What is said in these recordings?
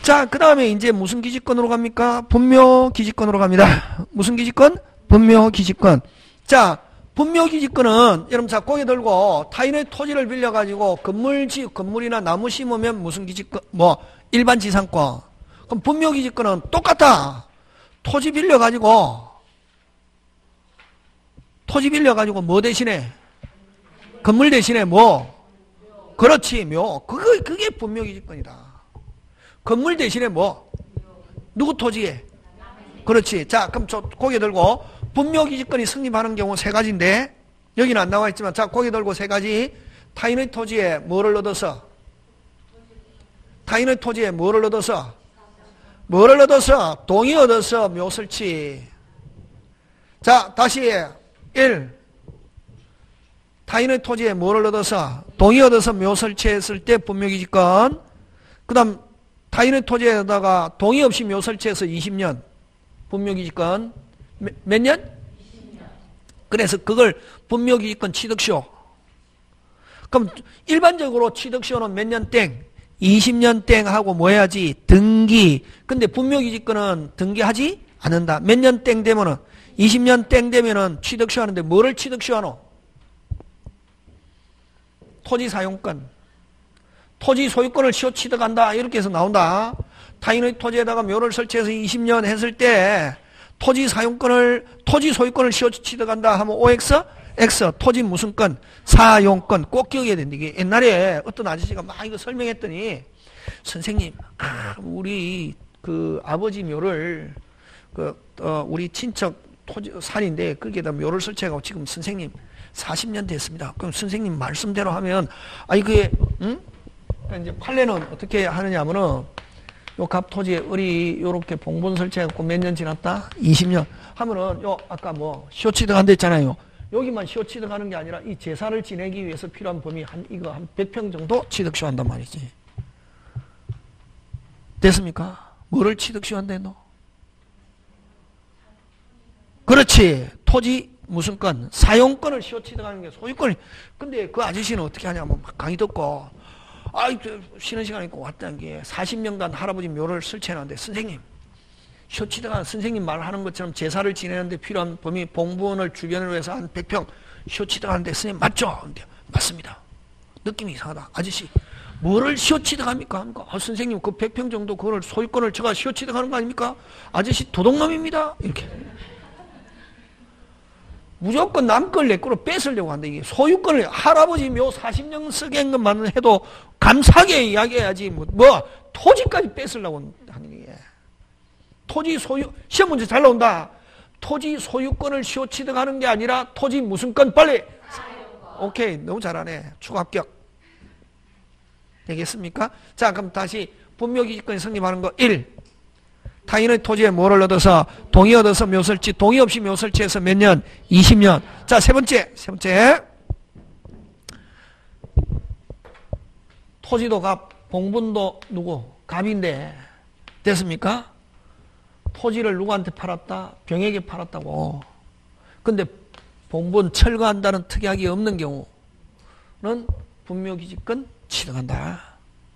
자, 그 다음에 이제 무슨 기지권으로 갑니까? 분묘기지권으로 갑니다. 무슨 기지권? 분묘기지권. 자, 분묘기지권은 여러분 자 고개 들고 타인의 토지를 빌려가지고 건물이나 나무 심으면 무슨 기지권? 뭐 일반 지상권. 그럼 분묘기지권은 똑같다. 토지 빌려가지고 뭐 대신에? 건물 대신에 뭐? 그렇지, 묘. 그게 분묘기지권이다. 건물 대신에 뭐? 누구 토지에? 그렇지. 자, 그럼 저 고개 들고 분묘기지권이 성립하는 경우 세 가지인데 여기는 안 나와 있지만 자, 고개 들고 세 가지. 타인의 토지에 뭐를 얻어서? 동의 얻어서 묘 설치. 자, 다시 1. 타인의 토지에 뭐를 얻어서? 동의 얻어서 묘 설치했을 때 분묘기지권. 그 다음 타인의 토지에다가 동의 없이 묘 설치해서 20년. 분묘기지권. 몇 년? 20년. 그래서 그걸 분묘기지권 취득시효. 그럼 일반적으로 취득시효는 몇 년 땡? 20년 땡 하고 뭐 해야지? 등기. 근데 분묘기지권은 등기하지 않는다. 몇 년 땡 되면은? 20년 땡 되면은 취득시효 하는데 뭐를 취득시효 하노? 토지 사용권. 토지 소유권을 시효 취득한다. 이렇게 해서 나온다. 타인의 토지에다가 묘를 설치해서 20년 했을 때 토지 소유권을 시효 취득한다 하면 OX? X. 토지 무슨 권? 사용권. 꼭 기억해야 된다. 이게 옛날에 어떤 아저씨가 막 이거 설명했더니 선생님, 우리 그 아버지 묘를 우리 친척 산인데 거기에다 묘를 설치하고 지금 선생님 40년 됐습니다. 그럼 선생님 말씀대로 하면 그게 이제 판례는 어떻게 하느냐 하면은 요 갑토지에 을이 요렇게 봉분 설치해갖고 몇 년 지났다? 20년 하면은 요 아까 뭐 시효 취득한다 했잖아요. 여기만 시효 취득하는 게 아니라 이 제사를 지내기 위해서 필요한 범위 한 100평 정도 취득시효 한단 말이지. 됐습니까? 뭐를 취득시효 한다 너? 그렇지. 토지 무슨 건? 사용권을 시효 취득하는 게 소유권이. 근데 그 아저씨는 어떻게 하냐면 막 강의 듣고 쉬는 시간 있고 왔다는 게 40년간 할아버지 묘를 설치해놨는데 선생님 시효 취득한 선생님 말하는 것처럼 제사를 지내는데 필요한 범위 봉분을 주변으로 해서 한 100평 시효 취득하는데 선생님 맞죠? 근데 맞습니다. 느낌이 이상하다. 아저씨 뭐를 시효 취득합니까? 선생님 그 100평 정도 그걸 소유권을 제가 시효 취득하는 거 아닙니까? 아저씨 도둑놈입니다. 이렇게 무조건 남 걸 내 거로 뺏으려고 한다. 이게 소유권을 할아버지 묘 40년 쓰게 한 것만 해도 감사하게 이야기해야지 뭐 토지까지 뺏으려고 하는 게. 토지 소유 시험 문제 잘 나온다. 토지 소유권을 시효 취득하는 게 아니라 토지 무슨 건 빨리. 오케이 너무 잘하네. 추가 합격. 되겠습니까? 자 그럼 다시 분묘기지권이 성립하는 거 1. 타인의 토지에 뭐를 얻어서? 동의 얻어서 묘설치. 동의 없이 묘설치해서 몇 년? 20년. 자, 세 번째. 토지도 갑, 봉분도 누구? 갑인데. 됐습니까? 토지를 누구한테 팔았다? 병에게 팔았다고. 근데 봉분 철거한다는 특약이 없는 경우는 분묘기지권 취득한다.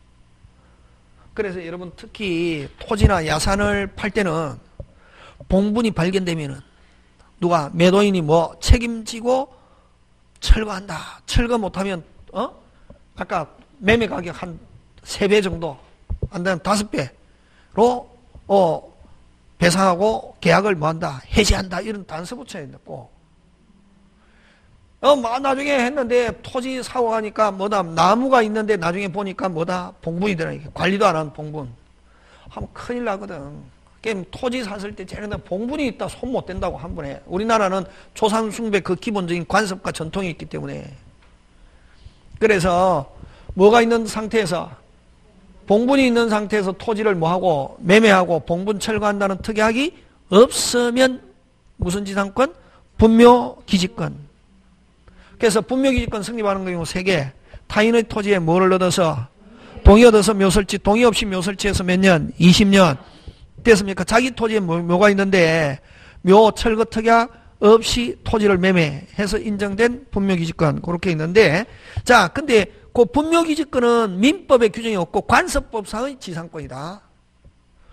그래서 여러분 특히 토지나 야산을 팔 때는 봉분이 발견되면은 누가 매도인이 뭐 책임지고 철거한다. 철거 못하면 아까 매매 가격 한 3배 정도 안 되면 5배로 배상하고 계약을 뭐한다. 해지한다. 이런 단서 붙여야 된다고. 나중에 했는데 토지 사고 가니까 뭐다 나무가 있는데 나중에 보니까 뭐다 봉분이더라. 관리도 안 한 봉분. 하면 큰일 나거든. 토지 샀을 때 쟤네들 봉분이 있다 손 못 댄다고 한 번에. 우리나라는 조상 숭배 그 기본적인 관습과 전통이 있기 때문에. 그래서 뭐가 있는 상태에서 봉분이 있는 상태에서 토지를 뭐하고 매매하고 봉분 철거한다는 특약이 없으면 무슨 지상권? 분묘기지권. 그래서 분묘기지권 성립하는 경우 3개. 타인의 토지에 뭐를 얻어서? 동의 얻어서 묘설치. 동의 없이 묘설치해서 몇 년? 20년. 됐습니까? 자기 토지에 묘가 있는데 묘 철거 특약 없이 토지를 매매해서 인정된 분묘기지권. 그렇게 있는데 자, 근데 그 분묘기지권은 민법에 규정이 없고 관습법상의 지상권이다.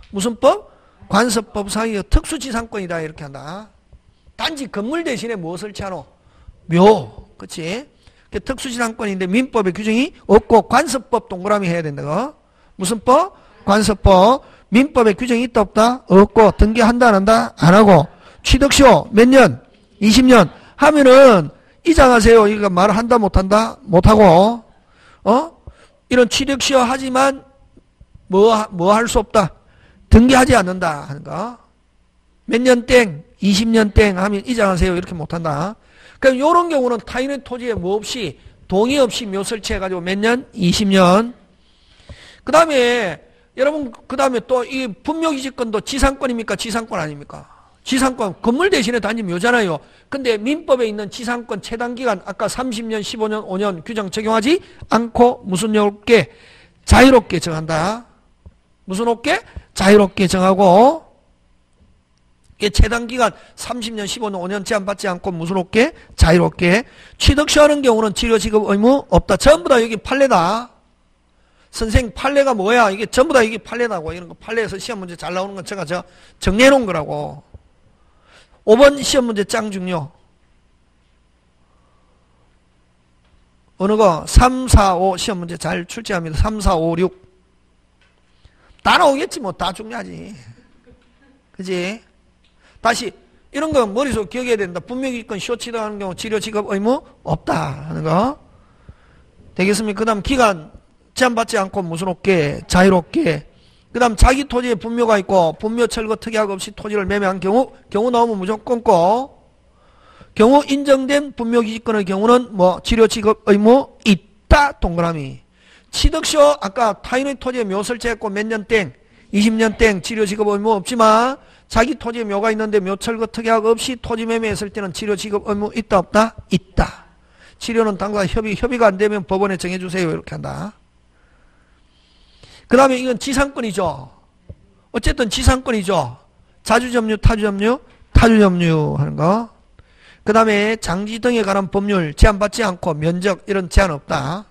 무슨 법? 관습법 사이의 특수지상권이다 이렇게 한다. 단지 건물 대신에 무엇을 취하노? 묘. 그치? 특수지상권인데 민법의 규정이 없고 관습법 동그라미 해야 된다. 무슨 법? 관습법. 민법의 규정이 있다 없다? 없고 등기한다 안 한다? 안 하고 취득시효 몇 년? 20년 하면은 이장하세요. 이거 말을 한다 못한다? 못하고 이런 취득시효 하지만 뭐 할 수 없다? 등기하지 않는다 하는 거. 몇 년 땡? 20년 땡 하면 이장하세요. 이렇게 못한다. 그럼 이런 경우는 타인의 토지에 뭐 없이 동의 없이 묘 설치해가지고 몇 년? 20년. 그 다음에 여러분 그 다음에 또 이 분묘기지권도 지상권입니까? 지상권 아닙니까? 지상권 건물 대신에 단지 묘잖아요. 근데 민법에 있는 지상권 최단기간 아까 30년, 15년, 5년 규정 적용하지 않고 무슨 요렇게 자유롭게 정한다. 무슨 없게? 자유롭게 정하고 최단기간 30년, 15년, 5년 제한받지 않고 무슨 없게? 자유롭게. 취득시하는 경우는 치료지급 의무 없다. 전부 다 여기 판례다. 선생 판례가 뭐야? 이게 전부 다 이게 판례다고. 이런 거 판례에서 시험 문제 잘 나오는 건 제가 정리해놓은 거라고. 5번 시험 문제 짱 중요. 어느 거? 3, 4, 5 시험 문제 잘 출제합니다. 3, 4, 5, 6. 다 나오겠지 뭐. 다 중요하지. 그지? 다시 이런 거 머릿속 기억해야 된다. 분명히건 쇼치당하는 경우 치료지급 의무 없다 하는 거. 되겠습니까? 그 다음 기간 제한받지 않고 무슨 없게 자유롭게. 그 다음 자기 토지에 분묘가 있고 분묘 철거 특약 없이 토지를 매매한 경우 나오면 무조건 고. 경우 인정된 분묘기지권의 경우는 뭐 치료지급 의무 있다 동그라미. 취득시효 아까 타인의 토지에 묘 설치했고 몇 년 땡 20년 땡 치료지급 의무 없지만 자기 토지에 묘가 있는데 묘 철거 특약 없이 토지 매매했을 때는 치료지급 의무 있다 없다? 있다. 치료는 당과 협의가 안 되면 법원에 정해주세요 이렇게 한다. 그 다음에 이건 지상권이죠. 어쨌든 지상권이죠. 자주점유, 타주점유, 타주점유 하는 거. 그 다음에 장지 등에 관한 법률 제한받지 않고 면적 이런 제한 없다.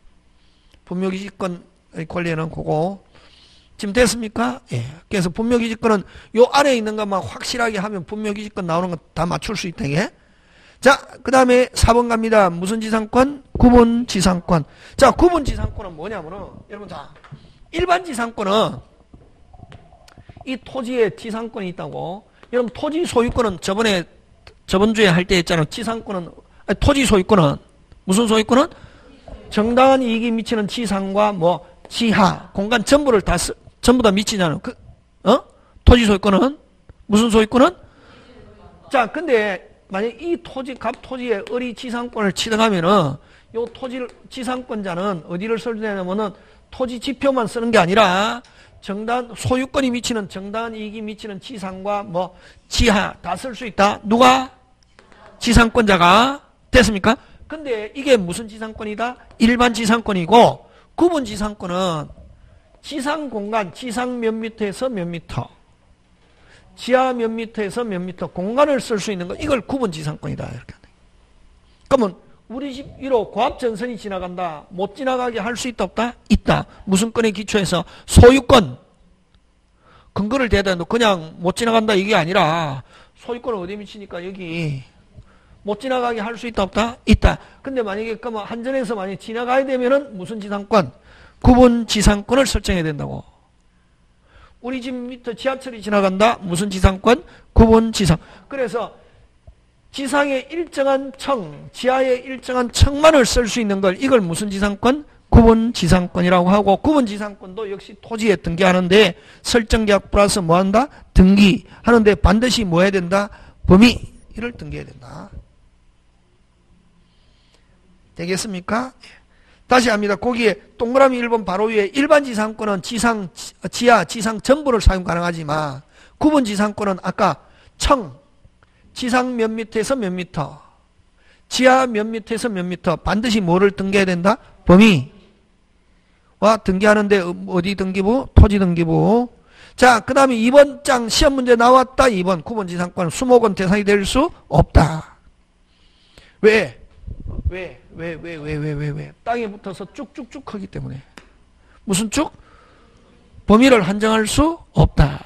분묘기지권의 권리에는 그거. 지금 됐습니까? 예. 그래서 분묘기지권은 요 안에 있는 것만 확실하게 하면 분묘기지권 나오는 거 다 맞출 수 있다. 예? 자, 그 다음에 4번 갑니다. 무슨 지상권? 구분지상권. 자, 구분지상권은 뭐냐면은 여러분 자. 일반 지상권은 이 토지에 지상권이 있다고. 여러분 토지 소유권은 저번 주에 할 때 했잖아. 지상권은 토지 소유권은 무슨 소유권은 정당한 이익이 미치는 지상과 뭐 지하 공간 전부 다 미치잖아. 토지 소유권은 무슨 소유권은? 자, 근데 만약 이 갑 토지에 을이 지상권을 취득하면은 요 지상권자는 어디를 써야 되냐면은 토지 지표만 쓰는 게 아니라 정당한 소유권이 미치는 정당한 이익이 미치는 지상과 뭐 지하 다 쓸 수 있다. 누가? 지상권자가. 됐습니까? 근데 이게 무슨 지상권이다? 일반 지상권이고 구분 지상권은 지상 공간, 지상 몇 미터에서 몇 미터, 지하 몇 미터에서 몇 미터 공간을 쓸 수 있는 거 이걸 구분 지상권이다. 이렇게. 그러면 우리 집 위로 고압전선이 지나간다. 못 지나가게 할 수 있다 없다? 있다. 무슨 건에 기초해서? 소유권. 근거를 대야 되는데 그냥 못 지나간다 이게 아니라 소유권을 어디에 미치니까 여기 못 지나가게 할 수 있다 없다? 있다. 근데 만약에 그러면 한전에서 만약에 지나가야 되면은 무슨 지상권? 구분 지상권을 설정해야 된다고. 우리 집 밑에 지하철이 지나간다. 무슨 지상권? 구분 지상. 그래서 지상의 일정한 청, 지하의 일정한 청만을 쓸 수 있는 걸 이걸 무슨 지상권? 구분 지상권이라고 하고 구분 지상권도 역시 토지에 등기하는데 설정계약 플러스 뭐 한다? 등기하는데 반드시 뭐 해야 된다? 범위를 등기해야 된다. 되겠습니까? 다시 합니다. 거기에 동그라미 1번 바로 위에 일반 지상권은 지하, 지상 전부를 사용 가능하지만 구분 지상권은 아까 청, 지상 몇 미터에서 몇 미터, 지하 몇 미터에서 몇 미터 반드시 뭐를 등기해야 된다? 범위와 등기하는데 어디 등기부? 토지 등기부. 자, 그 다음에 2번 장 시험 문제 나왔다. 2번 구분 지상권 수목원 대상이 될 수 없다. 왜? 땅에 붙어서 쭉쭉쭉 하기 때문에. 무슨 쭉? 범위를 한정할 수 없다.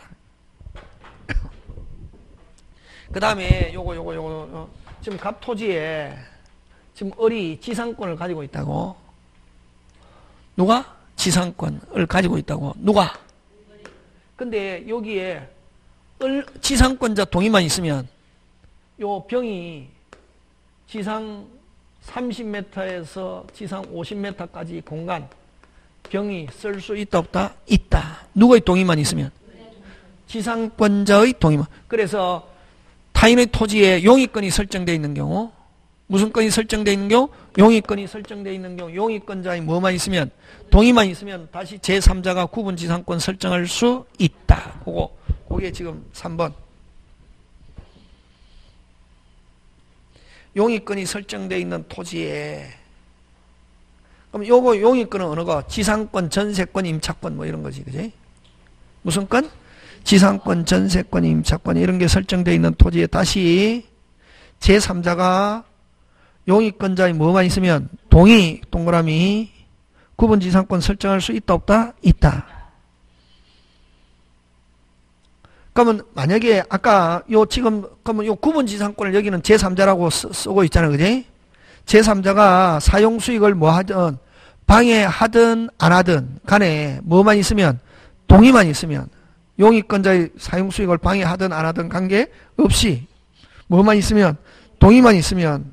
그 다음에 지금 갑토지에 지금 을이 지상권을 가지고 있다고. 누가? 지상권을 가지고 있다고. 누가? 근데 여기에 지상권자 동의만 있으면 요 병이 지상 30m에서 지상 50m까지 공간 병이 쓸 수 있다 없다? 있다. 누구의 동의만 있으면? 지상권자의 동의만. 그래서 타인의 토지에 용의권이 설정되어 있는 경우, 무슨 건이 설정되어 있는 경우? 용의권이 설정되어 있는 경우, 용의권자의 뭐만 있으면? 동의만 있으면 다시 제3자가 구분지상권 설정할 수 있다. 그게 지금 3번. 용의권이 설정되어 있는 토지에, 그럼 요거 용의권은 어느 거? 지상권, 전세권, 임차권 뭐 이런 거지, 그지? 무슨 건? 지상권, 전세권, 임차권 이런 게 설정되어 있는 토지에 다시 제3자가 용의권자의 뭐만 있으면 동의, 동그라미, 구분지상권 설정할 수 있다 없다? 있다. 그러면 만약에 아까 그러면 요 구분지상권을 여기는 제3자라고 쓰고 있잖아요, 그지? 제3자가 사용수익을 뭐 하든 방해하든 안 하든 간에 뭐만 있으면 동의만 있으면 용의권자의 사용수익을 방해하든 안 하든 관계없이 뭐만 있으면 동의만 있으면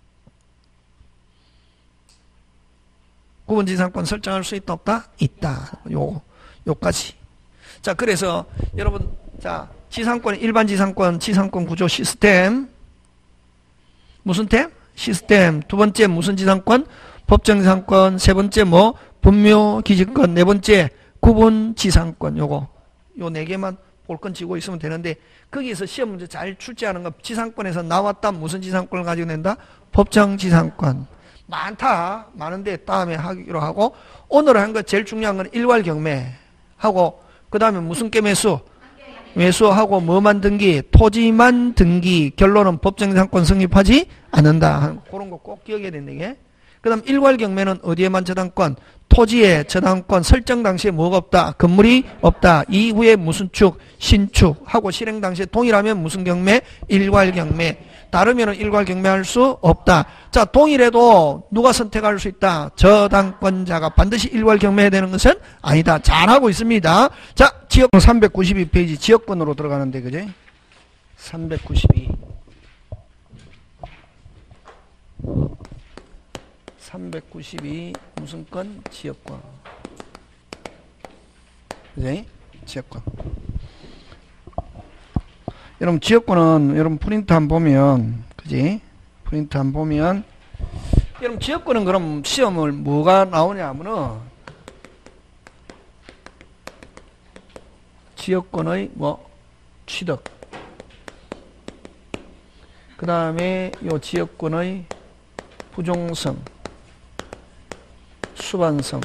구분지상권 설정할 수 있다 없다? 있다. 요까지. 자, 그래서 여러분, 자, 지상권, 일반 지상권, 지상권 구조 시스템. 무슨 템? 시스템. 두 번째 무슨 지상권? 법정지상권. 세 번째 뭐? 분묘기지권. 네 번째 구분지상권. 요 네 개만 볼 건 쥐고 있으면 되는데, 거기에서 시험 문제 잘 출제하는 거, 지상권에서 나왔다. 무슨 지상권을 가지고 낸다? 법정지상권. 많은데 다음에 하기로 하고, 오늘 한 거 제일 중요한 건 일괄경매 하고, 그 다음에 무슨 게 매수? 매수하고 뭐만 등기? 토지만 등기. 결론은 법정지상권 성립하지 않는다. 그런 거 꼭 기억해야 된다, 이게. 그 다음 일괄경매는 어디에만 저당권? 토지에 저당권 설정 당시에 뭐가 없다? 건물이 없다. 이후에 무슨 축? 신축. 하고 실행 당시에 동일하면 무슨 경매? 일괄경매. 다르면 일괄경매할 수 없다. 자, 동일해도 누가 선택할 수 있다? 저당권자가. 반드시 일괄경매해야 되는 것은 아니다. 잘하고 있습니다. 자, 지역권 392페이지 지역권으로 들어가는데, 그지? 392. 392 무슨 건? 지역권. 그지? 지역권. 여러분 지역권은 여러분 프린트 안 보면, 그지? 프린트 안 보면, 여러분 지역권은 그럼 시험을 뭐가 나오냐 하면은 지역권의 뭐 취득, 그 다음에 요 지역권의 부종성, 수반성,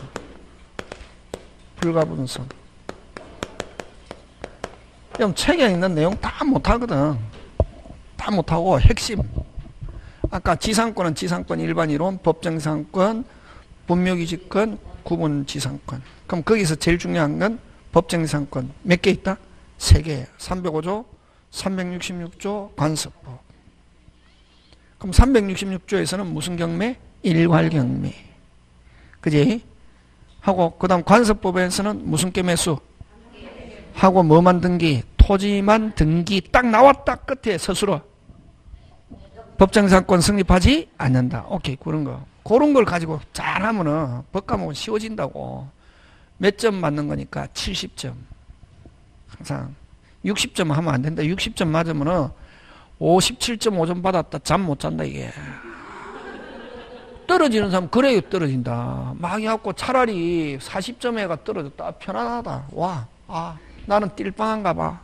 불가분성. 그럼 책에 있는 내용 다 못하거든. 다 못하고 핵심. 아까 지상권은 지상권 일반이론, 법정지상권, 분묘기지권, 구분지상권. 그럼 거기서 제일 중요한 건 법정지상권. 몇 개 있다? 3개. 305조, 366조, 관습법. 그럼 366조에서는 무슨 경매? 일괄경매. 그지? 하고 그 다음 관습법에서는 무슨 게 매수? 하고 뭐만 등기? 토지만 등기. 딱 나왔다. 끝에 서술어. 법정지상권 성립하지 않는다. 오케이. 그런 거. 그런 걸 가지고 잘하면은 법과목은 쉬워진다고. 몇 점 맞는 거니까 70점. 항상 60점 하면 안 된다. 60점 맞으면은 57.5점 받았다. 잠 못 잔다 이게. 떨어지는 사람 그래요. 떨어진다. 막 해갖고 차라리 40점에가 떨어졌다. 편안하다. 와. 나는 띨빵한가 봐.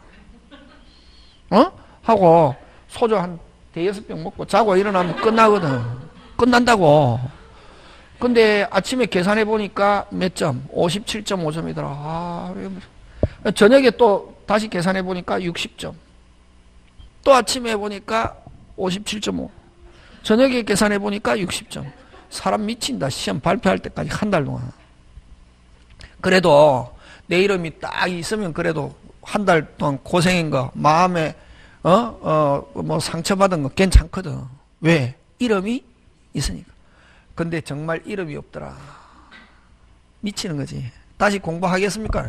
하고 소주 한 대여섯 병 먹고 자고 일어나면 끝나거든. 끝난다고. 근데 아침에 계산해 보니까 몇 점? 57.5점이더라. 저녁에 또 다시 계산해 보니까 60점. 또 아침에 보니까 57.5. 저녁에 계산해 보니까 60점. 사람 미친다. 시험 발표할 때까지 한 달 동안. 그래도 내 이름이 딱 있으면 그래도 한 달 동안 고생한 거, 마음에, 뭐 상처받은 거 괜찮거든. 왜? 이름이 있으니까. 근데 정말 이름이 없더라. 미치는 거지. 다시 공부하겠습니까?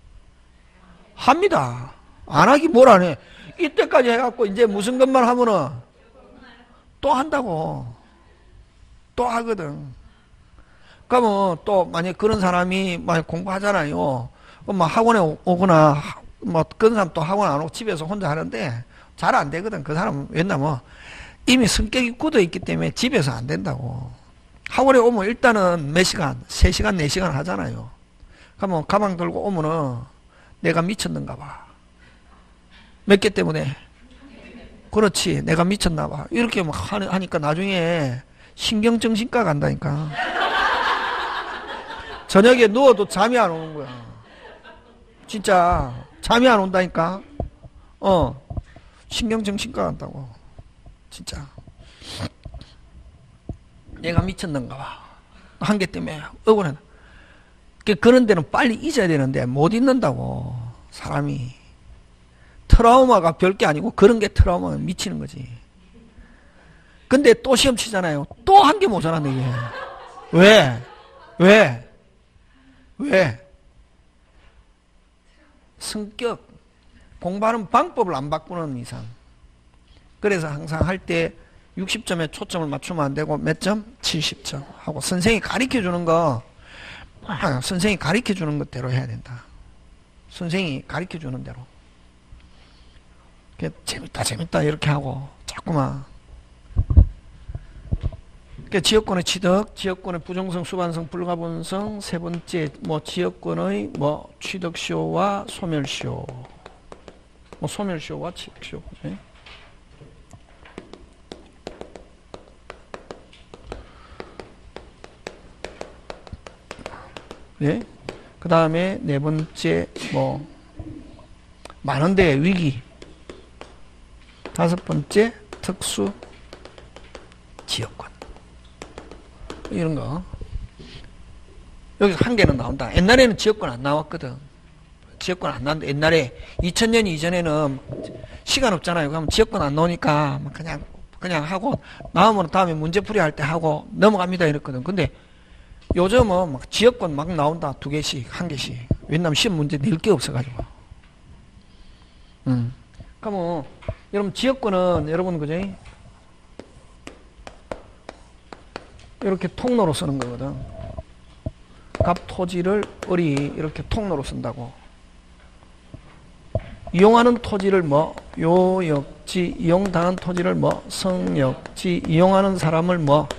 합니다. 안 하기 뭘 안 해. 이때까지 해갖고 이제 무슨 것만 하면은 또 한다고. 또 하거든. 그러면 또 만약 그런 사람이 만약 공부하잖아요. 뭐 학원에 오거나 뭐 그런 사람 또 학원 안 오고 집에서 혼자 하는데 잘 안 되거든. 그 사람은 왜냐면 이미 성격이 굳어 있기 때문에 집에서 안 된다고. 학원에 오면 일단은 몇 시간, 3시간, 4시간 하잖아요. 그러면 가방 들고 오면은 내가 미쳤는가 봐. 몇 개 때문에? 그렇지. 내가 미쳤나 봐. 이렇게 막 하니까 나중에 신경정신과 간다니까. 저녁에 누워도 잠이 안 오는 거야. 진짜 잠이 안 온다니까. 신경정신과 간다고. 진짜. 얘가 미쳤는가 봐. 한 개 때문에 억울해. 그런 데는 빨리 잊어야 되는데 못 잊는다고. 사람이. 트라우마가 별게 아니고 그런 게 트라우마가 미치는 거지. 근데 또 시험 치잖아요. 또 한 개 모자라네 이게. 왜? 성격. 공부하는 방법을 안 바꾸는 이상. 그래서 항상 할 때 60점에 초점을 맞추면 안 되고 몇 점? 70점 하고 선생님이 가르쳐 주는 거 선생님이 가르쳐 주는 것대로 해야 된다. 선생님이 가르쳐 주는 대로. 재밌다 이렇게 하고 자꾸만. 지역권의 취득, 지역권의 부정성, 수반성, 불가분성, 세 번째 뭐 지역권의 뭐 취득쇼와 소멸쇼, 뭐 소멸쇼와 취득쇼. 그치? 예? 그 다음에 네 번째 뭐 많은 데의 위기, 다섯 번째 특수 지역권. 이런 거. 여기서 한 개는 나온다. 옛날에는 지역권 안 나왔거든. 지역권 안 나왔는데 옛날에 2000년 이전에는 시간 없잖아요. 그러면 지역권 안 나오니까 그냥 하고 나오면 다음에 문제풀이 할 때 하고 넘어갑니다 이랬거든. 근데 요즘은 막 지역권 막 나온다. 2개씩, 1개씩. 왜냐면 시험 문제 낼 게 없어가지고. 그러면 여러분 지역권은 여러분 그죠? 이렇게 통로로 쓰는 거거든. 갑, 토지를 을이 이렇게 통로로 쓴다고. 이용하는 토지를 뭐 요역지, 이용당한 토지를 뭐 성역지, 이용하는 사람을 뭐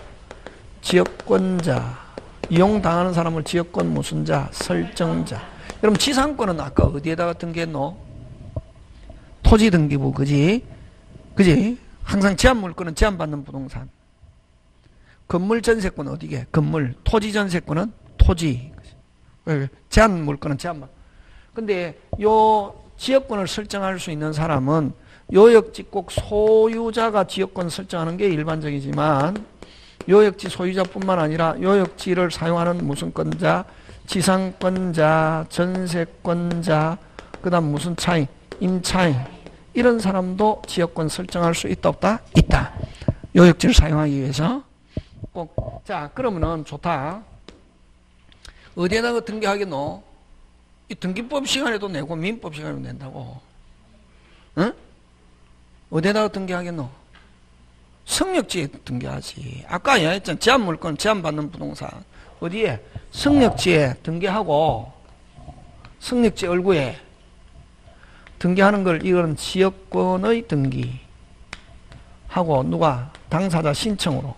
지역권자, 이용당하는 사람을 지역권 무슨 자, 설정자. 여러분 지상권은 아까 어디에다가 등기했노? 토지등기부, 그지? 항상 제한물권은 제한받는 부동산. 건물 전세권은 어디게? 건물. 토지 전세권은 토지. 제한물권은 제한받. 근데 요 지역권을 설정할 수 있는 사람은 요역지 꼭 소유자가 지역권 설정하는 게 일반적이지만 요역지 소유자뿐만 아니라 요역지를 사용하는 무슨 권자, 지상권자, 전세권자, 그 다음 무슨 차이, 임차인 이런 사람도 지역권 설정할 수 있다 없다? 있다. 요역지를 사용하기 위해서 꼭. 자 그러면은 좋다. 어디에다가 등기하겠노? 이 등기법 시간에도 내고 민법 시간에도 낸다고. 응? 어디에다가 등기하겠노? 성역지에 등기하지. 아까 얘기했잖아. 제한물권, 제한받는 부동산. 어디에? 성역지에 등기하고 성역지 얼구에 등기하는 걸 이거는 지역권의 등기 하고 누가? 당사자 신청으로.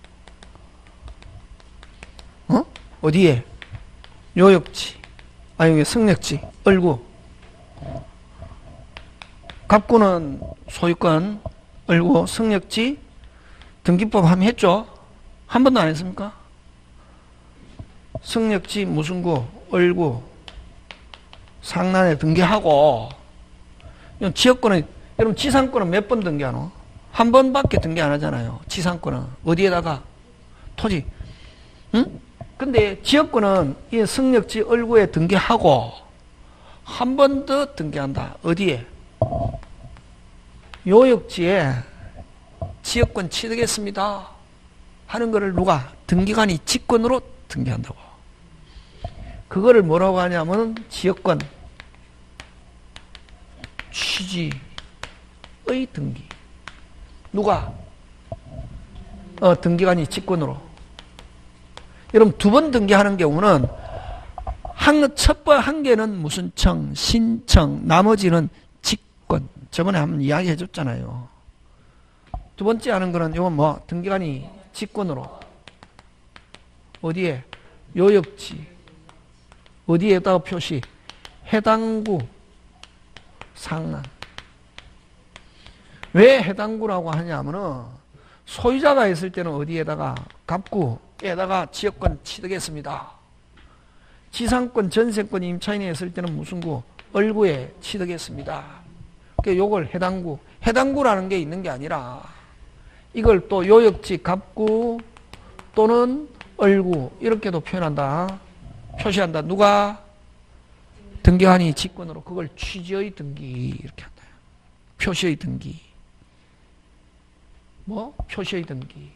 어디에? 요역지. 아니 성역지 얼구. 갑구는 소유권 얼구 성역지 등기법 하면 했죠? 한 번도 안 했습니까? 성역지 무슨 구 얼구 상란에 등기하고. 지역권은 여러분 지상권은 몇 번 등기하노? 한 번밖에 등기 안 하잖아요. 지상권은 어디에다가? 토지. 응? 근데 지역권은 이 성역지 얼구에 등기하고 한 번 더 등기한다. 어디에? 요역지에 지역권 취득했습니다 하는 거를 누가? 등기관이 직권으로 등기한다고. 그거를 뭐라고 하냐면 지역권 취지의 등기. 누가? 등기관이 직권으로. 여러분 두 번 등기하는 경우는 첫 번 한 개는 무슨 청, 신청, 나머지는 직권. 저번에 한번 이야기해 줬잖아요. 두 번째 하는 거는 이건 뭐? 등기관이 직권으로. 어디에? 요역지. 어디에다가 표시? 해당구 상란. 왜 해당구라고 하냐면은 소유자가 있을 때는 어디에다가? 갑구에다가 지역권 취득했습니다. 지상권, 전세권, 임차인이 있을 때는 무슨 구? 을구에 취득했습니다. 그러니까 요걸 해당구. 해당구라는 게 있는 게 아니라 이걸 또 요역지, 갑구 또는 을구 이렇게도 표현한다. 표시한다. 누가? 등기관이 직권으로 그걸 취지의 등기 이렇게 한다. 표시의 등기. 뭐? 표시의 등기.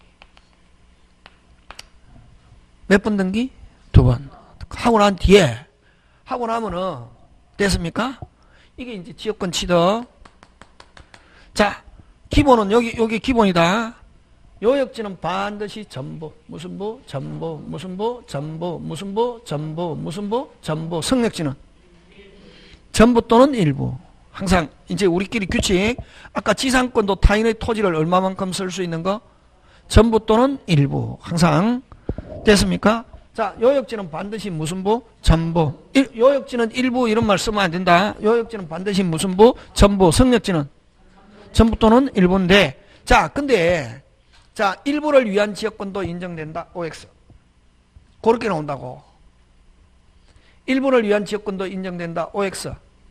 몇 번 등기? 두 번. 하고 난 뒤에 하고 나면은 됐습니까? 이게 이제 지역권 취득. 자, 기본은 여기 기본이다. 요역지는 반드시 전부. 무슨 부? 전부. 무슨 부? 전부. 무슨 부? 전부. 무슨 부? 전부. 성역지는 전부 또는 일부. 항상 이제 우리끼리 규칙. 아까 지상권도 타인의 토지를 얼마만큼 쓸 수 있는 거? 전부 또는 일부. 항상 됐습니까? 자, 요역지는 반드시 무슨 부? 전부. 요역지는 일부 이런 말 쓰면 안 된다. 요역지는 반드시 무슨 부? 전부. 성역지는 전부 또는 일부인데, 자, 근데 자, 일부를 위한 지역권도 인정된다. OX. 그렇게 나온다고. 일부를 위한 지역권도 인정된다. OX.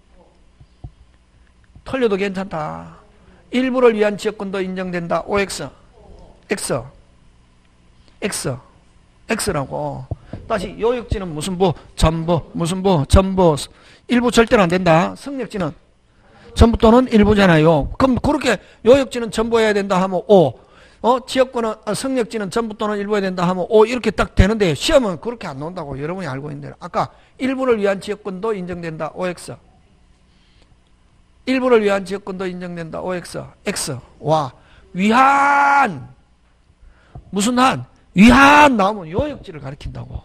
틀려도 괜찮다. 일부를 위한 지역권도 인정된다. OX. X. X. X라고. 다시 요역지는 무슨 부? 전부. 무슨 부? 전부. 일부 절대로 안 된다. 성역지는 전부 또는 일부잖아요. 그럼 그렇게 요역지는 전부 해야 된다 하면 O. 지역권은 성역지는 전부 또는 일부 해야 된다 하면 O 이렇게 딱 되는데 시험은 그렇게 안 나온다고 여러분이 알고 있는데 아까 일부를 위한 지역권도 인정된다. OX. 일부를 위한 지역권도 인정된다. OX. X. 와. 위한. 무슨 한? 위한 나오면 요역지를 가리킨다고.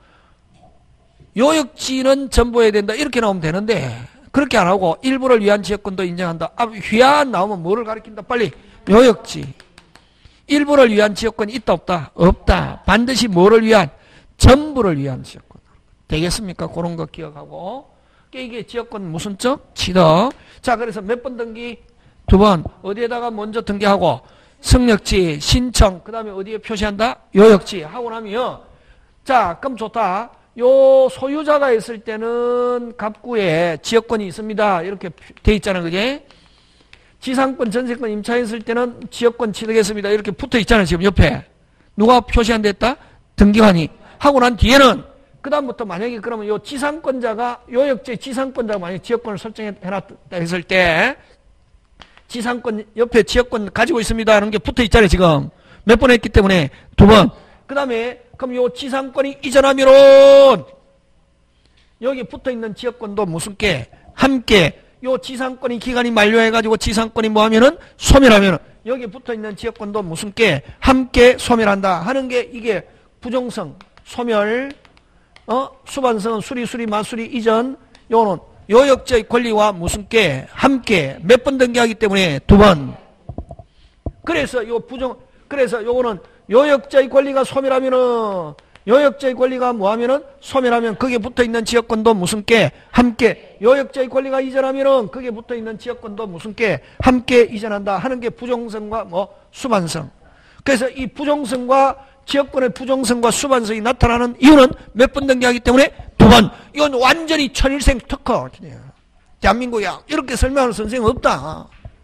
요역지는 전부 해야 된다. 이렇게 나오면 되는데 그렇게 안 하고 일부를 위한 지역권도 인정한다. 위한 나오면 뭐를 가리킨다? 빨리. 요역지. 일부를 위한 지역권이 있다 없다? 없다. 반드시 뭐를 위한? 전부를 위한 지역권. 되겠습니까? 그런 거 기억하고. 이게 지역권 무슨 적? 취득. 자, 그래서 몇 번 등기? 두 번. 어디에다가 먼저 등기하고 성역지, 신청, 그 다음에 어디에 표시한다? 요역지 하고 나면 자, 그럼 좋다. 요 소유자가 있을 때는 갑구에 지역권이 있습니다. 이렇게 돼 있잖아, 그게. 지상권, 전세권, 임차인 있을 때는 지역권 취득했습니다. 이렇게 붙어 있잖아요, 지금 옆에. 누가 표시한 데 했다? 등기관이. 하고 난 뒤에는 그 다음부터 만약에 그러면 요 지상권자가 요역지 지상권자가 만약에 지역권을 설정해놨다 했을 때 지상권 옆에 지역권 가지고 있습니다 하는 게 붙어 있잖아요, 지금. 몇 번 했기 때문에 두 번. 그 다음에 그럼 요 지상권이 이전하면은 여기 붙어 있는 지역권도 무슨 게? 함께 요 지상권이 기간이 만료해가지고 지상권이 뭐 하면은 소멸하면은 여기 붙어 있는 지역권도 무슨 게? 함께 소멸한다 하는 게 이게 부정성, 소멸, 수반성은 수리, 마수리, 이전, 요는 요역지의 권리와 무슨 게? 함께 몇 번 등기하기 때문에 두 번. 그래서 그래서 요거는 요역지의 권리가 소멸하면은 요역지의 권리가 뭐하면은 소멸하면 거기에 붙어있는 지역권도 무슨 게? 함께. 요역지의 권리가 이전하면은 거기에 붙어있는 지역권도 무슨 게? 함께 이전한다 하는 게 부정성과 수반성. 그래서 이 부정성과 지역권의 부정성과 수반성이 나타나는 이유는 몇 번 등기하기 때문에 두 번. 이건 완전히 천일생 특허. 대한민국이야. 이렇게 설명하는 선생은 없다.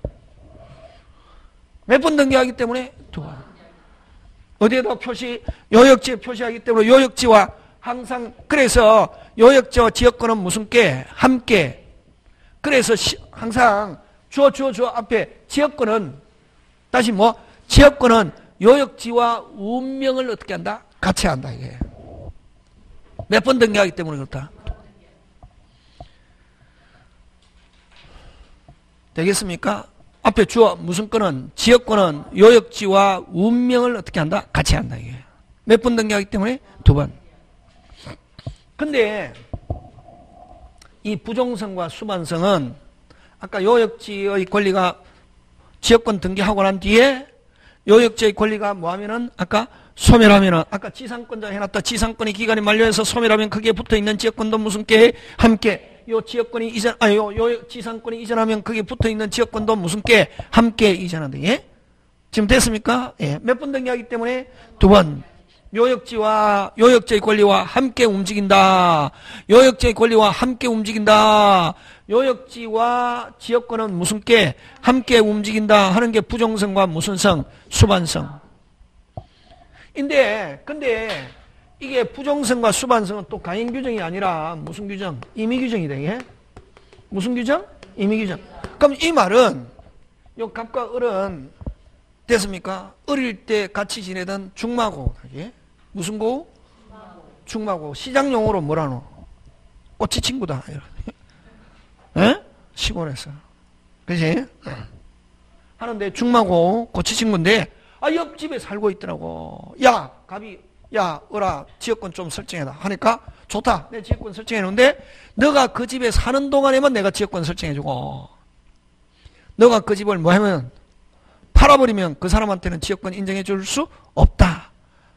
몇 번 등기하기 때문에 두 번. 어디에다 요역지에 표시하기 때문에 요역지와 항상, 그래서 요역지와 지역권은 무슨 게? 함께. 그래서 항상 주어 앞에 지역권은 다시 지역권은 요역지와 운명을 어떻게 한다? 같이 한다 이게. 몇 번 등기하기 때문에 그렇다. 되겠습니까? 앞에 주어 무슨 권은 지역권은 요역지와 운명을 어떻게 한다? 같이 한다 이게. 몇 번 등기하기 때문에 2번. 근데 이 부종성과 수반성은 아까 요역지의 권리가 지역권 등기하고 난 뒤에 요역지의 권리가 뭐하면은 아까 소멸하면은 아까 지상권자 해놨다. 지상권이 기간이 만료해서 소멸하면 거기에 붙어있는 지역권도 무슨 께 함께 요 지역권이 이전 요 지상권이 이전하면 거기에 붙어있는 지역권도 무슨 께 함께 이전한다. 예? 지금 됐습니까? 예. 몇 번 등기하기 때문에 2번. 요역지의 권리와 함께 움직인다. 요역지의 권리와 함께 움직인다. 요역지와 지역권은 무슨 께 함께 움직인다 하는 게 부종성과 무슨 성? 수반성. 근데 이게 부종성과 수반성은 또 강행 규정이 아니라 무슨 규정? 임의 규정이다. 이게 무슨 규정? 임의 규정. 그럼 이 말은 요 갑과 을은 됐습니까? 어릴 때 같이 지내던 중마고 무슨 고? 중마고. 시장용어로 뭐라노? 꼬치 친구다. 에? 시골에서. 그치? 하는데 중마고 꼬치 친구인데 옆집에 살고 있더라고. 야 갑이 야 어라 지역권 좀 설정해라 하니까 좋다. 내 지역권 설정해놓는데 너가 그 집에 사는 동안에만 내가 지역권 설정해주고 너가 그 집을 뭐 하면 팔아버리면 그 사람한테는 지역권 인정해 줄 수 없다.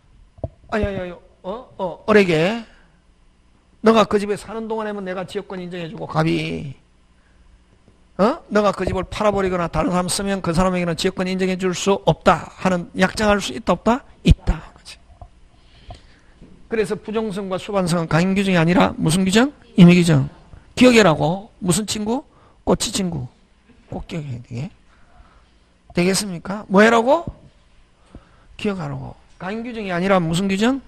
어레게 너가 그 집에 사는 동안에만 내가 지역권 인정해주고 갑이 너가 그 집을 팔아버리거나 다른 사람 쓰면 그 사람에게는 지역권 인정해 줄 수 없다 하는 약정할 수 있다 없다? 있다. 그치? 그래서 부종성과 수반성은 강행 규정이 아니라 무슨 규정? 임의 규정. 기억해라고. 무슨 친구? 꼬치 친구. 꼭 기억해야 되게. 되겠습니까? 뭐 해라고? 기억하라고. 강행 규정이 아니라 무슨 규정?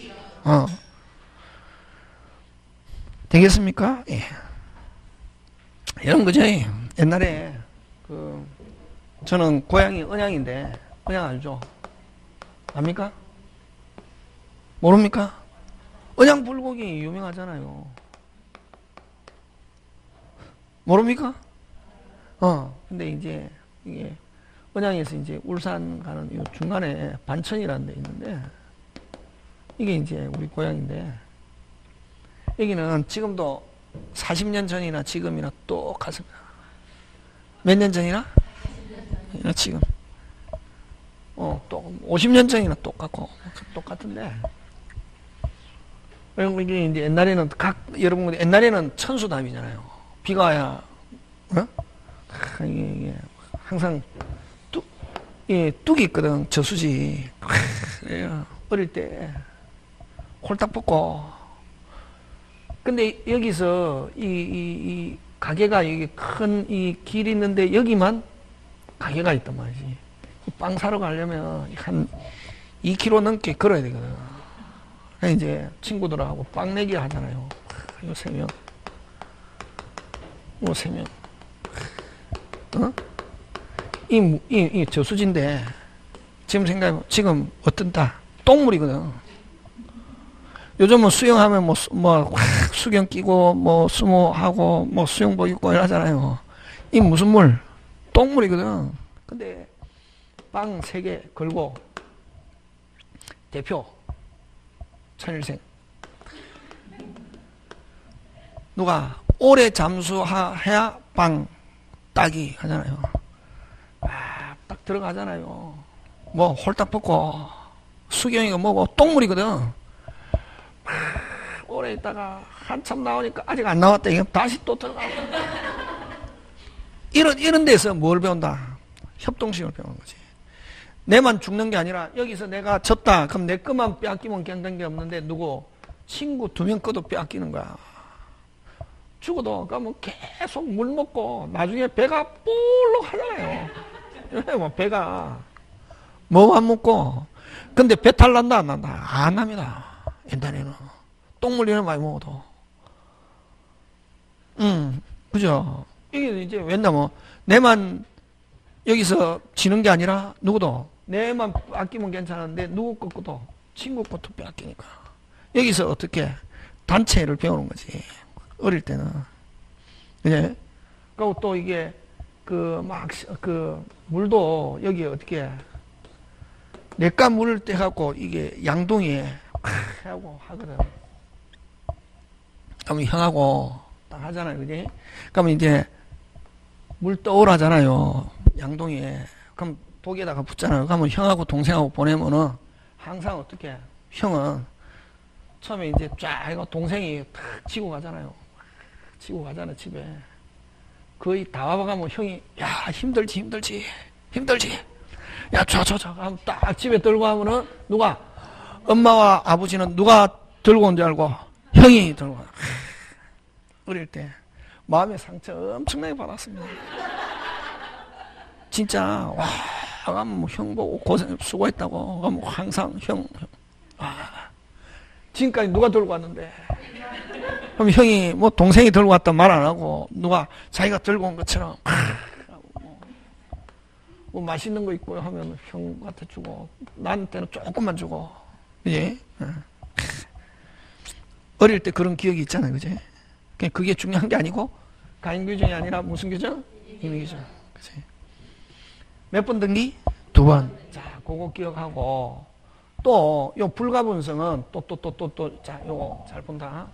되겠습니까? 예. 이런 거죠. 옛날에 저는 고향이 언양인데 언양 알죠? 압니까? 모릅니까? 언양 불고기 유명하잖아요. 모릅니까? 근데 이제 이게 언양에서 이제 울산 가는 이 중간에 반천이라는 데 있는데 이게 이제 우리 고향인데 여기는 지금도 40년 전이나 지금이나 똑같습니다. 몇 년 전이나? 지금. 또 50년 전이나 똑같고 똑같은데. 이게 이제 옛날에는 여러분 옛날에는 천수담이잖아요. 비가 와야 이게 항상 뚝이 있거든. 저수지. 어릴 때 홀딱 벗고. 근데 여기서 이 가게가 여기 큰 이 길이 있는데 여기만 가게가 있단 말이지. 빵 사러 가려면 한 2km 넘게 걸어야 되거든. 이제 친구들하고 빵 내기 하잖아요. 요 3명. 요 3명. 이 저수지인데 지금 생각해보면 지금 어떤다? 똥물이거든. 요즘은 수영하면 수경 끼고 수모하고 수영복 입고 이러잖아요. 이 무슨 물? 똥물이거든. 근데 빵 3개 걸고 대표 천일생 누가 오래 잠수해야 빵 따기 하잖아요. 딱 들어가잖아요. 홀딱 벗고 수경이가 뭐고 똥물이거든. 오래 있다가 한참 나오니까 아직 안 나왔다. 이거 다시 또 들어가고. 이런 데서 뭘 배운다? 협동심을 배우는 거지. 내만 죽는 게 아니라 여기서 내가 졌다. 그럼 내 것만 빼앗기면 경단계 없는데 누구? 친구 2명 것도 빼앗기는 거야. 죽어도 그러면 계속 물 먹고 나중에 배가 볼록 하잖아요. 배가 뭐 안 먹고. 근데 배탈 난다 안 난다? 안 납니다. 옛날에는 똥물리는 많이 먹어도. 그죠? 이게 이제 왜냐면 내만 여기서 지는 게 아니라 누구도 내만 아끼면 괜찮은데 누구 것도 친구 것도 빼앗기니까 여기서 어떻게 단체를 배우는 거지. 어릴 때는. 그제? 그리고 또 이게 물도 여기 어떻게 내가 물을 떼갖고 이게 양동이에 하고 하거든. 그러면 형하고 딱 하잖아요. 그지? 그러면 이제 물 떠오라잖아요. 양동이에. 그럼 독에다가 붓잖아요. 그러면 형하고 동생하고 보내면은 항상 어떻게 형은 처음에 이제 쫙 이거 동생이 탁 치고 가잖아요. 치고 가잖아 집에. 거의 다 와가면 형이 야 힘들지 야 저 하면 딱 집에 들고 하면은 누가 엄마와 아버지는 누가 들고 온 줄 알고 형이 들고 와. 어릴 때 마음의 상처 엄청나게 받았습니다. 진짜 와 가면 뭐 형 보고 고생 수고했다고 가면 항상 형 지금까지 누가 들고 왔는데 그럼 형이 뭐 동생이 들고 왔다 말 안 하고 누가 자기가 들고 온 것처럼 뭐 맛있는 거 있고 하면 형한테 주고 나한테는 조금만 주고 그지? 어릴 때 그런 기억이 있잖아요. 그지? 그게 중요한 게 아니고 가인 규정이 아니라 무슨 규정? 임의 규정. 그지? 몇 번 등기? 2번. 자, 그거 기억하고 또 요 불가분성은 자, 요거 잘 본다.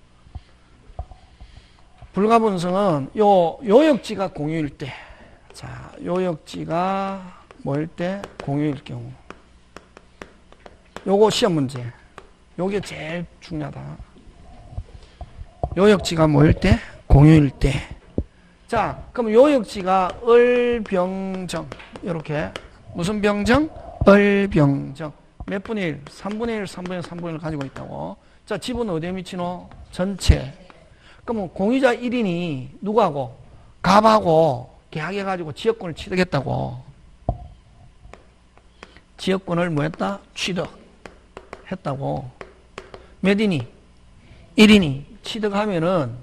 불가분성은 요 요역지가 공유일 때, 자, 요역지가 뭐일 때? 공유일 경우. 요거 시험 문제. 요게 제일 중요하다. 요역지가 뭐일 때? 공유일 때. 자, 그럼 요역지가 을병정. 요렇게. 무슨 병정? 을병정. 몇 분의 1? 3분의 1, 3분의 1, 3분의 1을 가지고 있다고. 자, 집은 어디에 미치노? 전체. 그러면 공유자 1인이 누구하고? 갑하고 계약해가지고 지역권을 취득했다고. 지역권을 뭐 했다? 취득했다고. 몇 인이? 1인이 취득하면은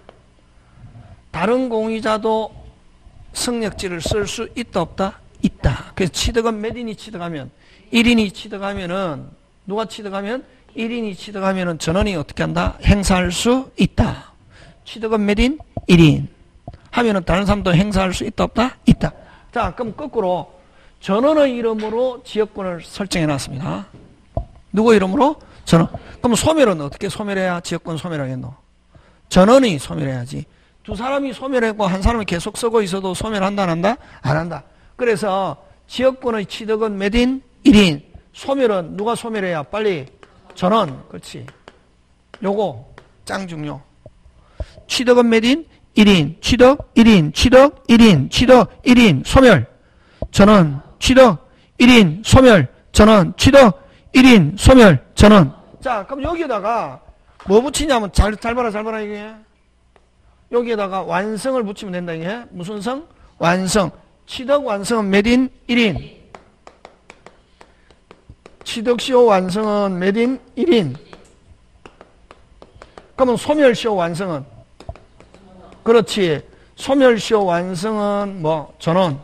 다른 공유자도 성역지를 쓸 수 있다 없다? 있다. 그래서 취득은 몇 인이 취득하면? 1인이 취득하면은 누가 취득하면? 1인이 취득하면은 전원이 어떻게 한다? 행사할 수 있다. 취득은 몇 인? 1인. 하면은 다른 사람도 행사할 수 있다 없다? 있다. 자, 그럼 거꾸로 전원의 이름으로 지역권을 설정해 놨습니다. 누구 이름으로? 전원. 그럼 소멸은 어떻게 소멸해야 지역권 소멸하겠노? 전원이 소멸해야지. 두 사람이 소멸하고 한 사람이 계속 쓰고 있어도 소멸한다 안 한다? 안 한다. 그래서 지역권의 취득은 몇 인? 1인. 소멸은 누가 소멸해야? 빨리 전원. 그렇지. 요거 짱 중요. 취득은 몇 인? 1인. 취득 1인. 취득 1인. 취득 1인. 소멸. 전원. 취득 1인. 소멸. 전원. 취득 1인. 소멸. 전원. 자, 그럼 여기에다가 뭐 붙이냐면 잘 봐라 이게. 여기에다가 완성을 붙이면 된다 이게. 무슨 성? 완성. 취득 완성은 몇 인? 1인. 취득시효 완성은 몇 인? 1인. 그러면 소멸시효 완성은? 그렇지. 소멸시효 완성은 뭐? 전원.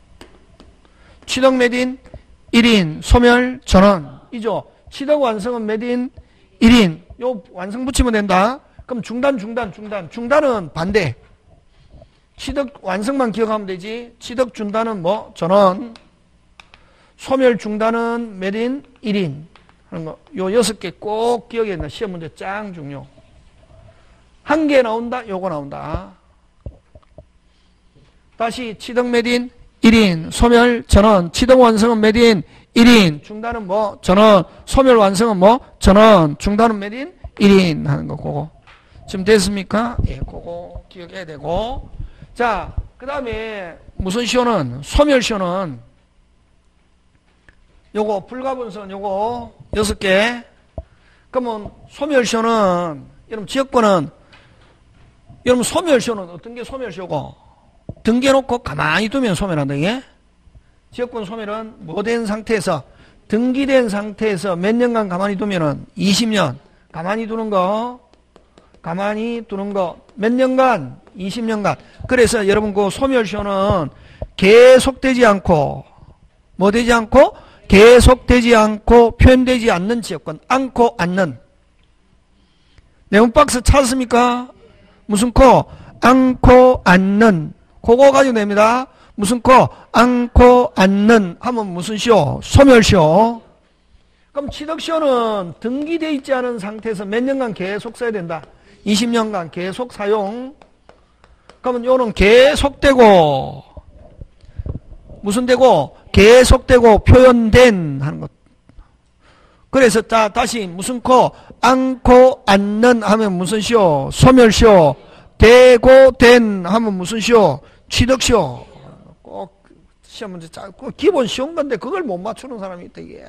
취득 몇 인? 1인. 소멸 전원. 이죠. 취득 완성은 몇 인? 1인. 요 완성 붙이면 된다. 그럼 중단은 반대. 취득 완성만 기억하면 되지. 취득 중단은 뭐? 전원. 소멸 중단은 몇 인? 1인. 하는 거. 요 6개 꼭 기억해야 된다. 시험 문제 짱 중요. 한 개 나온다. 요거 나온다. 다시 취득 몇 인? 1인. 소멸 전원. 취득 완성은 몇 인? 1인. 중단은 뭐? 전원. 소멸 완성은 뭐? 전원. 중단은 몇 인? 1인 하는 거. 그거. 지금 됐습니까? 예, 그거 기억해야 되고. 자, 그 다음에 무슨 시효는? 소멸시효는 요거 불가분선 요거 6개. 그러면 소멸시효는 여러분 지역권은 여러분 소멸시효는 어떤 게 소멸시효고? 등기해놓고 가만히 두면 소멸한다 이게. 지역권 소멸은 뭐 된 상태에서 등기된 상태에서 몇 년간 가만히 두면은 20년 가만히 두는 거. 가만히 두는 거. 몇 년간? 20년간. 그래서 여러분 그 소멸시효는 계속되지 않고 뭐 되지 않고? 계속되지 않고 표현되지 않는 지역권. 않고 않는. 네모 박스 찾았습니까? 무슨 코? 않고 않는. 그거 가지고 됩니다. 무슨 코? 않고 않는 하면 무슨 시효? 소멸시효. 그럼 취득시효는 등기되어 있지 않은 상태에서 몇 년간 계속 써야 된다. 20년간 계속 사용. 그러면 요는 계속되고 무슨 되고? 계속되고 표현된 하는 것. 그래서 자 다시 무슨 코? 않고 않는 하면 무슨 시효? 소멸시효. 되고 된 하면 무슨 시효? 취득시효. 꼭 시험 문제 꼭 기본 쉬운 건데 그걸 못 맞추는 사람이 있다 이게.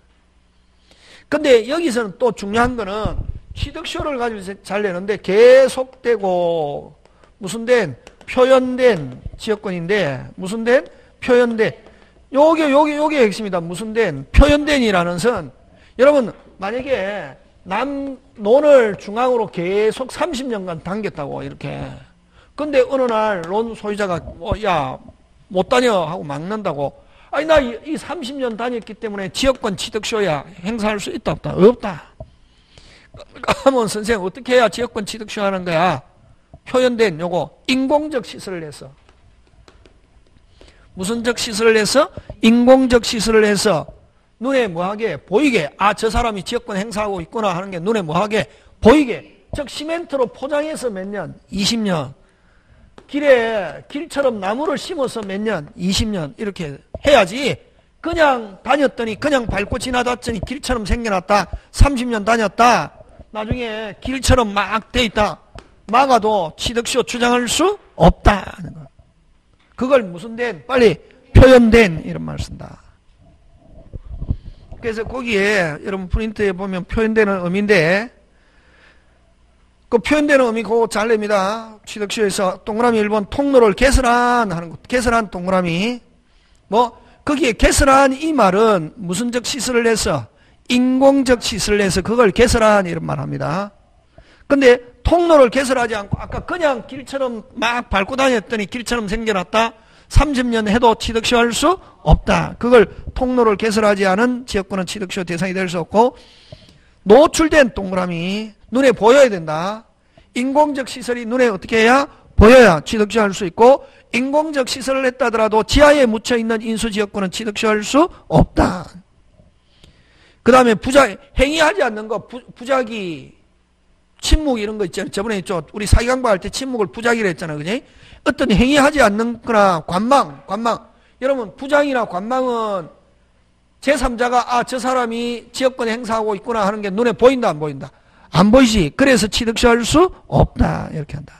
근데 여기서는 또 중요한 거는 취득시효를 가지고 잘 내는데 계속되고 무슨 된? 표현된 지역권인데 무슨 된? 표현된. 요게 핵심이다. 무슨 된? 표현된이라는 선. 여러분 만약에 논을 중앙으로 계속 30년간 당겼다고 이렇게. 근데 어느 날 논 소유자가 야 못 다녀 하고 막는다고. 아니 나 이 30년 다녔기 때문에 지역권 취득시효야 행사할 수 있다 없다? 없다. 그러면 선생 어떻게 해야 지역권 취득시효 하는 거야? 표현된 요거 인공적 시설을 해서. 무슨 적 시설을 해서? 인공적 시설을 해서 눈에 뭐하게? 보이게. 아, 저 사람이 지역권 행사하고 있구나 하는 게 눈에 뭐하게? 보이게. 즉 시멘트로 포장해서 몇 년? 20년. 길처럼 나무를 심어서 몇 년? 20년. 이렇게 해야지. 그냥 다녔더니 그냥 밟고 지나갔더니 길처럼 생겨났다. 30년 다녔다. 나중에 길처럼 막 돼 있다. 막아도 취득시효 주장할 수 없다. 그걸 무슨 된? 빨리 표현된 이런 말을 쓴다. 그래서 거기에 여러분 프린트에 보면 표현되는 의미인데 그 표현되는 의미 그거 잘 냅니다. 취득시효에서 동그라미 1번 통로를 개설한 하는 것. 개설한 동그라미. 뭐 거기에 개설한 이 말은 무슨적 시설을 해서 인공적 시설을 해서 그걸 개설한 이런 말 합니다. 근데 통로를 개설하지 않고 아까 그냥 길처럼 막 밟고 다녔더니 길처럼 생겨났다. 30년 해도 취득시효 할 수 없다. 그걸 통로를 개설하지 않은 지역권은 취득시효 대상이 될 수 없고 노출된 동그라미 눈에 보여야 된다. 인공적 시설이 눈에 어떻게 해야? 보여야 취득시효 할 수 있고 인공적 시설을 했다 하더라도 지하에 묻혀있는 인수지역권은 취득시효 할 수 없다. 그 다음에 행위하지 않는 거 부작위 침묵 이런 거 있잖아요. 저번에 우리 사기강박 할 때 침묵을 부작위로 했잖아요. 그지? 어떤 행위하지 않는 거나 관망. 여러분 부장이나 관망은 제3자가 저 사람이 지역권 행사하고 있구나 하는 게 눈에 보인다 안 보인다? 안 보이지. 그래서 취득시효 할 수 없다. 이렇게 한다.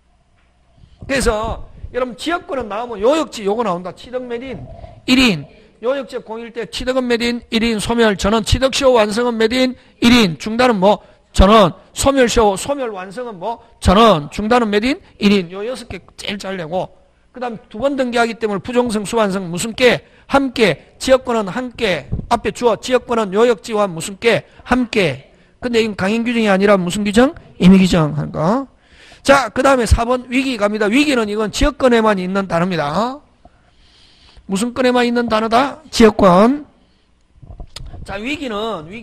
그래서 여러분 지역권은 나오면 요역지 요거 나온다. 취득 몇인? 1인. 요역지 공일 때 취득은 몇인? 1인. 소멸 전원. 취득시효 완성은 몇인? 1인. 중단은 뭐? 전원. 소멸시효 소멸 완성은 뭐? 전원. 중단은 몇인? 1인. 요 6개 제일 잘 내고 그 다음 두 번 등기하기 때문에 부종성 수완성 무슨 께? 함께. 지역권은 함께. 앞에 주어 지역권은 요역지와 무슨 께? 함께. 근데 이건 강행 규정이 아니라 무슨 규정? 임의 규정 한 거. 자, 그 다음에 4번 위기 갑니다. 위기는 이건 지역권에만 있는 단어입니다. 무슨 건에만 있는 단어다? 지역권. 자, 위기는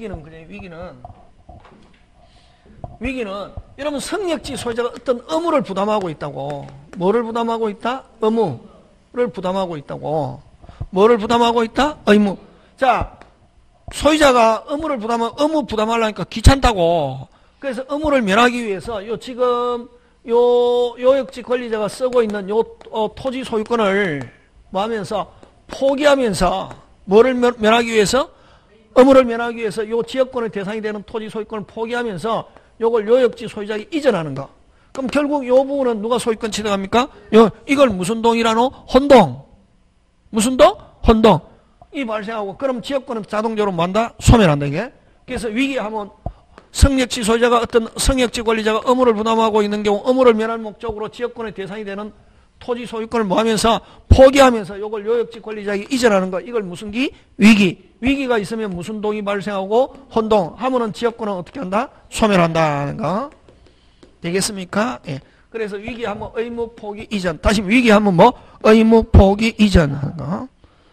여러분 성역지 소유자가 어떤 의무를 부담하고 있다고. 뭐를 부담하고 있다? 의무를 부담하고 있다고. 뭐를 부담하고 있다? 의무. 자, 소유자가 의무를 의무 부담하려니까 귀찮다고. 그래서 의무를 면하기 위해서 지금 요역지 권리자가 쓰고 있는 토지 소유권을 뭐 하면서 포기하면서 뭐를 면하기 위해서? 의무를 면하기 위해서 요 지역권의 대상이 되는 토지 소유권을 포기하면서 요걸 요역지 소유자에게 이전하는 거. 그럼 결국 요 부분은 누가 소유권 취득합니까? 이걸 무슨 동이라노? 혼동. 무슨 동? 혼동. 이 발생하고 그럼 지역권은 자동적으로 뭐한다? 소멸한다 이게. 그래서 위기하면 성역지 소유자가 어떤 성역지 권리자가 의무를 부담하고 있는 경우 의무를 면할 목적으로 지역권의 대상이 되는 토지 소유권을 뭐 하면서 포기하면서 요걸 요역지 권리자에게 이전하는 거. 이걸 무슨 기? 위기. 위기가 있으면 무슨 동이 발생하고 혼동 하면은 지역권은 어떻게 한다? 소멸한다 하는 거. 되겠습니까? 예. 그래서 위기하면 의무 포기 이전. 다시 위기하면 뭐? 의무 포기 이전 하는 거.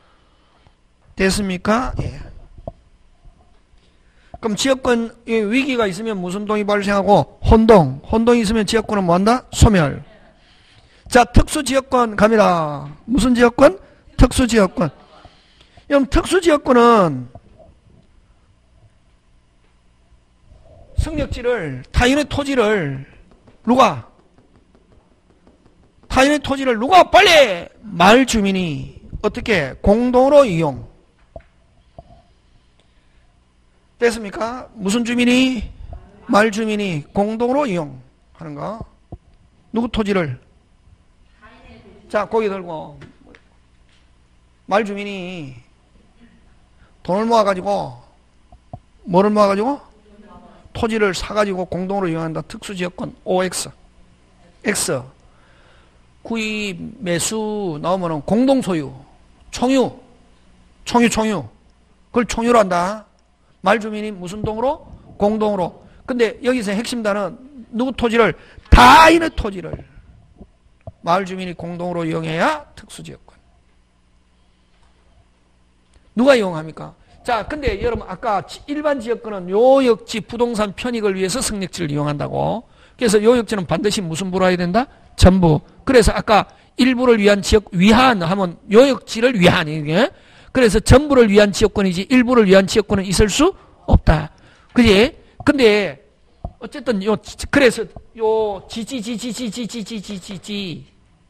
됐습니까? 예. 그럼 지역권 위기가 있으면 무슨 동이 발생하고? 혼동. 혼동이 있으면 지역권은 뭐한다? 소멸. 자, 특수지역권 갑니다. 무슨 지역권? 특수지역권. 그럼 특수지역권은 승력지를, 타인의 토지를 누가? 타인의 토지를 누가 빨리? 마을 주민이 어떻게? 공동으로 이용. 됐습니까? 무슨 주민이? 마을 주민이 공동으로 이용하는 거. 누구 토지를? 자, 고기 들고 마을 주민이 돈을 모아가지고 뭐를 모아가지고? 토지를 사가지고 공동으로 이용한다. 특수지역권 OX. X. 구입, 매수 나오면은 공동소유, 총유. 그걸 총유로 한다. 마을 주민이 무슨 동으로? 공동으로. 근데 여기서 핵심 단어는 누구 토지를? 타인의 토지를 마을 주민이 공동으로 이용해야 특수지역권. 누가 이용합니까? 자, 근데 여러분 아까 일반 지역권은 요역지 부동산 편익을 위해서 승력지를 이용한다고. 그래서 요역지는 반드시 무슨 부로 해야 된다? 전부. 그래서 아까 일부를 위한 지역 위한 하면 요역지를 위한 이게. 그래서 전부를 위한 지역권이지 일부를 위한 지역권은 있을 수 없다. 그지? 근데 어쨌든 그래서 지지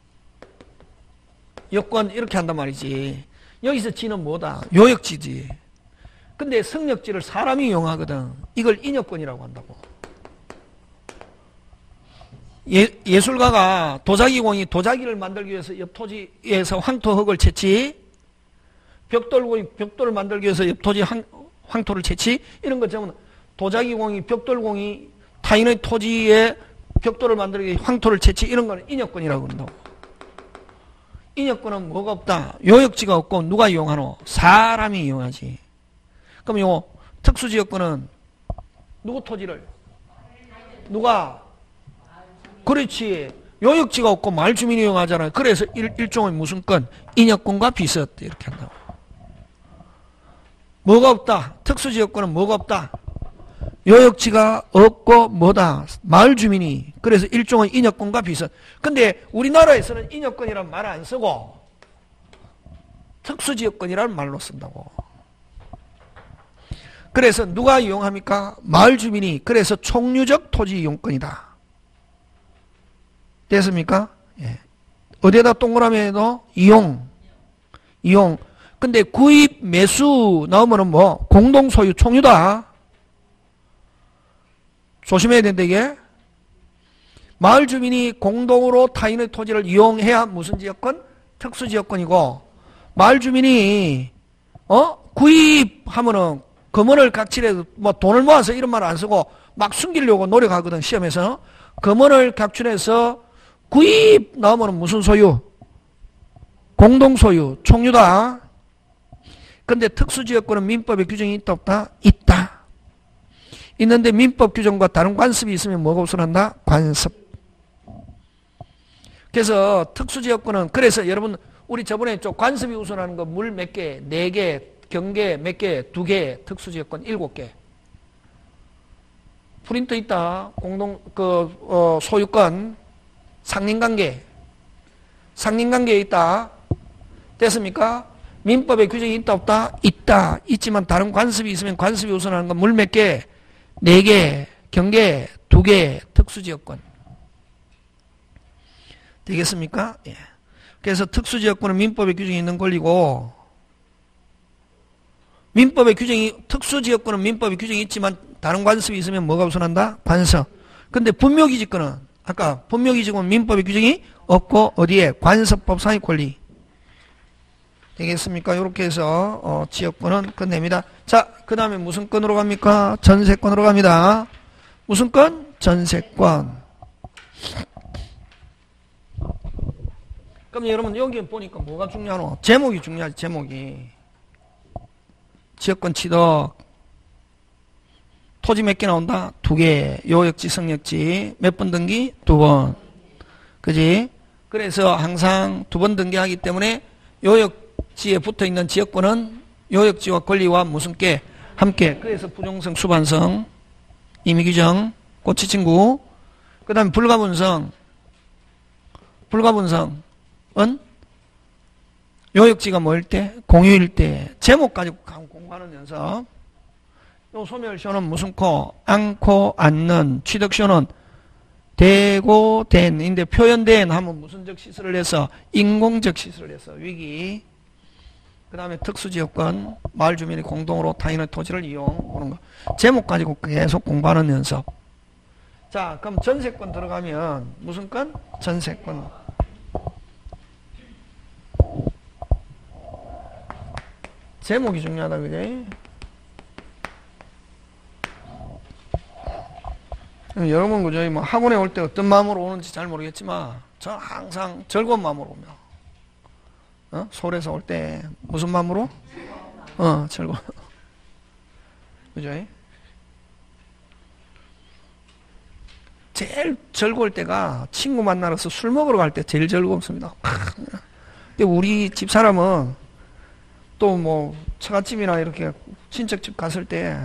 여권 이렇게 한단 말이지. 여기서 지는 뭐다? 요역지지. 근데 승력지를 사람이 이용하거든. 이걸 인여권이라고 한다고. 예술가가 도자기공이 도자기를 만들기 위해서 옆 토지에서 황토흙을 채취, 벽돌공이 벽돌을 만들기 위해서 옆 토지 황토를 채취, 이런 것 전부 도자기공이 벽돌공이 타인의 토지에 벽돌을 만들기 위해 황토를 채취, 이런 거는 인여권이라고 한다고. 인여권은 뭐가 없다? 요역지가 없고 누가 이용하노? 사람이 이용하지. 그럼 요 특수지역권은 누구 토지를? 누가? 그렇지. 요역지가 없고 마을 주민이 이용하잖아요. 그래서 일종의 무슨 건? 인여권과 비슷 이렇게 한다고. 뭐가 없다? 특수지역권은 뭐가 없다? 요역지가 없고 뭐다? 마을 주민이. 그래서 일종의 인여권과 비슷. 근데 우리나라에서는 인여권이라는 말을 안 쓰고 특수지역권이라는 말로 쓴다고. 그래서 누가 이용합니까? 마을 주민이. 그래서 총류적 토지 이용권이다. 됐습니까? 예. 어디에다 동그라미 해도 이용. 근데 구입, 매수 나오면은 뭐? 공동소유, 총유다. 조심해야 된다, 이게. 마을 주민이 공동으로 타인의 토지를 이용해야 무슨 지역권? 특수지역권이고, 마을 주민이, 구입하면은 금원을 각칠해서 뭐 돈을 모아서 이런 말 안 쓰고 막 숨기려고 노력하거든, 시험에서. 금원을 각출해서 구입 나오면 무슨 소유? 공동소유, 총유다. 근데 특수지역권은 민법에 규정이 있다 없다? 있다. 있는데 민법 규정과 다른 관습이 있으면 뭐가 우선한다? 관습. 그래서 특수지역권은 그래서 여러분 우리 저번에 좀 관습이 우선하는 거 물 몇 개? 4개, 경계 몇 개? 2개, 특수지역권 7개. 프린트 있다. 소유권. 상린관계에 있다. 됐습니까? 민법에 규정이 있다 없다? 있다. 있지만 다른 관습이 있으면 관습이 우선하는 건 물 몇 개? 4개, 경계 2개, 특수지역권. 되겠습니까? 예. 그래서 특수지역권은 민법에 규정이 있는 권리고, 특수지역권은 민법에 규정이 있지만 다른 관습이 있으면 뭐가 우선한다? 관습. 근데 분묘기지권은 아까 분묘기지권 민법의 규정이 없고 어디에? 관습법상의 권리. 되겠습니까? 이렇게 해서 지역권은 끝냅니다. 자, 그 다음에 무슨 건으로 갑니까? 전세권으로 갑니다. 무슨 건? 전세권. 그럼 여러분 여기 보니까 뭐가 중요하노? 제목이 중요하지. 제목이. 지역권 취득, 토지 몇 개 나온다? 2개. 요역지, 성역지. 몇 번 등기? 2번. 그지? 그래서 항상 2번 등기하기 때문에 요역지에 붙어 있는 지역권은 요역지와 권리와 무슨 께? 함께. 그래서 부종성, 수반성, 임의규정, 꼬치친구. 그 다음에 불가분성. 불가분성은 요역지가 뭐일 때? 공유일 때. 제목 가지고 공부하는 연습. 요 소멸시효는 무슨 코? 않고, 않는. 취득시효는 되고, 된인데 표현된 하면 무슨적 시설을 해서? 인공적 시설을 해서. 위기. 그 다음에 특수지역권. 마을 주민이 공동으로 타인의 토지를 이용하는 거. 제목 가지고 계속 공부하는 연습. 자, 그럼 전세권 들어가면 무슨 건? 전세권. 제목이 중요하다, 그지? 여러분, 그죠? 뭐 학원에 올 때 어떤 마음으로 오는지 잘 모르겠지만, 저는 항상 즐거운 마음으로 오며, 서울에서 올 때 무슨 마음으로? 즐거운. 그죠? 제일 즐거울 때가 친구 만나러서 술 먹으러 갈 때 제일 즐겁습니다. 근데 우리 집사람은 또 뭐 처갓집이나 이렇게 친척집 갔을 때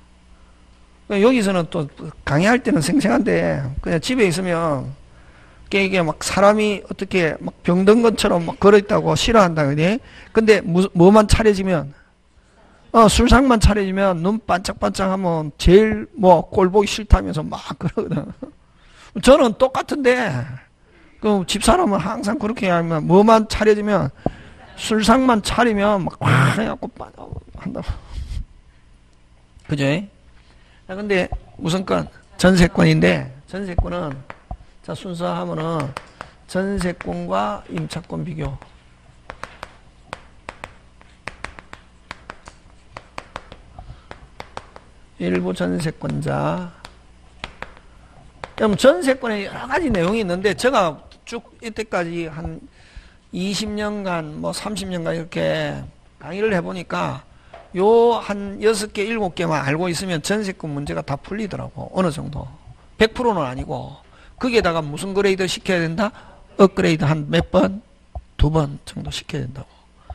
여기서는 또 강의할 때는 생생한데 그냥 집에 있으면 이게 막 사람이 어떻게 막 병든 것처럼 막 걸어있다고 싫어한다 그래. 근데 뭐만 차려지면 술상만 차려지면 눈 반짝반짝하면 제일 뭐 꼴 보기 싫다면서 막 그러거든. 저는 똑같은데 그 집사람은 항상 그렇게 하면 뭐만 차려지면 술상만 차리면 막 해갖고 한다고. 그죠? 근데 무슨 건? 전세권인데 전세권은 자 순서 하면은 전세권과 임차권 비교. 일부 전세권자. 그럼 전세권에 여러 가지 내용이 있는데 제가 쭉 이때까지 한 20년간 뭐 30년간 이렇게 강의를 해보니까 요 한 6개, 7개만 알고 있으면 전세권 문제가 다 풀리더라고. 어느 정도. 100%는 아니고 거기에다가 무슨 그레이드 시켜야 된다? 업그레이드 한 몇 번? 2번 정도 시켜야 된다고.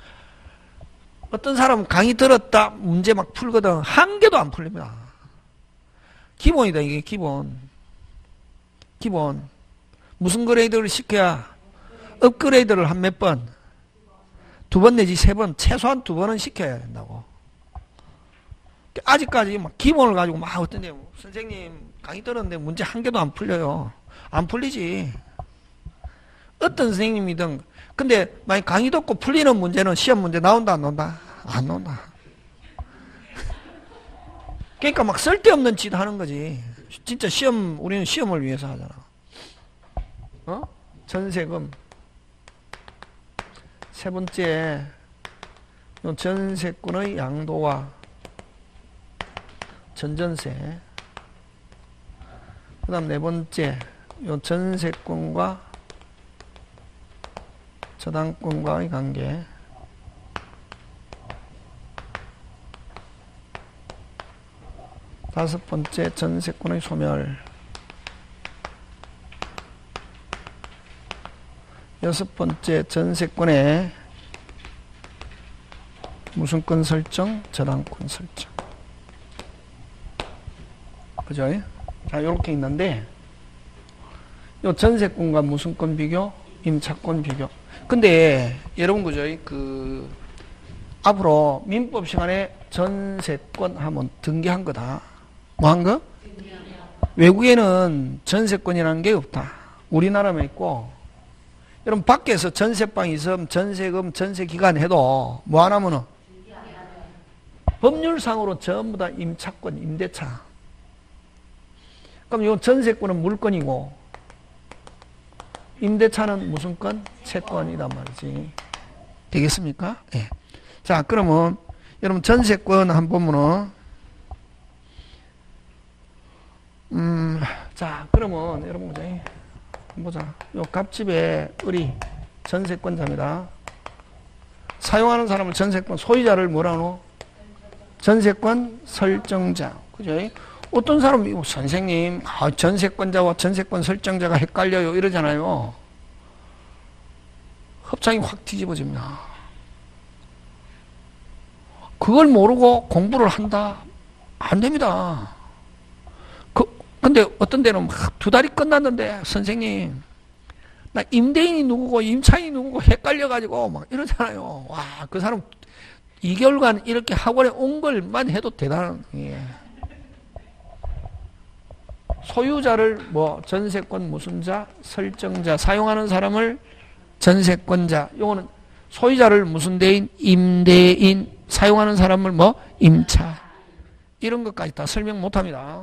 어떤 사람은 강의 들었다 문제 막 풀거든. 한 개도 안 풀립니다. 기본이다 이게 기본. 기본. 무슨 그레이드를 시켜야 업그레이드를 한 몇 번? 2번 내지 3번, 최소한 2번은 시켜야 된다고. 아직까지 막 기본을 가지고 막 어떤데 선생님 강의 들었는데 문제 한 개도 안 풀려요. 안 풀리지. 어떤 선생님이든. 근데 만약 강의 듣고 풀리는 문제는 시험 문제 나온다 안 나온다? 안 나온다. 그러니까 막 쓸데없는 짓 하는 거지. 진짜 시험 우리는 시험을 위해서 하잖아. 전세금. 세 번째, 전세권의 양도와 전전세. 그 다음 네 번째, 전세권과 저당권과의 관계. 다섯 번째, 전세권의 소멸. 여섯 번째, 전세권의 무슨 권 설정? 저당권 설정. 그죠? 자, 요렇게 있는데, 요 전세권과 무슨 권 비교? 임차권 비교. 근데, 여러분, 그죠? 앞으로 민법 시간에 전세권 하면 등기한 거다. 뭐 한 거? 외국에는 전세권이라는 게 없다. 우리나라만 있고, 여러분 밖에서 전세방 있으면 전세금, 전세기간 해도 뭐 안 하면은 법률상으로 전부 다 임차권, 임대차. 그럼 이 전세권은 물권이고 임대차는 무슨 권? 채권이란 말이지. 되겠습니까? 예. 자, 그러면 여러분 전세권 한번 보면은 자, 그러면 여러분 보자. 요 갑집의 을이 전세권자입니다. 사용하는 사람을 전세권, 소유자를 뭐라 하노? 전세권 설정자. 그죠? 어떤 사람이 선생님 전세권자와 전세권 설정자가 헷갈려요 이러잖아요. 합창이 확 뒤집어집니다. 그걸 모르고 공부를 한다? 안 됩니다. 근데 어떤 데는 막 2달이 끝났는데 선생님 나 임대인이 누구고 임차인이 누구고 헷갈려가지고 막 이러잖아요. 와, 그 사람 2개월간 이렇게 학원에 온 걸만 해도 대단한. 예. 소유자를 뭐 전세권 무슨 자, 설정자, 사용하는 사람을 전세권자. 요거는 소유자를 무슨 대인, 임대인, 사용하는 사람을 뭐 임차. 이런 것까지 다 설명 못합니다.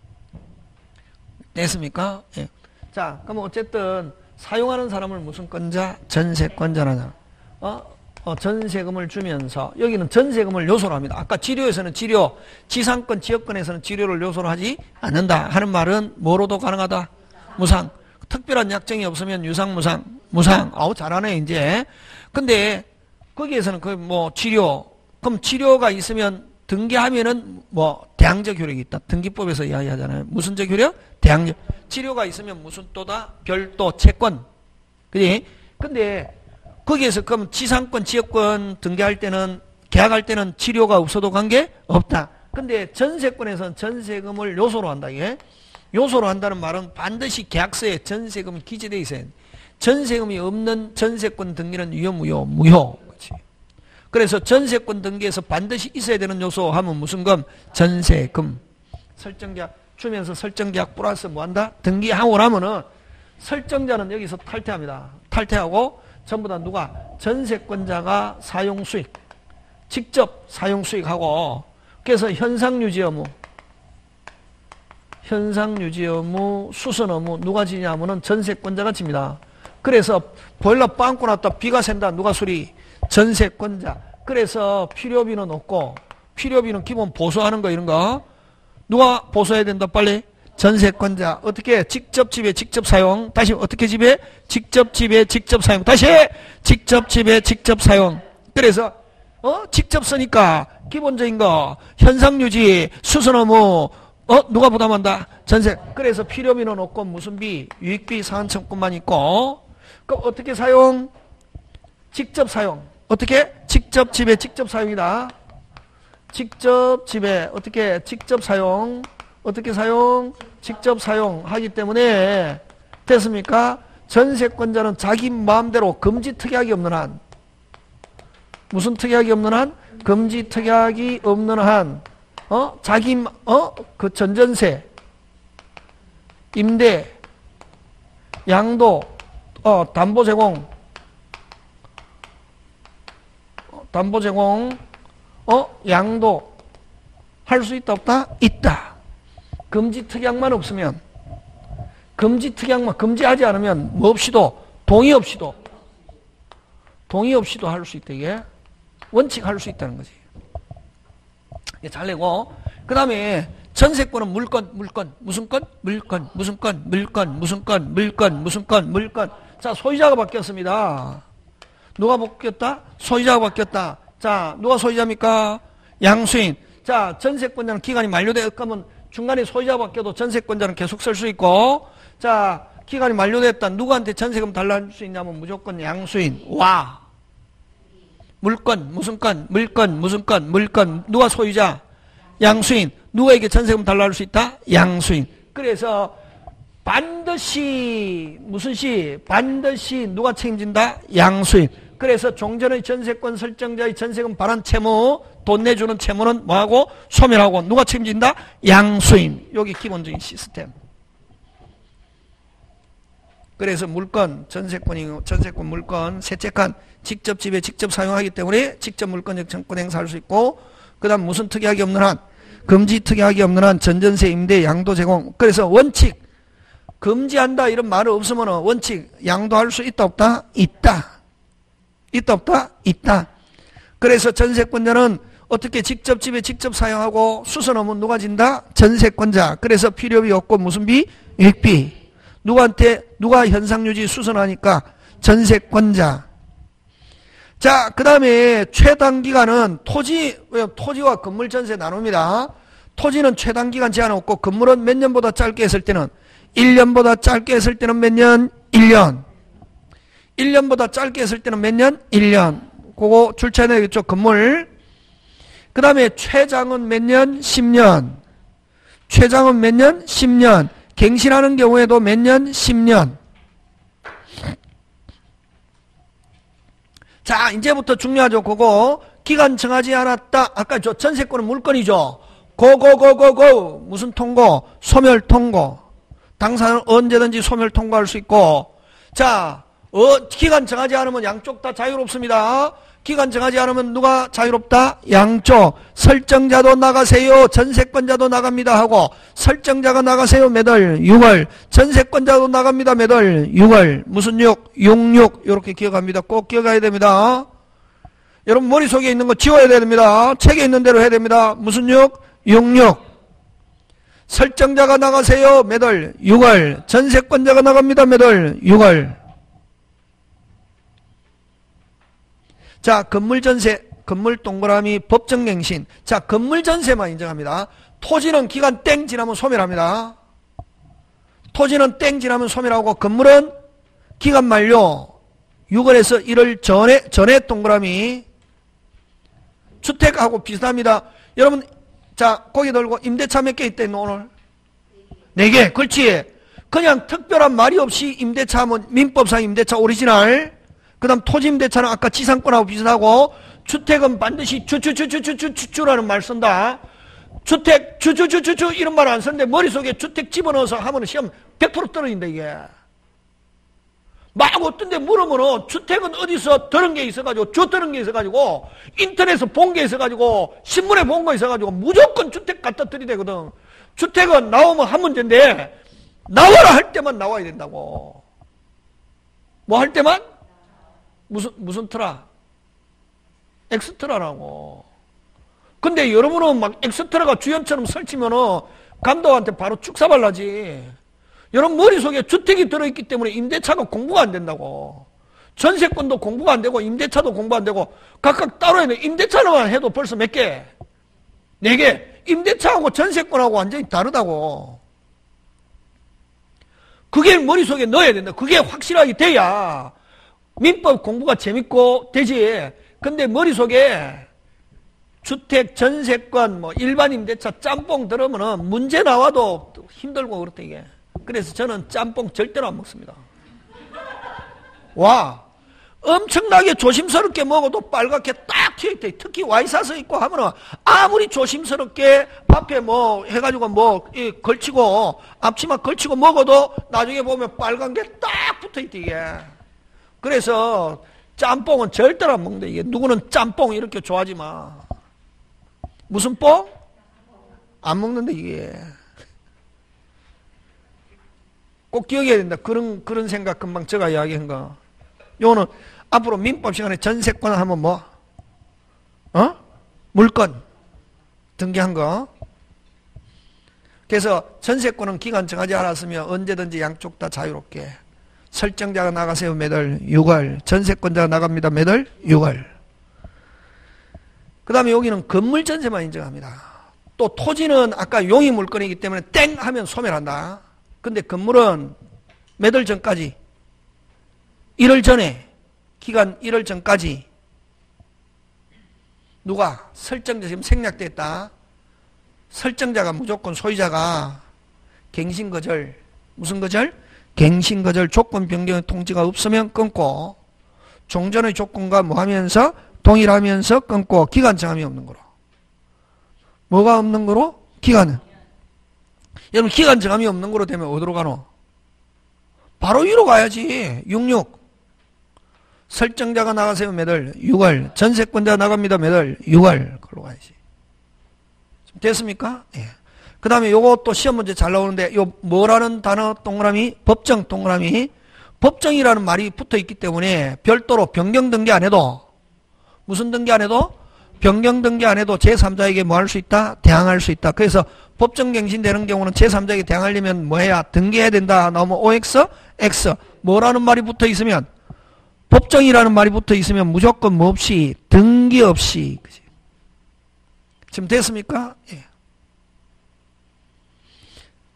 됐습니까? 예. 자, 그럼 어쨌든 사용하는 사람을 무슨 권자? 전세권자라잖아. 전세금을 주면서 여기는 전세금을 요소로 합니다. 아까 지료에서는 지료, 지상권, 지역권에서는 지료를 요소로 하지 않는다 하는 말은 뭐로도 가능하다? 무상. 특별한 약정이 없으면 유상, 무상. 아우 잘하네 이제. 근데 거기에서는 그 뭐 지료, 그럼 지료가 있으면 등기하면은 뭐 대항적 효력이 있다. 등기법에서 이야기하잖아요. 무슨 적 효력? 대항적. 지료가 있으면 무슨 또다? 별도 채권. 그지? 근데 거기에서 그럼 지상권, 지역권 등기할 때는 계약할 때는 지료가 없어도 관계 없다. 근데 전세권에서는 전세금을 요소로 한다. 이게 요소로 한다는 말은 반드시 계약서에 전세금이 기재되어 있어야 돼. 전세금이 없는 전세권 등기는 유효, 무효. 그렇지. 그래서 전세권 등기에서 반드시 있어야 되는 요소 하면 무슨 금? 전세금. 설정계약 주면서 설정계약 플러스 뭐 한다? 등기하고 나면은 설정자는 여기서 탈퇴합니다. 탈퇴하고 전부 다 누가? 전세권자가 사용수익, 직접 사용수익하고, 그래서 현상유지 의무, 수선 의무 누가 지냐 하면은 전세권자가 집니다. 그래서 보일러 빵꾸 났다 비가 샌다 누가 수리? 전세권자. 그래서 필요비는 없고, 필요비는 기본 보수하는 거 이런 거 누가 보수해야 된다 빨리? 전세권자. 어떻게? 직접 지배, 직접 사용. 다시 어떻게 지배? 직접 지배, 직접 사용. 다시 직접 지배, 직접 사용. 그래서 직접 쓰니까 기본적인 거 현상유지, 수선 의무 누가 부담한다? 전세. 그래서 필요비는 없고 무슨 비? 유익비 상환청구만 있고. 그럼 어떻게 사용? 직접 사용. 어떻게? 직접 지배, 직접 사용이다. 직접 지배. 어떻게? 직접 사용. 어떻게 사용? 직접 사용하기 때문에 됐습니까? 전세권자는 자기 마음대로 금지 특약이 없는 한, 무슨 특약이 없는 한? 금지 특약이 없는 한, 자기 그 전전세, 임대, 양도, 담보 제공, 양도 할 수 있다 없다? 있다. 금지 특약만 없으면, 금지 특약만 금지하지 않으면 뭐 없이도, 동의 없이도 할 수 있다. 이게 원칙 할 수 있다는 거지. 잘 내고, 그 다음에 전세권은 물건, 무슨 건? 물건, 무슨 건? 물건, 무슨 건? 물건, 무슨 건? 물건. 자, 소유자가 바뀌었습니다. 누가 바뀌었다? 소유자가 바뀌었다. 자, 누가 소유자입니까? 양수인. 자, 전세권자는 기간이 만료되었다면 중간에 소유자 바뀌어도 전세권자는 계속 쓸 수 있고, 자, 기간이 만료됐다. 누구한테 전세금 달라 할 수 있냐면 무조건 양수인. 와. 물건, 무슨 건? 물건, 무슨 건? 물건. 누가 소유자? 양수인. 누구에게 전세금 달라 할 수 있다? 양수인. 그래서 반드시 무슨 시? 반드시 누가 책임진다? 양수인. 그래서 종전의 전세권 설정자의 전세금 반환 채무, 돈 내주는 채무는 뭐하고? 소멸하고. 누가 책임진다? 양수인. 여기 기본적인 시스템. 그래서 물건, 전세권 물건, 세채권 직접 지배, 직접 사용하기 때문에 직접 물권적 청구 행사할 수 있고, 그 다음 무슨 특약이 없는 한? 금지 특약이 없는 한 전전세, 임대, 양도 제공. 그래서 원칙, 금지한다 이런 말은 없으면 원칙, 양도할 수 있다 없다? 있다. 있다 없다? 있다. 그래서 전세권자는 어떻게 직접 지배, 직접 사용하고 수선 의무는 누가 진다? 전세권자. 그래서 필요비 없고 무슨 비? 유익비. 누가 현상유지 수선하니까? 전세권자. 자, 그 다음에 최단기간은 토지와 건물 전세 나눕니다. 토지는 최단 기간 제한 없고 건물은 몇 년보다 짧게 했을 때는 1년보다 짧게 했을 때는 몇 년? 1년. 1년보다 짧게 했을 때는 몇 년? 1년. 그거 출처해야 되겠죠. 건물. 그 다음에 최장은 몇 년? 10년. 최장은 몇 년? 10년. 갱신하는 경우에도 몇 년? 10년. 자, 이제부터 중요하죠. 그거 기간 정하지 않았다. 아까 저 전세권은 물건이죠. 고고고고고 무슨 통고? 소멸 통고. 당사자는 언제든지 소멸 통고할 수 있고. 자, 기간 정하지 않으면 양쪽 다 자유롭습니다. 기간 정하지 않으면 누가 자유롭다? 양쪽. 설정자도 나가세요. 전세권자도 나갑니다 하고, 설정자가 나가세요. 몇 월? 6월. 전세권자도 나갑니다. 몇 월? 6월. 무슨 6? 66. 이렇게 기억합니다. 꼭 기억해야 됩니다. 여러분 머릿속에 있는 거 지워야 됩니다. 책에 있는 대로 해야 됩니다. 무슨 6? 66. 설정자가 나가세요. 몇 월? 6월. 전세권자가 나갑니다. 몇 월? 6월. 자, 건물전세, 건물 동그라미, 법정갱신. 자, 건물전세만 인정합니다. 토지는 기간 땡 지나면 소멸합니다. 토지는 땡 지나면 소멸하고, 건물은 기간 만료 6월에서 1월 전에 동그라미. 주택하고 비슷합니다. 여러분, 자, 고개 들고 임대차 몇 개 있대, 오늘? 4개. 그렇지. 그냥 특별한 말이 없이 임대차 하면 민법상 임대차 오리지널. 그 다음 토지임대차는 아까 지상권하고 비슷하고, 주택은 반드시 주라는 말 쓴다. 주택 주 이런 말 안 쓰는데 머릿속에 주택 집어넣어서 하면 시험 100% 떨어진다 이게. 막 어떤 데 물으면 주택은 어디서 들은 게 있어가지고, 들은 게 있어가지고, 인터넷에서 본 게 있어가지고, 신문에 본 거 있어가지고 무조건 주택 갖다 들이대거든. 주택은 나오면 한 문제인데 나와라 할 때만 나와야 된다고. 뭐 할 때만? 무슨 트라? 엑스트라라고. 근데 여러분은 막 엑스트라가 주연처럼 설치면은 감독한테 바로 축사발라지. 여러분 머릿속에 주택이 들어있기 때문에 임대차가 공부가 안 된다고. 전세권도 공부가 안 되고 임대차도 공부 안 되고 각각 따로 해야 돼. 임대차만 해도 벌써 몇 개? 4개. 임대차하고 전세권하고 완전히 다르다고. 그게 머릿속에 넣어야 된다. 그게 확실하게 돼야 민법 공부가 재밌고 되지. 근데 머릿속에 주택, 전세권, 뭐 일반 임대차 짬뽕 들으면은 문제 나와도 힘들고 그렇다 이게. 그래서 저는 짬뽕 절대로 안 먹습니다. 와, 엄청나게 조심스럽게 먹어도 빨갛게 딱 튀어있대. 특히 와이사스 있고 하면은 아무리 조심스럽게 앞에 뭐 해가지고 뭐 걸치고 앞치마 걸치고 먹어도 나중에 보면 빨간 게 딱 붙어있대 이게. 그래서 짬뽕은 절대로 안 먹는다 이게. 누구는 짬뽕 이렇게 좋아하지 마. 무슨 뽕? 안 먹는다 이게. 꼭 기억해야 된다. 그런 생각 금방 제가 이야기한 거. 요거는 앞으로 민법 시간에 전세권 하면 뭐? 물건 등기한 거. 그래서 전세권은 기간 정하지 않았으면 언제든지 양쪽 다 자유롭게. 설정자가 나가세요. 몇 월? 6월. 전세권자가 나갑니다. 몇 월? 6월. 그 다음에 여기는 건물 전세만 인정합니다. 또 토지는 아까 용의 물건이기 때문에 땡 하면 소멸한다. 근데 건물은 몇 월 전까지? 1월 전에. 기간 1월 전까지. 누가? 설정자 지금 생략됐다. 설정자가 무조건 소유자가 갱신거절. 무슨 거절? 갱신거절 조건 변경의 통지가 없으면 끊고, 종전의 조건과 뭐 하면서 동일하면서 끊고, 기간 정함이 없는 거로. 뭐가 없는 거로? 기간은. 여러분 기간 정함이 없는 거로 되면 어디로 가노? 바로 위로 가야지. 66. 설정자가 나가세요. 몇 월? 6월. 전세권자가 나갑니다. 몇 월? 6월. 그걸로 가야지. 됐습니까? 예. 그 다음에 요것도 시험 문제 잘 나오는데, 요 뭐라는 단어 동그라미? 법정 동그라미. 법정이라는 말이 붙어 있기 때문에 별도로 변경 등기 안 해도, 무슨 등기 안 해도? 변경 등기 안 해도 제3자에게 뭐 할 수 있다? 대항할 수 있다. 그래서 법정 갱신되는 경우는 제3자에게 대항하려면 뭐 해야? 등기해야 된다. 나오면 OX, X. 뭐라는 말이 붙어 있으면, 법정이라는 말이 붙어 있으면 무조건 뭐 없이, 등기 없이. 그치? 지금 됐습니까? 예.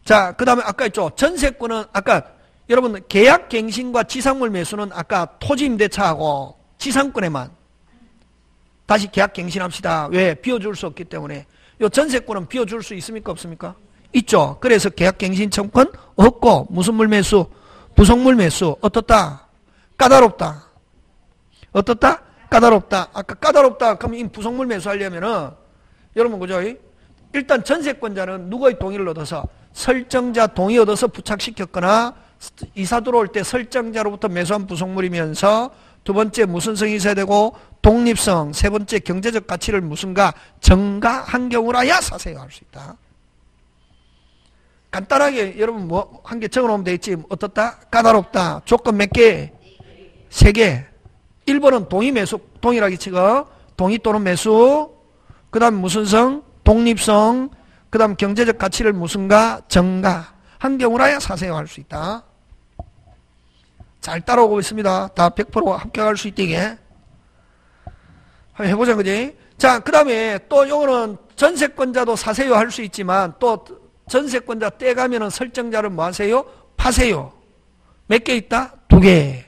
자, 그 다음에 아까 있죠. 전세권은 아까 여러분 계약갱신과 지상물 매수는 아까 토지임대차하고 지상권에만 다시 계약갱신합시다. 왜? 비워줄 수 없기 때문에. 요 전세권은 비워줄 수 있습니까? 없습니까? 있죠. 그래서 계약갱신 청구권 없고 무슨 물 매수? 부속물 매수. 어떻다? 까다롭다. 어떻다? 까다롭다. 아까 까다롭다. 그럼 이 부속물 매수하려면은 여러분 그죠? 일단 전세권자는 누구의 동의를 얻어서 설정자 동의 얻어서 부착시켰거나 이사 들어올 때 설정자로부터 매수한 부속물이면서 두 번째 무슨 성이 있어야 되고 독립성, 세 번째 경제적 가치를 무슨가 증가한 경우라야 사세요할 수 있다. 간단하게 여러분 뭐 한 개 적어놓으면 되겠지. 어떻다? 까다롭다. 조건 몇 개? 3개. 1번은 동의 매수, 동일하게 치고 동의 또는 매수. 그 다음 무슨 성? 독립성. 그 다음 경제적 가치를 무슨가 증가한 경우라야 사세요할 수 있다. 잘 따라오고 있습니다. 다 100% 합격할 수 있게. 한번 해보자, 그지? 자, 그 다음에 또 요거는 전세권자도 사세요 할 수 있지만 또 전세권자 떼가면은 설정자를 뭐 하세요? 파세요. 몇 개 있다? 2개.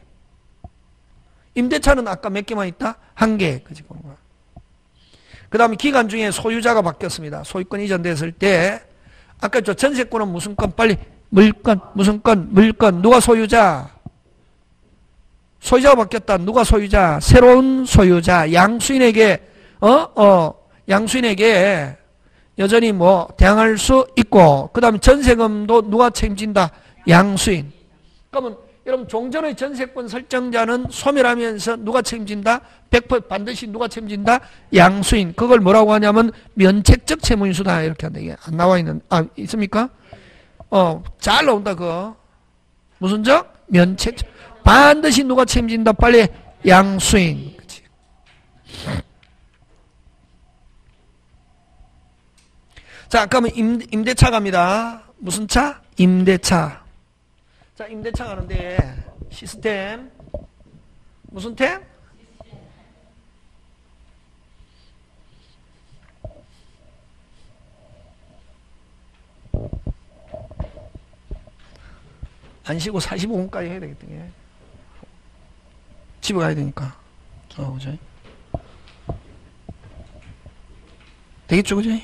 임대차는 아까 몇 개만 있다? 1개. 그지? 그 다음에 기간 중에 소유자가 바뀌었습니다. 소유권 이전됐을 때 아까 저 전세권은 무슨 건? 빨리 물건, 무슨 건? 물건. 누가 소유자? 소유자가 바뀌었다. 누가 소유자? 새로운 소유자. 양수인에게 양수인에게 여전히 뭐 대항할 수 있고, 그 다음에 전세금도 누가 책임진다? 양수인. 그러면 여러분 종전의 전세권 설정자는 소멸하면서 누가 책임진다? 100% 반드시 누가 책임진다? 양수인. 그걸 뭐라고 하냐면 면책적 채무인수다 이렇게 한다. 이게 안 나와 있는 있습니까? 잘 나온다 그거. 무슨 적? 면책적. 반드시 누가 책임진다? 빨리 양수인. 그치? 자, 그러면 임대차 갑니다. 무슨 차? 임대차. 자, 임대차 가는데 시스템 무슨 템? 안 쉬고 45분까지 해야 되겠다. 집에 가야 되니까. 그죠? 되겠죠, 그죠?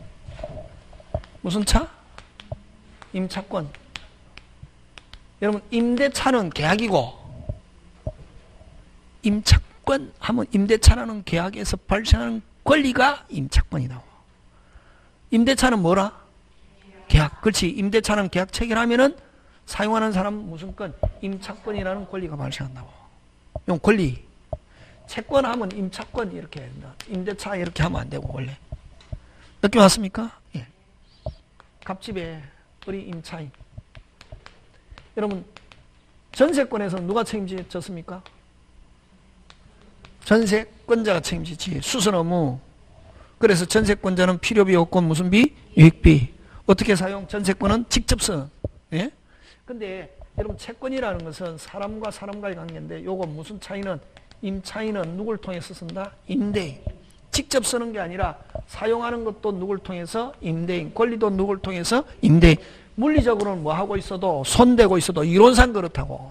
무슨 차? 임차권. 여러분 임대차는 계약이고 임차권 하면 임대차라는 계약에서 발생하는 권리가 임차권이다. 임대차는 뭐라? 계약. 그렇지. 임대차는 계약 체결하면은 사용하는 사람 무슨 권? 임차권이라는 권리가 발생한다고. 용 권리. 채권 하면 임차권 이렇게 해야 된다. 임대차 이렇게 하면 안 되고 원래. 느낌 왔습니까? 예. 갑집에 우리 임차인. 여러분 전세권에서 누가 책임졌습니까? 전세권자가 책임지지. 수선 의무. 그래서 전세권자는 필요비 없고 무슨 비? 유익비. 어떻게 사용? 전세권은 직접선. 예? 근데 여러분 채권이라는 것은 사람과 사람과의 관계인데 요거 무슨 차이는 임차인은 누굴 통해서 쓴다? 임대인. 직접 쓰는 게 아니라 사용하는 것도 누굴 통해서? 임대인. 권리도 누굴 통해서? 임대인. 물리적으로는 뭐 하고 있어도 손대고 있어도 이론상 그렇다고.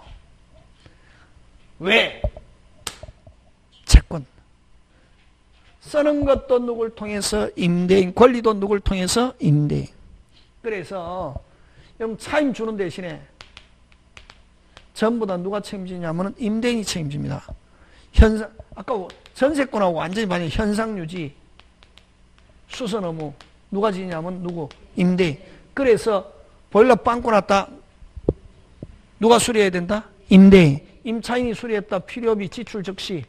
왜? 채권. 쓰는 것도 누굴 통해서? 임대인. 권리도 누굴 통해서? 임대인. 그래서 여러분 차임 주는 대신에 전부 다 누가 책임지냐면 임대인이 책임집니다. 아까 전세권하고 완전히 반대. 현상유지, 수선 의무 누가 지냐면 누구? 임대인. 그래서 보일러 빵꾸 났다. 누가 수리해야 된다? 임대인. 임차인이 수리했다. 필요비 지출 즉시.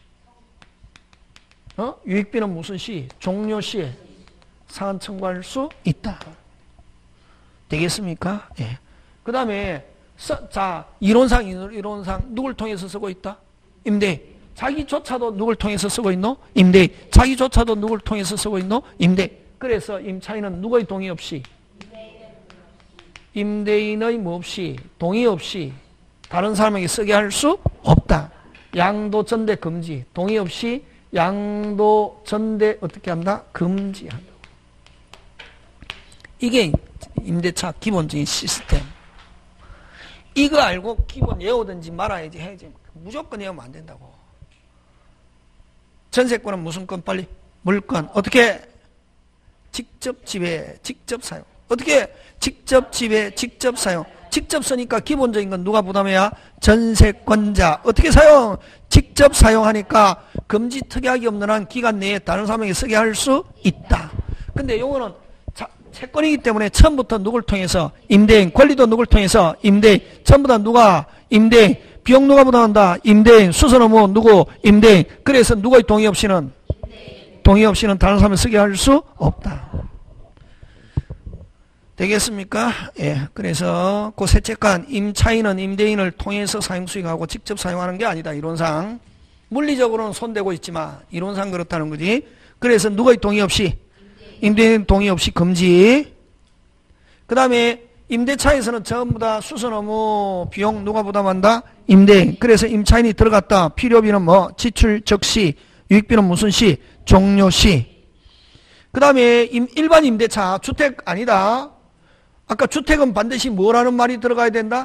유익비는 무슨 시? 종료시에 상한 청구할 수 있다. 되겠습니까? 예. 그 다음에 자 이론상 누굴 통해서 쓰고 있다? 임대인. 자기조차도 누굴 통해서 쓰고 있노? 임대인. 자기조차도 누굴 통해서 쓰고 있노? 임대인. 그래서 임차인은 누구의 동의 없이? 임대인의 뭐 없이? 동의 없이 다른 사람에게 쓰게 할 수 없다. 양도 전대 금지. 동의 없이 양도 전대 어떻게 한다? 금지한다. 이게 임대차 기본적인 시스템. 이거 알고 기본 외우든지 말아야지 해야지. 무조건 외우면 안 된다고. 전세권은 무슨 건? 빨리. 물건. 어떻게? 직접 지배, 직접 사용. 어떻게? 직접 지배, 직접 사용. 직접 쓰니까 기본적인 건 누가 부담해야? 전세권자. 어떻게 사용? 직접 사용하니까 금지 특약이 없는 한 기간 내에 다른 사람에게 쓰게 할 수 있다. 근데 요거는 채권이기 때문에 처음부터 누굴 통해서? 임대인. 권리도 누굴 통해서? 임대인. 전부 다 누가? 임대인. 비용 누가 부담한다? 임대인. 수선 의무 누구? 임대인. 그래서 누구의 동의 없이는? 동의 없이는 다른 사람을 쓰게 할 수 없다. 되겠습니까? 예. 그래서 그 세채권 임차인은 임대인을 통해서 사용 수익하고 직접 사용하는 게 아니다. 이론상. 물리적으로는 손대고 있지만 이론상 그렇다는 거지. 그래서 누구의 동의 없이? 임대인 동의 없이 금지. 그 다음에 임대차에서는 전부 다 수선 의무 비용 누가 부담한다? 임대인. 그래서 임차인이 들어갔다. 필요비는 뭐? 지출 적시. 유익비는 무슨 시? 종료시. 그 다음에 일반 임대차 주택 아니다. 아까 주택은 반드시 뭐라는 말이 들어가야 된다?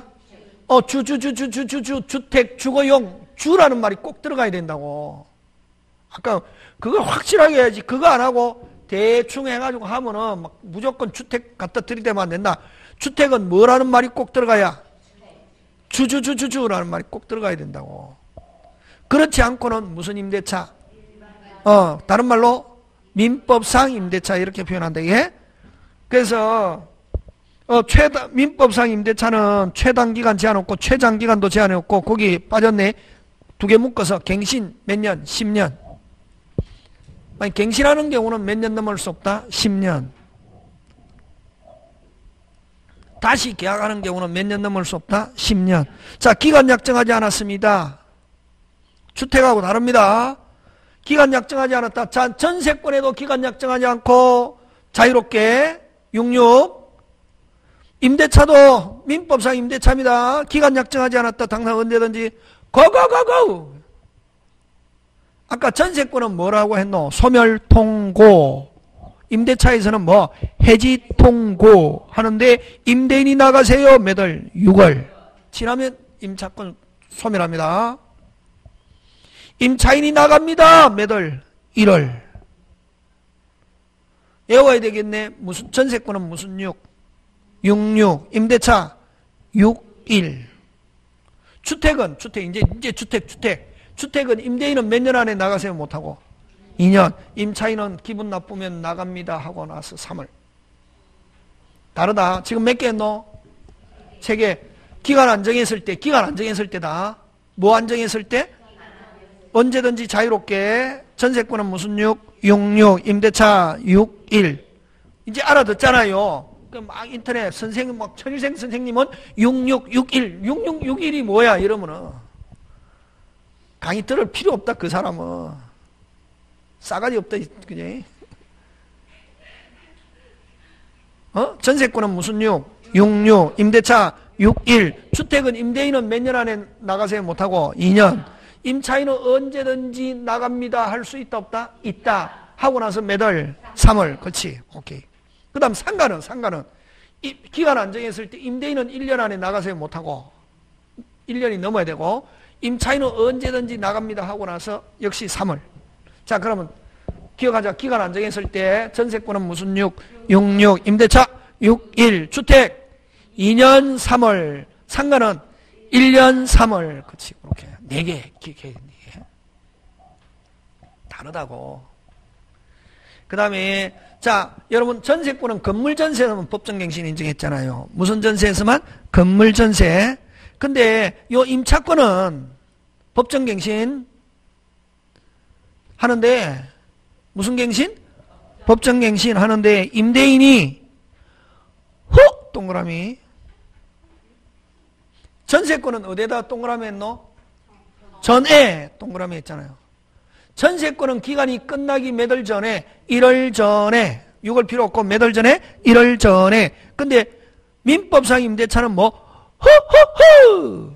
주택, 주거용, 주라는 말이 꼭 들어가야 된다고. 아까 그걸 확실하게 해야지. 그거 안 하고 대충 해가지고 하면은 막 무조건 주택 갖다 들이대면 안 된다. 주택은 뭐라는 말이 꼭 들어가야? 주라는 말이 꼭 들어가야 된다고. 그렇지 않고는 무슨 임대차? 다른 말로 민법상 임대차 이렇게 표현한다. 예? 그래서 민법상 임대차는 최단기간 제한 없고 최장기간도 제한 없고 거기 빠졌네. 두 개 묶어서 갱신 몇 년? 10년. 아니, 갱신하는 경우는 몇 년 넘을 수 없다? 10년. 다시 계약하는 경우는 몇 년 넘을 수 없다? 10년. 자, 기간 약정하지 않았습니다. 주택하고 다릅니다. 기간 약정하지 않았다. 자, 전세권에도 기간 약정하지 않고 자유롭게 66. 임대차도 민법상 임대차입니다. 기간 약정하지 않았다. 당장 언제든지 고고고고. 아까 전세권은 뭐라고 했노? 소멸통고. 임대차에서는 뭐? 해지통고 하는데 임대인이 나가세요. 몇 월? 6월. 지나면 임차권 소멸합니다. 임차인이 나갑니다. 몇 월? 1월. 외워야 되겠네. 무슨 전세권은 무슨 6? 66. 임대차 61. 주택은 이제 주택은 임대인은 몇 년 안에 나가세요 못하고 2년. 임차인은 기분 나쁘면 나갑니다 하고 나서 3월. 다르다. 지금 몇 개 했노? 3개. 기간 안정했을 때다. 뭐 안정했을 때? 언제든지 자유롭게. 전세권은 무슨 6? 66. 임대차 61. 이제 알아듣잖아요. 막 인터넷 선생님, 막 천일생 선생님은 6661. 6661이 뭐야? 이러면은 강의 들을 필요 없다. 그 사람은 싸가지 없다. 그지? 전세권은 무슨 6? 66. 임대차 61. 주택은 임대인은 몇 년 안에 나가세요 못하고 2년. 임차인은 언제든지 나갑니다 할 수 있다 없다? 있다. 하고 나서 몇 월? 3월. 그렇지. 오케이. 그 다음 상가는 기간 안정했을 때 임대인은 1년 안에 나가세요 못하고 1년이 넘어야 되고 임차인은 언제든지 나갑니다 하고 나서 역시 3월. 자, 그러면 기억하자. 기간 안정했을 때 전세권은 무슨 6? 66. 임대차 61. 주택 2년 3월. 상가는 1년 3월. 그렇지. 그렇게 4개 기억해. 4개. 다르다고. 그 다음에 자, 여러분 전세권은 건물전세는 법정갱신 인정했잖아요. 무슨 전세에서만? 건물전세. 근데 요 임차권은 법정갱신 하는데 무슨 갱신? 법정갱신 하는데 임대인이 동그라미. 전세권은 어디에다 동그라미 했노? 전에 동그라미 했잖아요. 전세권은 기간이 끝나기 몇 월 전에? 1월 전에. 6월 필요 없고 몇 월 전에? 1월 전에. 근데 민법상 임대차는 뭐? 허허허.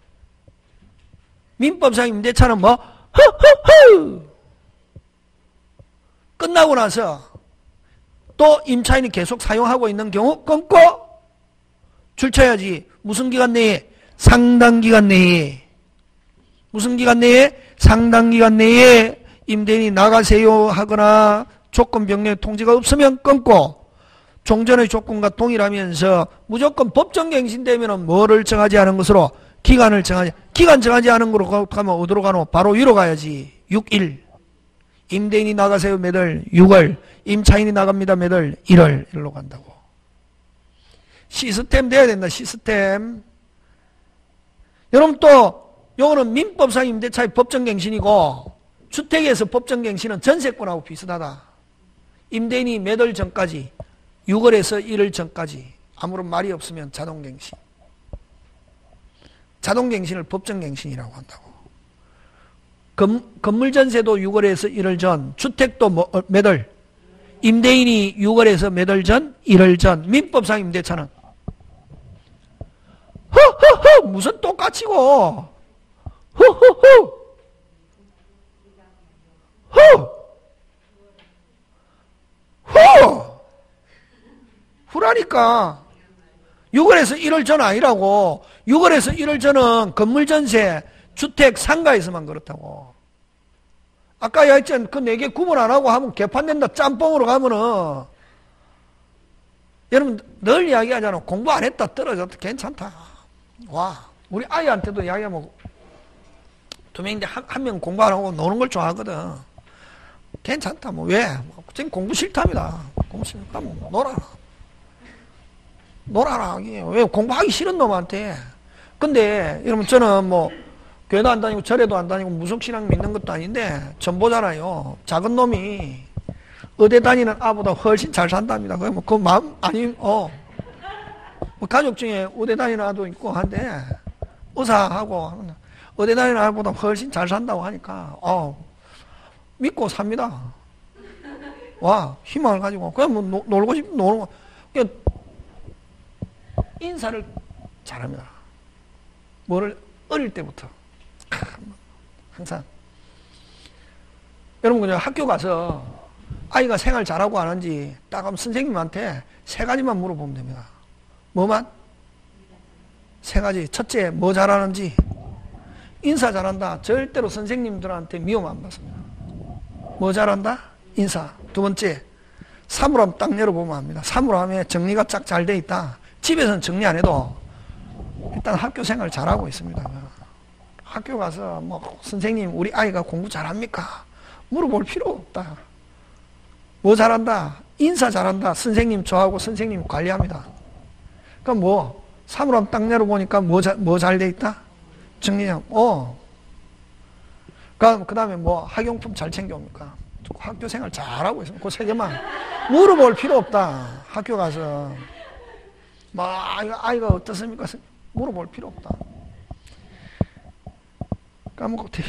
민법상 임대차는 뭐? 허허허. 끝나고 나서 또 임차인이 계속 사용하고 있는 경우 끊고 줄쳐야지. 무슨 기간 내에? 상당기간 내에. 무슨 기간 내에? 상당기간 내에 임대인이 나가세요 하거나 조건 변경의 통지가 없으면 끊고, 종전의 조건과 동일하면서 무조건 법정갱신되면 뭐를 정하지 않은 것으로? 기간 정하지 않은 거로 가면 어디로 가노? 바로 위로 가야지. 6일. 임대인이 나가세요 몇 월? 6월. 임차인이 나갑니다 몇 월? 1월. 일로 간다고. 시스템 돼야 된다. 시스템. 여러분 또 요거는 민법상 임대차의 법정갱신이고, 주택에서 법정갱신은 전세권하고 비슷하다. 임대인이 몇 월 전까지? 6월에서 1월 전까지 아무런 말이 없으면 자동갱신. 자동갱신을 법정갱신이라고 한다고. 건물전세도 6월에서 1월 전, 주택도 몇 월? 임대인이 6월에서 몇 월 전? 1월 전. 민법상 임대차는 허허허 무슨 똑같이고 허허허 후라니까. 6월에서 1월 전 아니라고. 6월에서 1월 전은 건물전세, 주택, 상가에서만 그렇다고. 아까 얘기했잖아. 그 4개 구분 안 하고 하면 개판된다. 짬뽕으로 가면은. 여러분 늘 이야기하잖아. 공부 안 했다 떨어졌다. 괜찮다. 와, 우리 아이한테도 이야기하면 2명인데 한 명 공부 안 하고 노는 걸 좋아하거든. 괜찮다. 뭐 왜? 지금 공부 싫답니다. 공부 싫다. 뭐 놀아라. 왜? 공부하기 싫은 놈한테. 근데 여러분 저는 뭐 교회도 안 다니고 절에도 안 다니고 무속신앙 믿는 것도 아닌데 전보잖아요. 작은 놈이 의대 다니는 아보다 훨씬 잘 산답니다. 그 마음 아니 뭐 가족 중에 의대 다니는 아도 있고 한데 의사하고 의대 다니는 아보다 훨씬 잘 산다고 하니까 믿고 삽니다. 와, 희망을 가지고 그냥 뭐 놀고 싶으면 노는 거. 그냥 인사를 잘합니다. 뭐를 어릴 때부터 항상. 여러분 그냥 학교 가서 아이가 생활 잘하고 안 하는지 딱 하면 선생님한테 3가지만 물어보면 됩니다. 뭐만? 3가지. 첫째, 뭐 잘하는지. 인사 잘한다. 절대로 선생님들한테 미움 안 받습니다. 뭐 잘한다? 인사. 2번째, 사물함 딱 열어보면 합니다. 사물함에 정리가 쫙 잘 돼 있다. 집에서는 정리 안 해도 일단 학교 생활 잘하고 있습니다. 학교 가서 뭐 선생님 우리 아이가 공부 잘합니까? 물어볼 필요 없다. 뭐 잘한다? 인사 잘한다. 선생님 좋아하고 선생님 관리합니다. 그럼 뭐 사물함 딱 열어보니까 뭐 잘 돼 있다? 정리장. 그 다음에 뭐 학용품 잘 챙겨옵니까? 학교 생활 잘하고 있습니다. 그 3개만 물어볼 필요 없다. 학교 가서 뭐 아이가 어떻습니까? 물어볼 필요 없다. 까먹었대.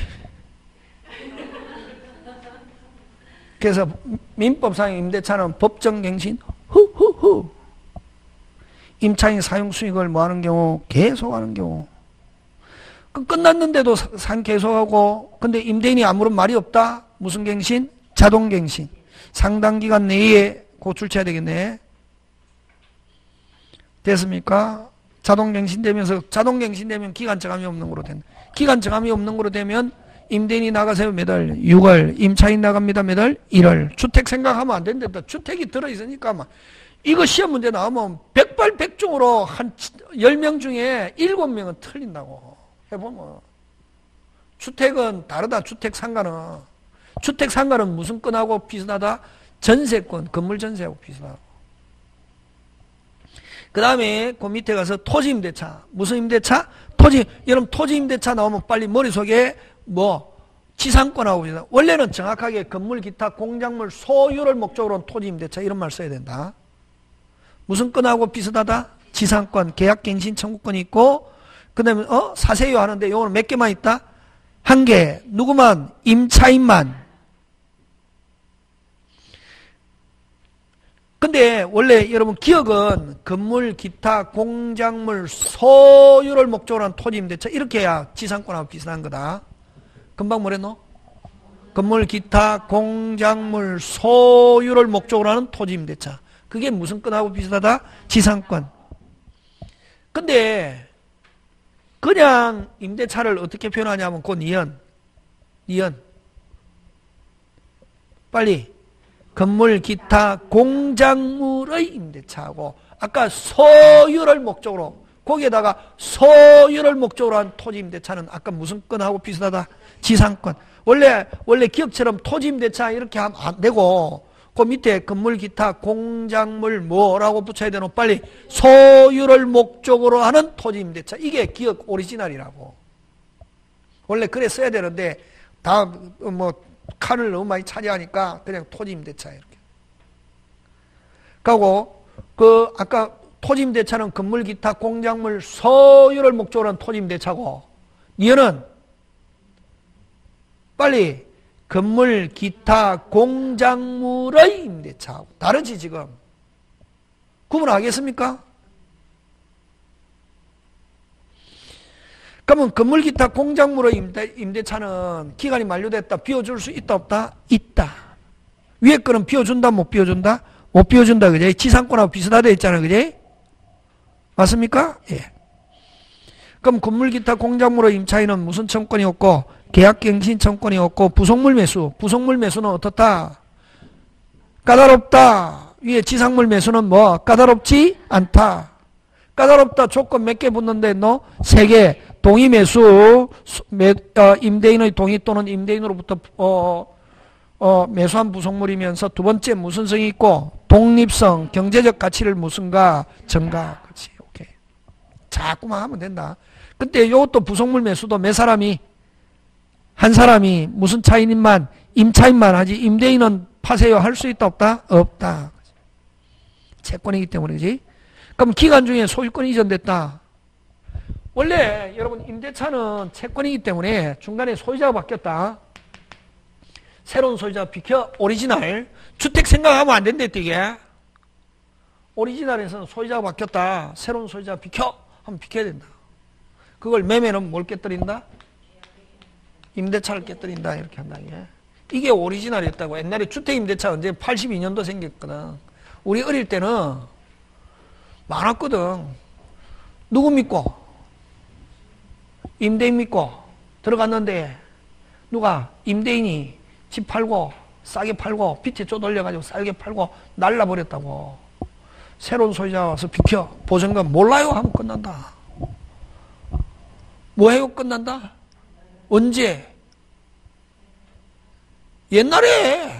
그래서 민법상 임대차는 법정갱신 후후후. 임차인 사용 수익을 뭐 하는 경우? 계속하는 경우. 끝났는데도 계속하고, 근데 임대인이 아무런 말이 없다? 무슨 갱신? 자동갱신. 상당기간 내에 고출쳐야 되겠네. 됐습니까? 자동갱신되면서, 자동갱신되면 기간 정함이 없는 거로 된다. 기간 정함이 없는 거로 되면 임대인이 나가세요 몇 월? 6월. 임차인 나갑니다 몇 월? 1월. 주택 생각하면 안 된다. 주택이 들어있으니까 막. 이거 시험 문제 나오면 백발백중으로 한 10명 중에 7명은 틀린다고. 해보면. 주택은 다르다. 주택 상가는. 주택 상가는 무슨 건하고 비슷하다? 전세권, 건물 전세하고 비슷하고. 그 다음에 그 밑에 가서 토지 임대차. 무슨 임대차? 여러분 토지 임대차 나오면 빨리 머릿속에 뭐 지상권하고 비슷하다. 원래는 정확하게 건물, 기타, 공작물 소유를 목적으로 토지 임대차 이런 말 써야 된다. 무슨 건하고 비슷하다? 지상권, 계약갱신 청구권이 있고, 그 다음에 사세요 하는데 요거는 몇 개만 있다? 1개. 누구만? 임차인만. 근데 원래 여러분 기억은 건물, 기타, 공작물, 소유를 목적으로 한 토지 임대차 이렇게 해야 지상권하고 비슷한 거다. 금방 뭐랬노? 건물, 기타, 공작물, 소유를 목적으로 하는 토지임대차. 그게 무슨 건하고 비슷하다? 지상권. 근데 그냥 임대차를 어떻게 표현하냐면 그 니은. 빨리. 건물, 기타, 공작물의 임대차하고 아까 소유를 목적으로 거기에다가 소유를 목적으로 한 토지임대차는 아까 무슨 건하고 비슷하다? 지상권. 원래 기업처럼 토지임대차 이렇게 하면 안 되고 그 밑에 건물, 기타, 공작물 뭐라고 붙여야 되노? 빨리. 소유를 목적으로 하는 토지임대차. 이게 기업 오리지널이라고. 원래 그래 써야 되는데 다 뭐 칸을 너무 많이 차지하니까 그냥 토지임대차 이렇게. 그리고 그 아까 토지임대차는 건물, 기타, 공작물, 소유를 목적으로 한 토지임대차고 니은은 빨리 건물, 기타, 공작물의 임대차하고 다르지 지금. 구분하겠습니까? 그러면 건물, 기타, 공작물의 임대차는 기간이 만료됐다. 비워줄 수 있다 없다? 있다. 위에 거는 비워준다 못 비워준다? 못 비워준다. 그제? 지상권하고 비슷하다 했잖아. 그제? 맞습니까? 예. 그럼 건물, 기타, 공작물의 임차인은 무슨 청권이었고 계약갱신 청권이었고 부속물 매수는 어떻다? 까다롭다. 위에 지상물 매수는 뭐? 까다롭지 않다. 까다롭다. 조건 몇 개 붙는데 너? 3개. 동의 매수, 임대인의 동의 또는 임대인으로부터 매수한 부속물이면서 두 번째 무슨 성이 있고 독립성, 경제적 가치를 무슨가 증가. 그렇지. 오케이. 자꾸만 하면 된다. 근데 이것도 부속물 매수도 몇 사람이 한 사람이 무슨 차인인만 임차인만 하지 임대인은 파세요 할 수 있다 없다? 없다. 채권이기 때문에 그렇지. 그럼 기간 중에 소유권이 이전됐다. 원래 여러분 임대차는 채권이기 때문에 중간에 소유자가 바뀌었다. 새로운 소유자 비켜. 오리지널. 주택 생각하면 안 된다 이게. 오리지널에서는 소유자가 바뀌었다. 새로운 소유자 비켜. 하면 비켜야 된다. 그걸 매매는 뭘 깨뜨린다? 임대차를 깨뜨린다. 이렇게 한다. 이게 오리지널이었다고. 옛날에 주택임대차 언제 82년도 생겼거든. 우리 어릴 때는 많았거든. 누구 믿고? 임대인 믿고 들어갔는데 누가? 임대인이 집 팔고 싸게 팔고 빚에 쪼돌려가지고 싸게 팔고 날라버렸다고. 새로운 소유자 와서 비켜. 보증금 몰라요 하면 끝난다. 뭐해요? 끝난다? 언제? 옛날에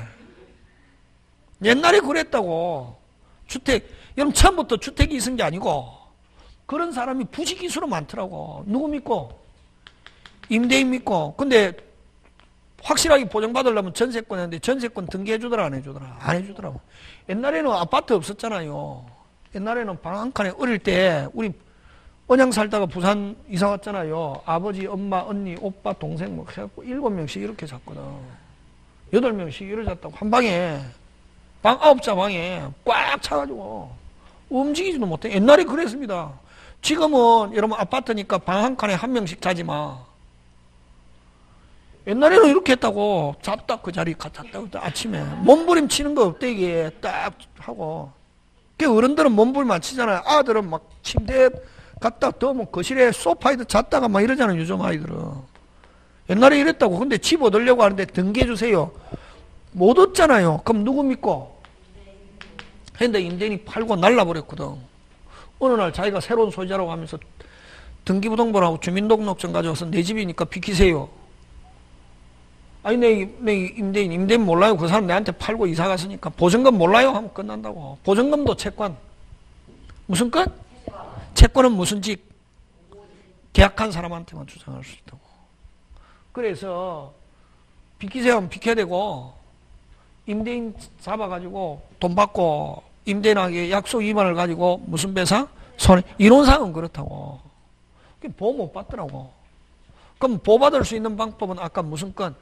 그랬다고. 주택, 여러분 처음부터 주택이 있은 게 아니고 그런 사람이 부지기수로 많더라고. 누구 믿고? 임대인 믿고. 근데 확실하게 보장받으려면 전세권 했는데 전세권 등기해주더라 안 해주더라? 안 해주더라고. 옛날에는 아파트 없었잖아요. 옛날에는 방 한 칸에 어릴 때 우리 언양 살다가 부산 이사 왔잖아요. 아버지, 엄마, 언니, 오빠, 동생 뭐 해갖고 7명씩 이렇게 잤거든. 8명씩 이렇게 잤다고. 한 방에 방 9자 방에 꽉 차가지고 움직이지도 못해. 옛날에 그랬습니다. 지금은 여러분 아파트니까 방 한 칸에 한 명씩 자지 마. 옛날에는 이렇게 했다고. 잤다 그 자리 잤다 아침에 몸부림치는 거 없대. 이게 딱 하고. 그 어른들은 몸부림 치잖아요. 아들은 막 침대에 갔다 또 뭐 거실에 소파에도 잤다가 막 이러잖아요. 요즘 아이들은. 옛날에 이랬다고. 근데 집 얻으려고 하는데 등기해 주세요. 못 얻잖아요. 그럼 누구 믿고? 근데 임대인이 팔고 날라버렸거든. 어느 날 자기가 새로운 소유자라고 하면서 등기부등본하고 주민등록증 가져와서 내 집이니까 비키세요. 아니 내 임대인 몰라요. 그 사람 내한테 팔고 이사 갔으니까 보증금 몰라요 하면 끝난다고. 보증금도 채권. 무슨 건? 채권은 무슨 직? 계약한 사람한테만 주장할 수 있다고. 그래서 비키세요 하면 비켜야 되고 임대인 잡아가지고 돈 받고 임대인에게 약속 위반을 가지고 무슨 배상? 손해. 이론상은 그렇다고. 보호 못 받더라고. 그럼 보호받을 수 있는 방법은 아까 무슨 건?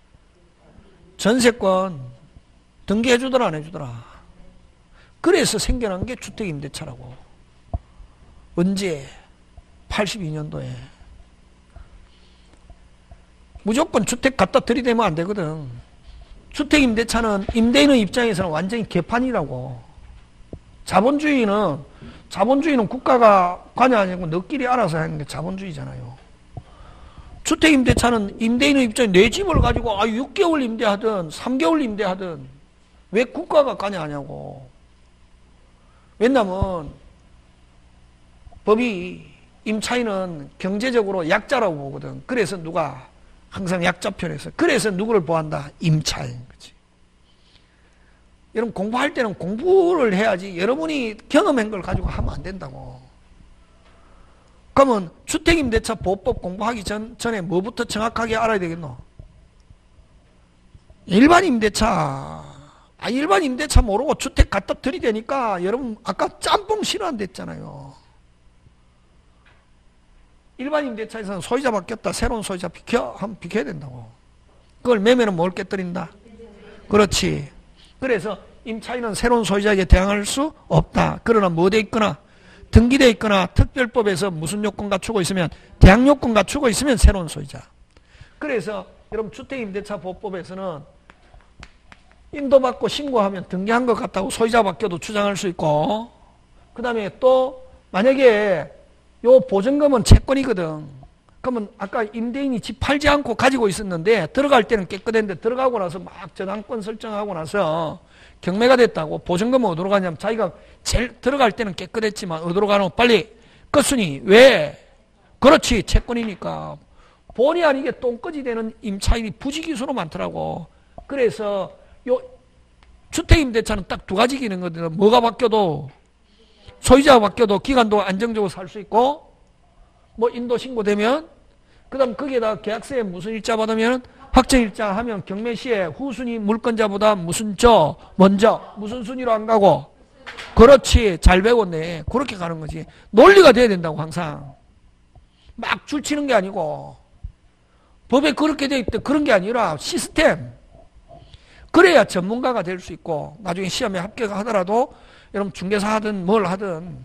전세권 등기해 주더라 안 해주더라. 그래서 생겨난 게 주택임대차라고. 언제? 82년도에. 무조건 주택 갖다 들이대면 안 되거든. 주택임대차는 임대인의 입장에서는 완전히 개판이라고. 자본주의는 국가가 관여하냐고 너끼리 알아서 하는 게 자본주의잖아요. 주택임대차는 임대인의 입장에 내 집을 가지고 6개월 임대하든 3개월 임대하든 왜 국가가 관여하냐고. 왜냐면 법이 임차인은 경제적으로 약자라고 보거든. 그래서 누가 항상 약자 편에서. 그래서 누구를 보호한다? 임차인. 그치? 여러분 공부할 때는 공부를 해야지 여러분이 경험한 걸 가지고 하면 안 된다고. 그러면 주택임대차 보호법 공부하기 전에 뭐부터 정확하게 알아야 되겠노? 일반 임대차. 일반 임대차 모르고 주택 갖다 들이대니까 여러분 아까 짬뽕 싫어한다 했잖아요. 일반 임대차에서는 소유자 바뀌었다. 새로운 소유자 하면 비켜야 된다고. 그걸 매매는 뭘 깨뜨린다? 그렇지. 그래서 임차인은 새로운 소유자에게 대항할 수 없다. 그러나 뭐 돼 있거나 등기돼 있거나 특별법에서 무슨 요건 갖추고 있으면 대항 요건 갖추고 있으면 새로운 소유자. 그래서 여러분 주택임대차 보호법에서는 인도받고 신고하면 등기한 것 같다고 소유자 바뀌어도 주장할 수 있고, 그 다음에 또 만약에 요 보증금은 채권이거든. 그러면 아까 임대인이 집 팔지 않고 가지고 있었는데 들어갈 때는 깨끗했는데 들어가고 나서 막 저당권 설정하고 나서 경매가 됐다고. 보증금은 어디로 가냐면 자기가 제일 들어갈 때는 깨끗했지만 어디로 가노? 빨리 껐으니. 왜? 그렇지. 채권이니까. 본의 아니게 똥꺼지 되는 임차인이 부지기수로 많더라고. 그래서 요 주택임대차는 딱 두 가지 기능거든요. 뭐가 바뀌어도 소유자가 바뀌어도 기간도 안정적으로 살 수 있고, 뭐 인도 신고되면, 그 다음 거기에다 계약서에 무슨 일자 받으면 확정일자 하면 경매 시에 후순위 물건자보다 먼저 무슨 순위로 안 가고. 그렇지. 잘 배웠네. 그렇게 가는 거지. 논리가 돼야 된다고 항상. 막 줄치는 게 아니고 법에 그렇게 돼 있대. 그런 게 아니라 시스템. 그래야 전문가가 될 수 있고 나중에 시험에 합격하더라도 여러분 중개사 하든 뭘 하든.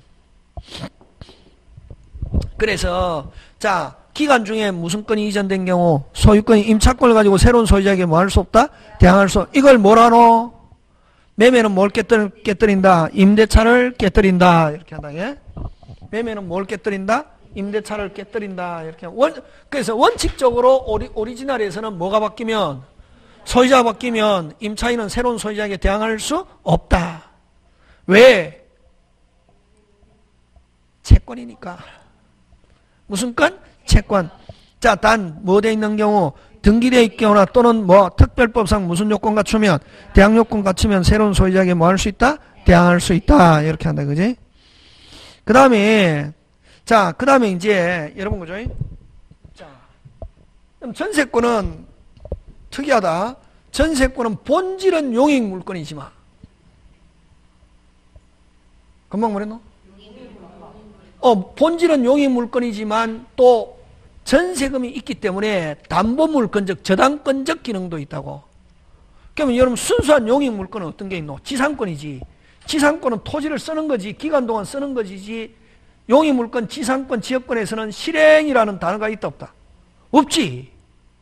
그래서 자 기간 중에 무슨 건이 이전된 경우 소유권이 임차권을 가지고 새로운 소유자에게 뭐 할 수 없다? 대항할 수. 이걸 뭐라노? 매매는 뭘 깨뜨린다? 임대차를 깨뜨린다. 이렇게 한다. 예? 매매는 뭘 깨뜨린다? 임대차를 깨뜨린다. 이렇게. 그래서 원칙적으로 오리지널에서는 뭐가 바뀌면 소유자가 바뀌면 임차인은 새로운 소유자에게 대항할 수 없다. 왜? 채권이니까. 무슨 건? 채권. 자, 단 뭐 돼 있는 경우 등기되어 있거나 또는 뭐 특별법상 무슨 요건 갖추면 대항 요건 갖추면 새로운 소유자에게 뭐 할 수 있다? 대항할 수 있다. 이렇게 한다. 그지? 그 다음에 이제 여러분 그죠? 자, 그럼 전세권은 특이하다. 전세권은 본질은 용익 물건이지만 금방 뭐랬노? 본질은 용익 물건이지만 또 전세금이 있기 때문에 담보물건적 저당권적 기능도 있다고. 그러면 여러분 순수한 용익 물건은 어떤 게 있노? 지상권이지. 지상권은 토지를 쓰는 거지. 기간 동안 쓰는 거지. 용익 물건, 지상권, 지역권에서는 실행이라는 단어가 있다 없다? 없지.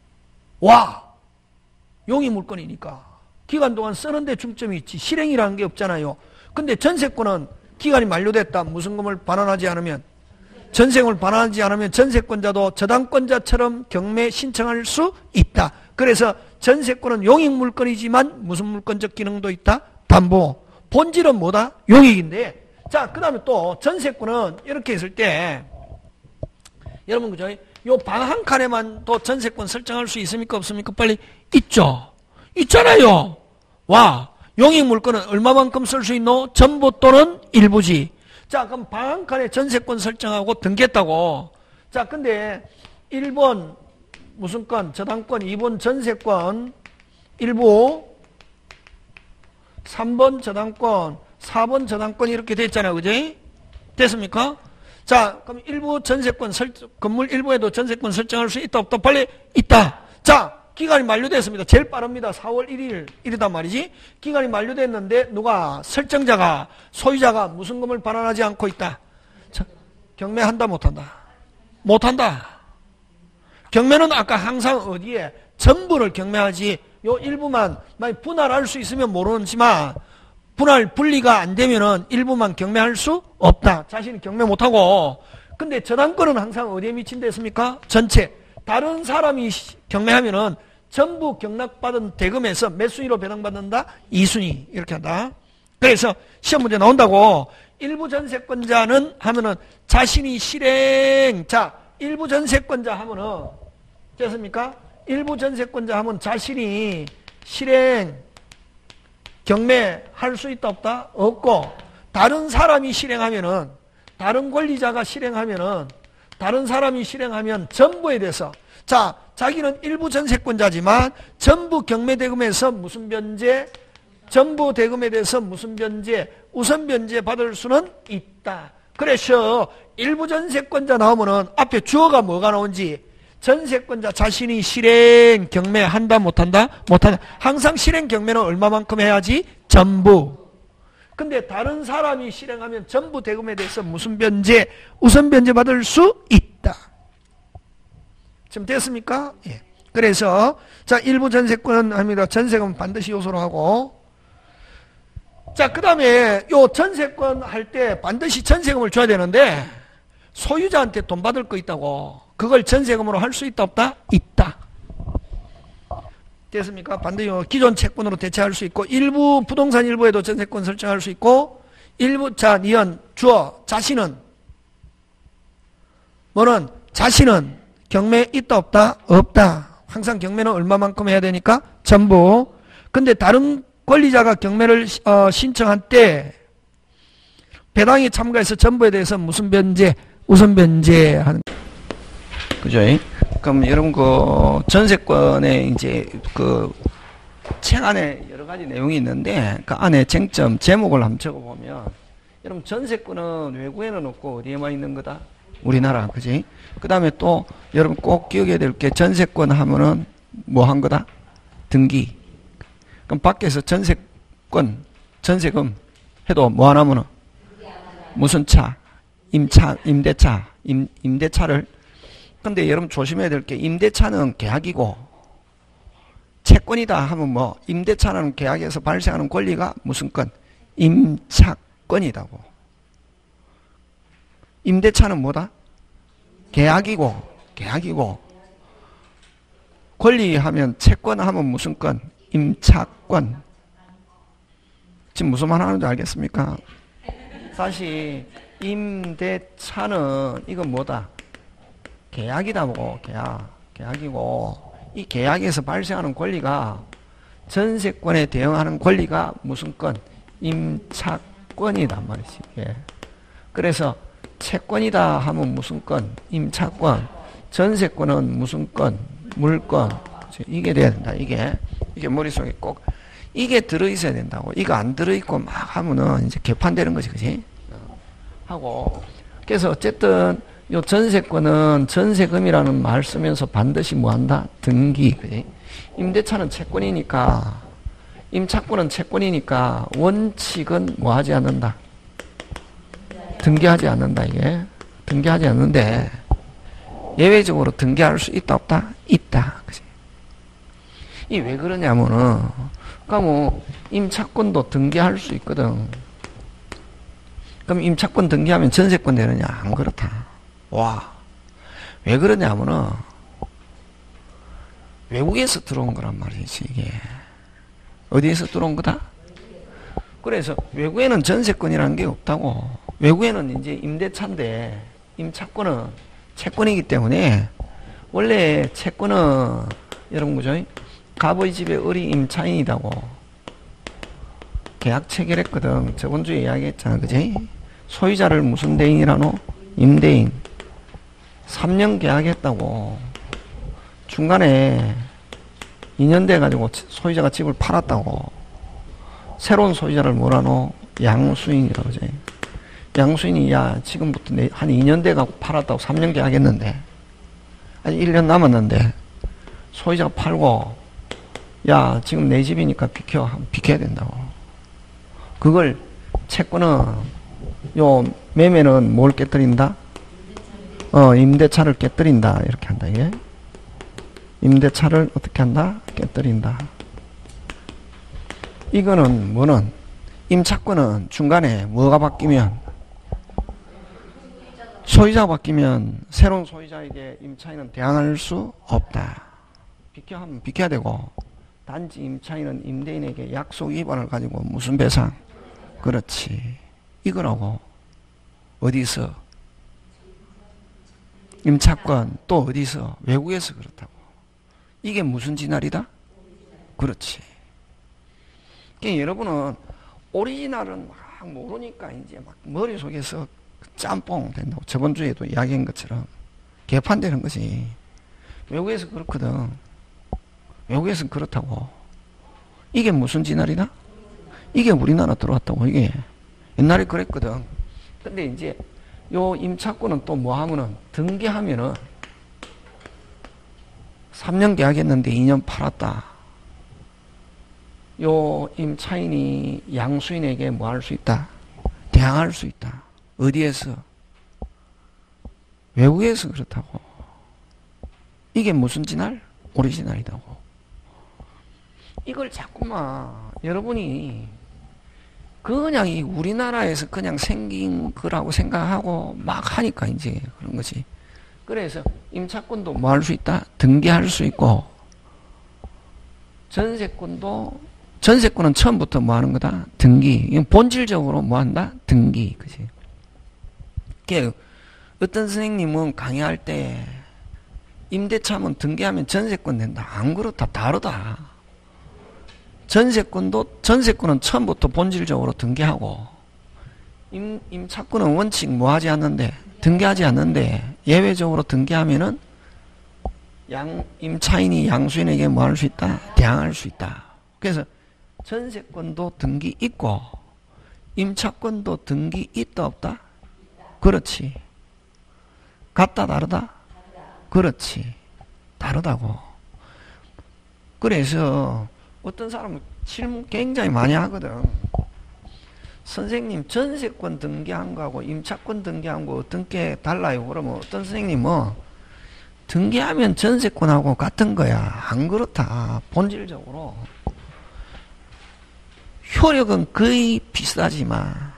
용익 물건이니까 기간 동안 쓰는 데 중점이 있지. 실행이라는 게 없잖아요. 근데 전세권은 기간이 만료됐다. 무슨금을 반환하지 않으면 전세금을 반환하지 않으면 전세권자도 저당권자처럼 경매 신청할 수 있다. 그래서 전세권은 용익 물건이지만 무슨 물건적 기능도 있다? 담보. 본질은 뭐다? 용익인데. 자, 그 다음에 또 전세권은 이렇게 있을 때 여러분 그죠? 요 방 한 칸에만 또 전세권 설정할 수 있습니까? 없습니까? 빨리 있죠. 있잖아요. 용익 물건은 얼마만큼 쓸 수 있노? 전부 또는 일부지. 자, 그럼 방 한 칸에 전세권 설정하고 등기했다고. 자, 근데 1번 무슨 건? 저당권, 2번 전세권, 일부, 3번 저당권, 4번 저당권 이렇게 됐잖아요. 그지? 됐습니까? 자, 그럼 일부 전세권 건물 일부에도 전세권 설정할 수 있다 없다? 빨리 있다. 자, 기간이 만료됐습니다. 제일 빠릅니다. 4월 1일이란 말이지. 기간이 만료됐는데 누가 설정자가 소유자가 무슨 금을 반환하지 않고 있다. 자, 경매한다 못한다? 못한다. 경매는 아까 항상 어디에? 전부를 경매하지 요 일부만 만약 분할할 수 있으면 모르지만 분리가 안 되면은 일부만 경매할 수 없다. 자신이 경매 못하고. 근데 저당권은 항상 어디에 미친댔습니까? 전체. 다른 사람이 경매하면은 전부 경락받은 대금에서 몇 순위로 배당받는다? 2순위. 이렇게 한다. 그래서 시험 문제 나온다고. 일부 전세권자는 하면은 자신이 실행. 자, 일부 전세권자 하면은 됐습니까? 일부 전세권자 하면 자신이 실행 경매할 수 있다 없다? 없고, 다른 사람이 실행하면은, 다른 권리자가 실행하면은, 다른 사람이 실행하면 전부에 대해서, 자, 자기는 일부 전세권자지만 전부 경매대금에서 무슨 변제, 전부 대금에 대해서 무슨 변제, 우선 변제 받을 수는 있다. 그래서 일부 전세권자 나오면은 앞에 주어가 뭐가 나온지, 전세권자 자신이 실행 경매한다 못한다? 못한다. 항상 실행 경매는 얼마만큼 해야지? 전부. 근데 다른 사람이 실행하면 전부 대금에 대해서 무슨 변제? 우선 변제 받을 수 있다. 지금 됐습니까? 예. 그래서 자, 일부 전세권 합니다. 전세금 반드시 요소로 하고. 자, 그 다음에 요 전세권 할 때 반드시 전세금을 줘야 되는데 소유자한테 돈 받을 거 있다고. 그걸 전세금으로 할 수 있다 없다? 있다. 됐습니까? 반드시 기존 채권으로 대체할 수 있고, 일부 부동산 일부에도 전세권 설정할 수 있고, 일부 자 니은 주어 자신은 뭐는 자신은 경매 있다 없다? 없다. 항상 경매는 얼마만큼 해야 되니까 전부. 근데 다른 권리자가 경매를 신청한 때 배당에 참가해서 전부에 대해서 무슨 변제? 우선 변제하는. 그죠? 그럼 여러분 그 전세권에 이제 그 책 안에 여러 가지 내용이 있는데 그 안에 쟁점 제목을 한번 적어보면 여러분 전세권은 외국에는 없고 어디에만 있는 거다? 우리나라. 그지? 그 다음에 또 여러분 꼭 기억해야 될 게 전세권 하면은 뭐 한 거다? 등기. 그럼 밖에서 전세권, 전세금 해도 뭐 하나 하면은 무슨 차? 임대차. 임대차를. 근데 여러분 조심해야 될 게 임대차는 계약이고 채권이다 하면 뭐 임대차는 계약에서 발생하는 권리가 무슨 건? 임차권이다고. 임대차는 뭐다? 계약이고 권리하면 채권 하면 무슨 건? 임차권. 지금 무슨 말 하는지 알겠습니까? 사실 임대차는 이건 뭐다? 계약이다고. 계약이고 이 계약에서 발생하는 권리가 전세권에 대응하는 권리가 무슨 건? 임차권이단 말이지. 예. 그래서 채권이다 하면 무슨 건? 임차권. 전세권은 무슨 건? 물권. 이게 돼야 된다. 이게 머릿속에 꼭 이게 들어있어야 된다고. 이거 안 들어있고 막 하면은 이제 개판되는 거지. 그지? 하고 그래서 어쨌든 요 전세권은 전세금이라는 말 쓰면서 반드시 뭐 한다? 등기. 그지? 임대차는 채권이니까, 임차권은 채권이니까 원칙은 뭐 하지 않는다? 등기하지 않는다. 이게 등기하지 않는데 예외적으로 등기할 수 있다 없다? 있다. 그지? 이 왜 그러냐면은 그러니까 뭐 임차권도 등기할 수 있거든. 그럼 임차권 등기하면 전세권 되느냐? 안 그렇다. 와, 왜 그러냐면은 외국에서 들어온 거란 말이지. 이게 어디에서 들어온 거다? 그래서 외국에는 전세권이라는 게 없다고. 외국에는 이제 임대차인데 임차권은 채권이기 때문에 원래 채권은 여러분 그죠? 갑의 집에 을이 임차인이다고 계약 체결했거든. 저번 주에 이야기했잖아. 그지? 소유자를 무슨 대인이라노? 임대인. 3년 계약했다고. 중간에 2년 돼가지고 소유자가 집을 팔았다고. 새로운 소유자를 뭐라노? 양수인이라고 그러지. 양수인이 야 지금부터 한 2년 돼가고 팔았다고 3년 계약했는데 아직 1년 남았는데 소유자가 팔고 야 지금 내 집이니까 비켜야 된다고. 그걸 채권은 요 매매는 뭘 깨뜨린다? 임대차를 깨뜨린다. 이렇게 한다. 이게 임대차를 어떻게 한다? 깨뜨린다. 이거는 뭐는 임차권은 중간에 뭐가 바뀌면 소유자가 바뀌면 새로운 소유자에게 임차인은 대항할 수 없다. 비켜야 되고 단지 임차인은 임대인에게 약속 위반을 가지고 무슨 배상? 그렇지. 이거라고. 어디서? 임차권 또 어디서? 외국에서 그렇다고. 이게 무슨 진알이다? 그렇지. 그러니까 여러분은 오리지널은 막 모르니까 이제 막 머릿속에서 짬뽕 된다고. 저번 주에도 이야기한 것처럼 개판되는 거지. 외국에서 그렇거든. 외국에서는 그렇다고. 이게 무슨 진알이다? 이게 우리나라 들어왔다고. 이게 옛날에 그랬거든. 근데 이제 요 임차권은 또 뭐 하면은 등기하면은 3년 계약했는데 2년 팔았다. 요 임차인이 양수인에게 뭐 할 수 있다? 대항할 수 있다. 어디에서? 외국에서 그렇다고. 이게 무슨 진알? 오리지널이라고. 이걸 자꾸만 여러분이 그냥 이 우리나라에서 그냥 생긴 거라고 생각하고 막 하니까 이제 그런 거지. 그래서 임차권도 뭐 할 수 있다? 등기할 수 있고, 전세권은 처음부터 뭐 하는 거다? 등기. 이건 본질적으로 뭐 한다? 등기. 그지? 어떤 선생님은 강의할 때 임대차면 등기하면 전세권 된다. 안 그렇다. 다르다. 전세권은 처음부터 본질적으로 등기하고, 임차권은 원칙 뭐 하지 않는데, 등기하지 않는데, 예외적으로 등기하면은, 임차인이 양수인에게 뭐 할 수 있다? 대항할 수 있다. 그래서, 전세권도 등기 있고, 임차권도 등기 있다, 없다? 그렇지. 같다, 다르다? 그렇지. 다르다고. 그래서, 어떤 사람은 질문 굉장히 많이 하거든. 선생님, 전세권 등기한 거하고 임차권 등기한 거 어떤 게 달라요? 그러면 어떤 선생님 등기하면 전세권하고 같은 거야. 안 그렇다. 본질적으로. 효력은 거의 비슷하지만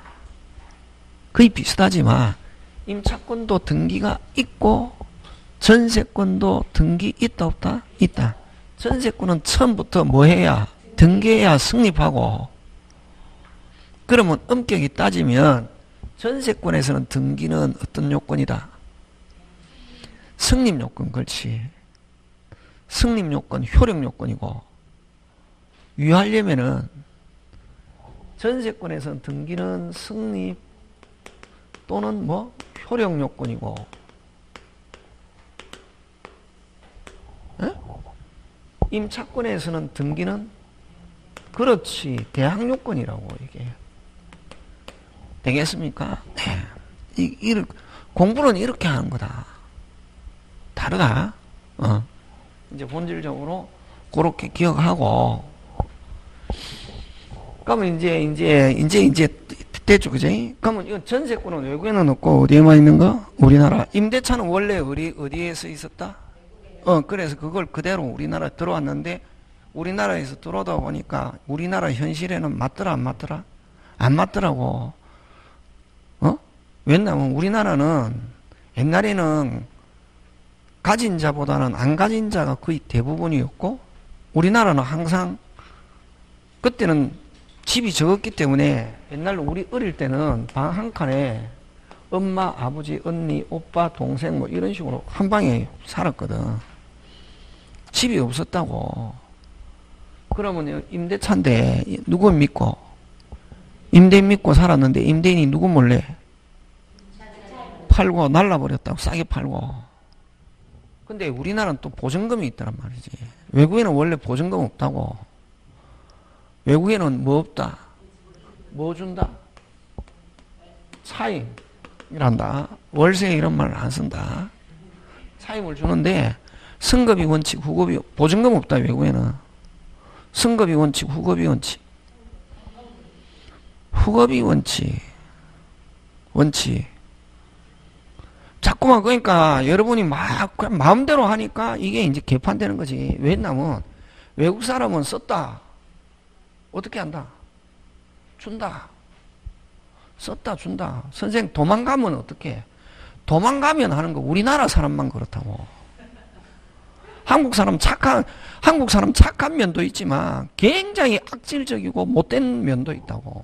임차권도 등기가 있고 전세권도 등기 있다 없다? 있다. 전세권은 처음부터 뭐 해야? 등기해야 성립하고, 그러면 엄격히 따지면 전세권에서는 등기는 어떤 요건이다? 성립요건. 그렇지. 성립요건, 효력요건이고, 유효하려면은 전세권에서는 등기는 성립 또는 뭐 효력요건이고, 임차권에서는 등기는 그렇지 대항요건이라고. 이게 되겠습니까? 네. 공부는 이렇게 하는 거다. 다르다. 이제 본질적으로 그렇게 기억하고, 그러면 이제 됐죠, 그지? 그러면 이건 전세권은 외국에는 없고 어디에만 있는 거? 우리나라. 임대차는 원래 어디에서 있었다? 그래서 그걸 그대로 우리나라에 들어왔는데, 우리나라에서 들어오다 보니까 우리나라 현실에는 맞더라, 안 맞더라? 안 맞더라고. 왜냐면 우리나라는 옛날에는 가진 자보다는 안 가진 자가 거의 대부분이었고, 우리나라는 항상 그때는 집이 적었기 때문에 옛날로 우리 어릴 때는 방 한 칸에 엄마, 아버지, 언니, 오빠, 동생 뭐 이런 식으로 한 방에 살았거든. 집이 없었다고. 그러면 임대차인데 누구 믿고? 임대인 믿고 살았는데 임대인이 누구 몰래? 팔고 날라버렸다고. 싸게 팔고. 근데 우리나라는 또 보증금이 있다란 말이지. 외국에는 원래 보증금 없다고. 외국에는 뭐 없다? 뭐 준다? 차임이란다. 월세 이런 말 안 쓴다. 차임을 주는데 승급이 원칙, 후급이 보증금 없다. 외국에는 승급이 원칙, 후급이 원칙. 후급이 원칙. 자꾸만 그러니까 여러분이 막 그냥 마음대로 하니까 이게 이제 개판되는 거지. 왜냐면 외국 사람은 썼다. 어떻게 한다? 준다. 썼다 준다. 선생 도망가면 어떻게? 도망가면 하는 거 우리나라 사람만 그렇다고. 한국 사람 착한 면도 있지만 굉장히 악질적이고 못된 면도 있다고.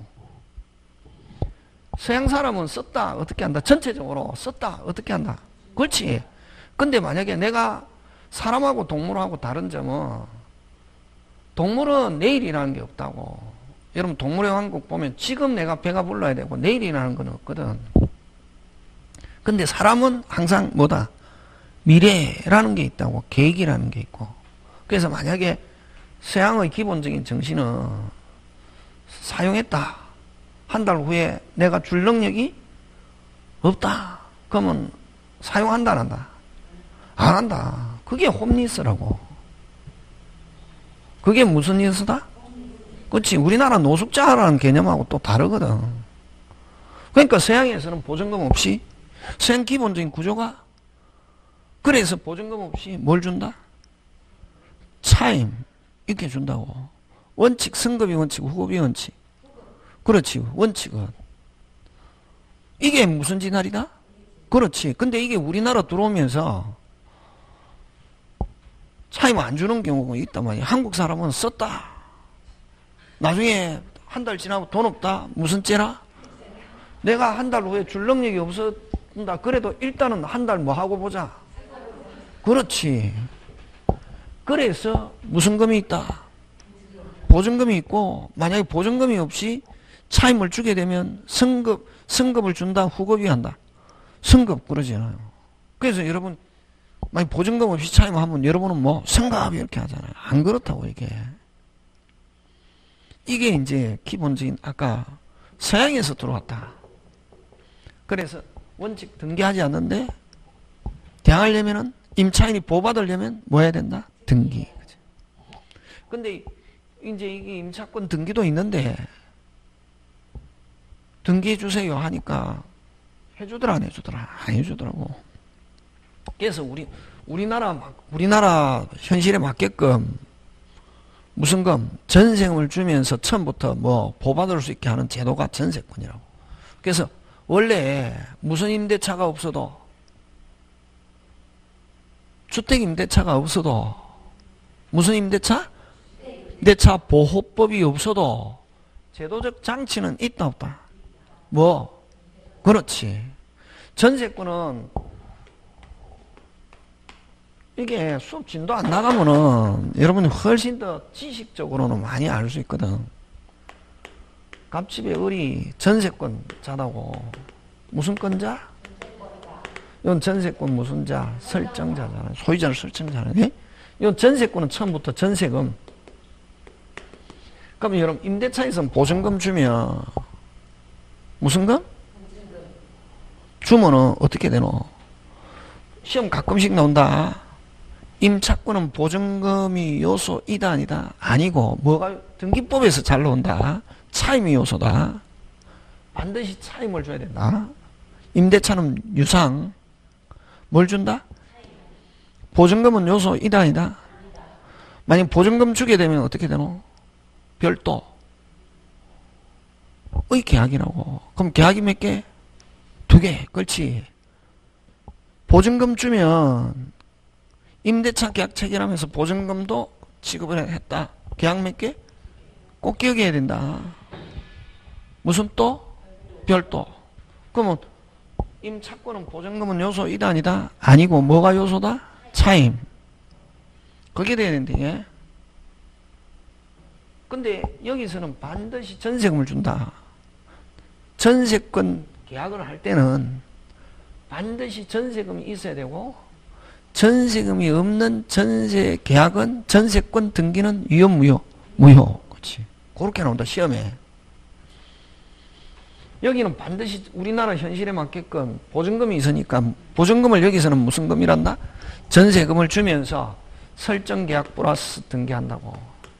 서양 사람은 썼다 어떻게 한다? 전체적으로 썼다 어떻게 한다? 그렇지. 근데 만약에 내가 사람하고 동물하고 다른 점은 동물은 내일이라는 게 없다고. 여러분 동물의 왕국 보면 지금 내가 배가 불러야 되고 내일이라는 건 없거든. 근데 사람은 항상 뭐다? 미래라는 게 있다고. 계획이라는 게 있고. 그래서 만약에 서양의 기본적인 정신은 사용했다. 한 달 후에 내가 줄 능력이 없다. 그러면 사용한다 안 한다? 안 한다. 그게 홈리스라고. 그게 무슨 리스다? 그렇지. 우리나라 노숙자라는 개념하고 또 다르거든. 그러니까 서양에서는 보증금 없이 서양 기본적인 구조가 그래서 보증금 없이 뭘 준다? 차임 이렇게 준다고. 원칙, 승급이 원칙, 후급이 원칙. 그렇지. 원칙은 이게 무슨 진할이다? 그렇지. 근데 이게 우리나라 들어오면서 차임 안 주는 경우가 있단 말이야. 한국 사람은 썼다. 나중에 한 달 지나고 돈 없다. 무슨 째라? 내가 한 달 후에 줄 능력이 없었다. 그래도 일단은 한 달 뭐 하고 보자. 그렇지. 그래서 무슨 금이 있다? 보증금이 있고 만약에 보증금이 없이 차임을 주게 되면 승급을 준다. 후급이 한다. 승급 그러잖아요. 그래서 여러분 만약 보증금 없이 차임하면 여러분은 뭐 승급 이렇게 하잖아요. 안 그렇다고 이게 이제 기본적인 아까 서양에서 들어왔다. 그래서 원칙 등기하지 않는데 대항하려면은 임차인이 보호받으려면 뭐 해야 된다? 등기. 근데 이제 이게 임차권 등기도 있는데 등기해 주세요 하니까 해주더라 안 해주더라? 안 해주더라고. 그래서 우리나라 현실에 맞게끔 무슨 금? 전세금을 주면서 처음부터 뭐 보호받을 수 있게 하는 제도가 전세권이라고. 그래서 원래 무슨 임대차가 없어도 주택 임대차가 없어도 무슨 임대차? 임대차 보호법이 없어도 제도적 장치는 있다 없다? 뭐? 그렇지. 전세권은 이게 수업 진도 안 나가면은 여러분이 훨씬 더 지식적으로는 많이 알 수 있거든. 갑집의 을이 전세권 자다고. 무슨 권자? 이건 전세권 무슨 자? 설정자잖아요. 소유자를 설정자네. 이건 전세권은 처음부터 전세금. 그럼 여러분 임대차에서는 보증금 주면 무슨 금? 주면은 어떻게 되노? 시험 가끔씩 나온다. 임차권은 보증금이 요소이다 아니다? 아니고 뭐가 등기법에서 잘 나온다. 차임이 요소다. 반드시 차임을 줘야 된다. 임대차는 유상. 뭘 준다? 보증금은 요소이다 아니다? 만약 보증금 주게 되면 어떻게 되노? 별도 의 계약이라고. 그럼 계약이 몇 개? 2개. 그렇지. 보증금 주면 임대차 계약 체결하면서 보증금도 지급을 했다. 계약 몇 개? 꼭 기억해야 된다. 무슨 또? 별도. 그러면 임차권은 보증금은 요소이다 아니다? 아니고 뭐가 요소다? 차임. 그게 돼야 된대. 근데 여기서는 반드시 전세금을 준다. 전세권 계약을 할 때는 반드시 전세금이 있어야 되고 전세금이 없는 전세 계약은 전세권 등기는 유효 무효? 무효. 그렇지. 그렇게 나온다 시험에. 여기는 반드시 우리나라 현실에 맞게끔 보증금이 있으니까 보증금을 여기서는 무슨 금이란다? 전세금을 주면서 설정계약 플러스 등기한다고.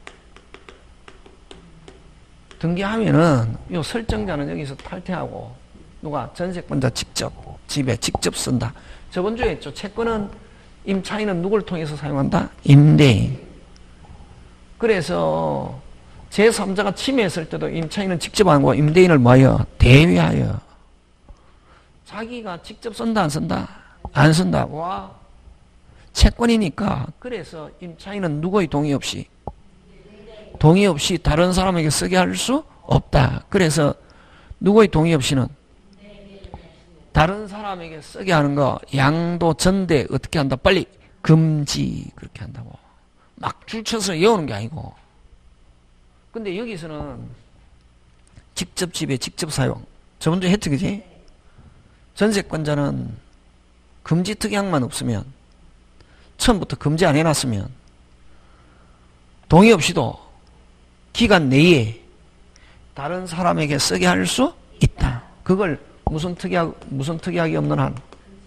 등기하면은 이 설정자는 여기서 탈퇴하고 누가? 전세권자 직접 집에 직접 쓴다. 저번 주에 했죠. 채권은 임차인은 누굴 통해서 사용한다? 임대인. 그래서 제3자가 침해했을 때도 임차인은 직접 안 하고 임대인을 뭐하여? 대위하여. 자기가 직접 쓴다 안 쓴다? 안 쓴다. 와, 채권이니까. 그래서 임차인은 누구의 동의 없이 다른 사람에게 쓰게 할 수 없다. 그래서 누구의 동의 없이는 다른 사람에게 쓰게 하는 거 양도 전대 어떻게 한다? 빨리 금지. 그렇게 한다고. 막 줄쳐서 외우는 게 아니고. 근데 여기서는 직접 지배, 직접 사용. 저번주 했지, 그지? 전세권자는 금지 특약만 없으면, 처음부터 금지 안 해놨으면, 동의 없이도 기간 내에 다른 사람에게 쓰게 할 수 있다. 그걸 무슨 특약이 없는 한?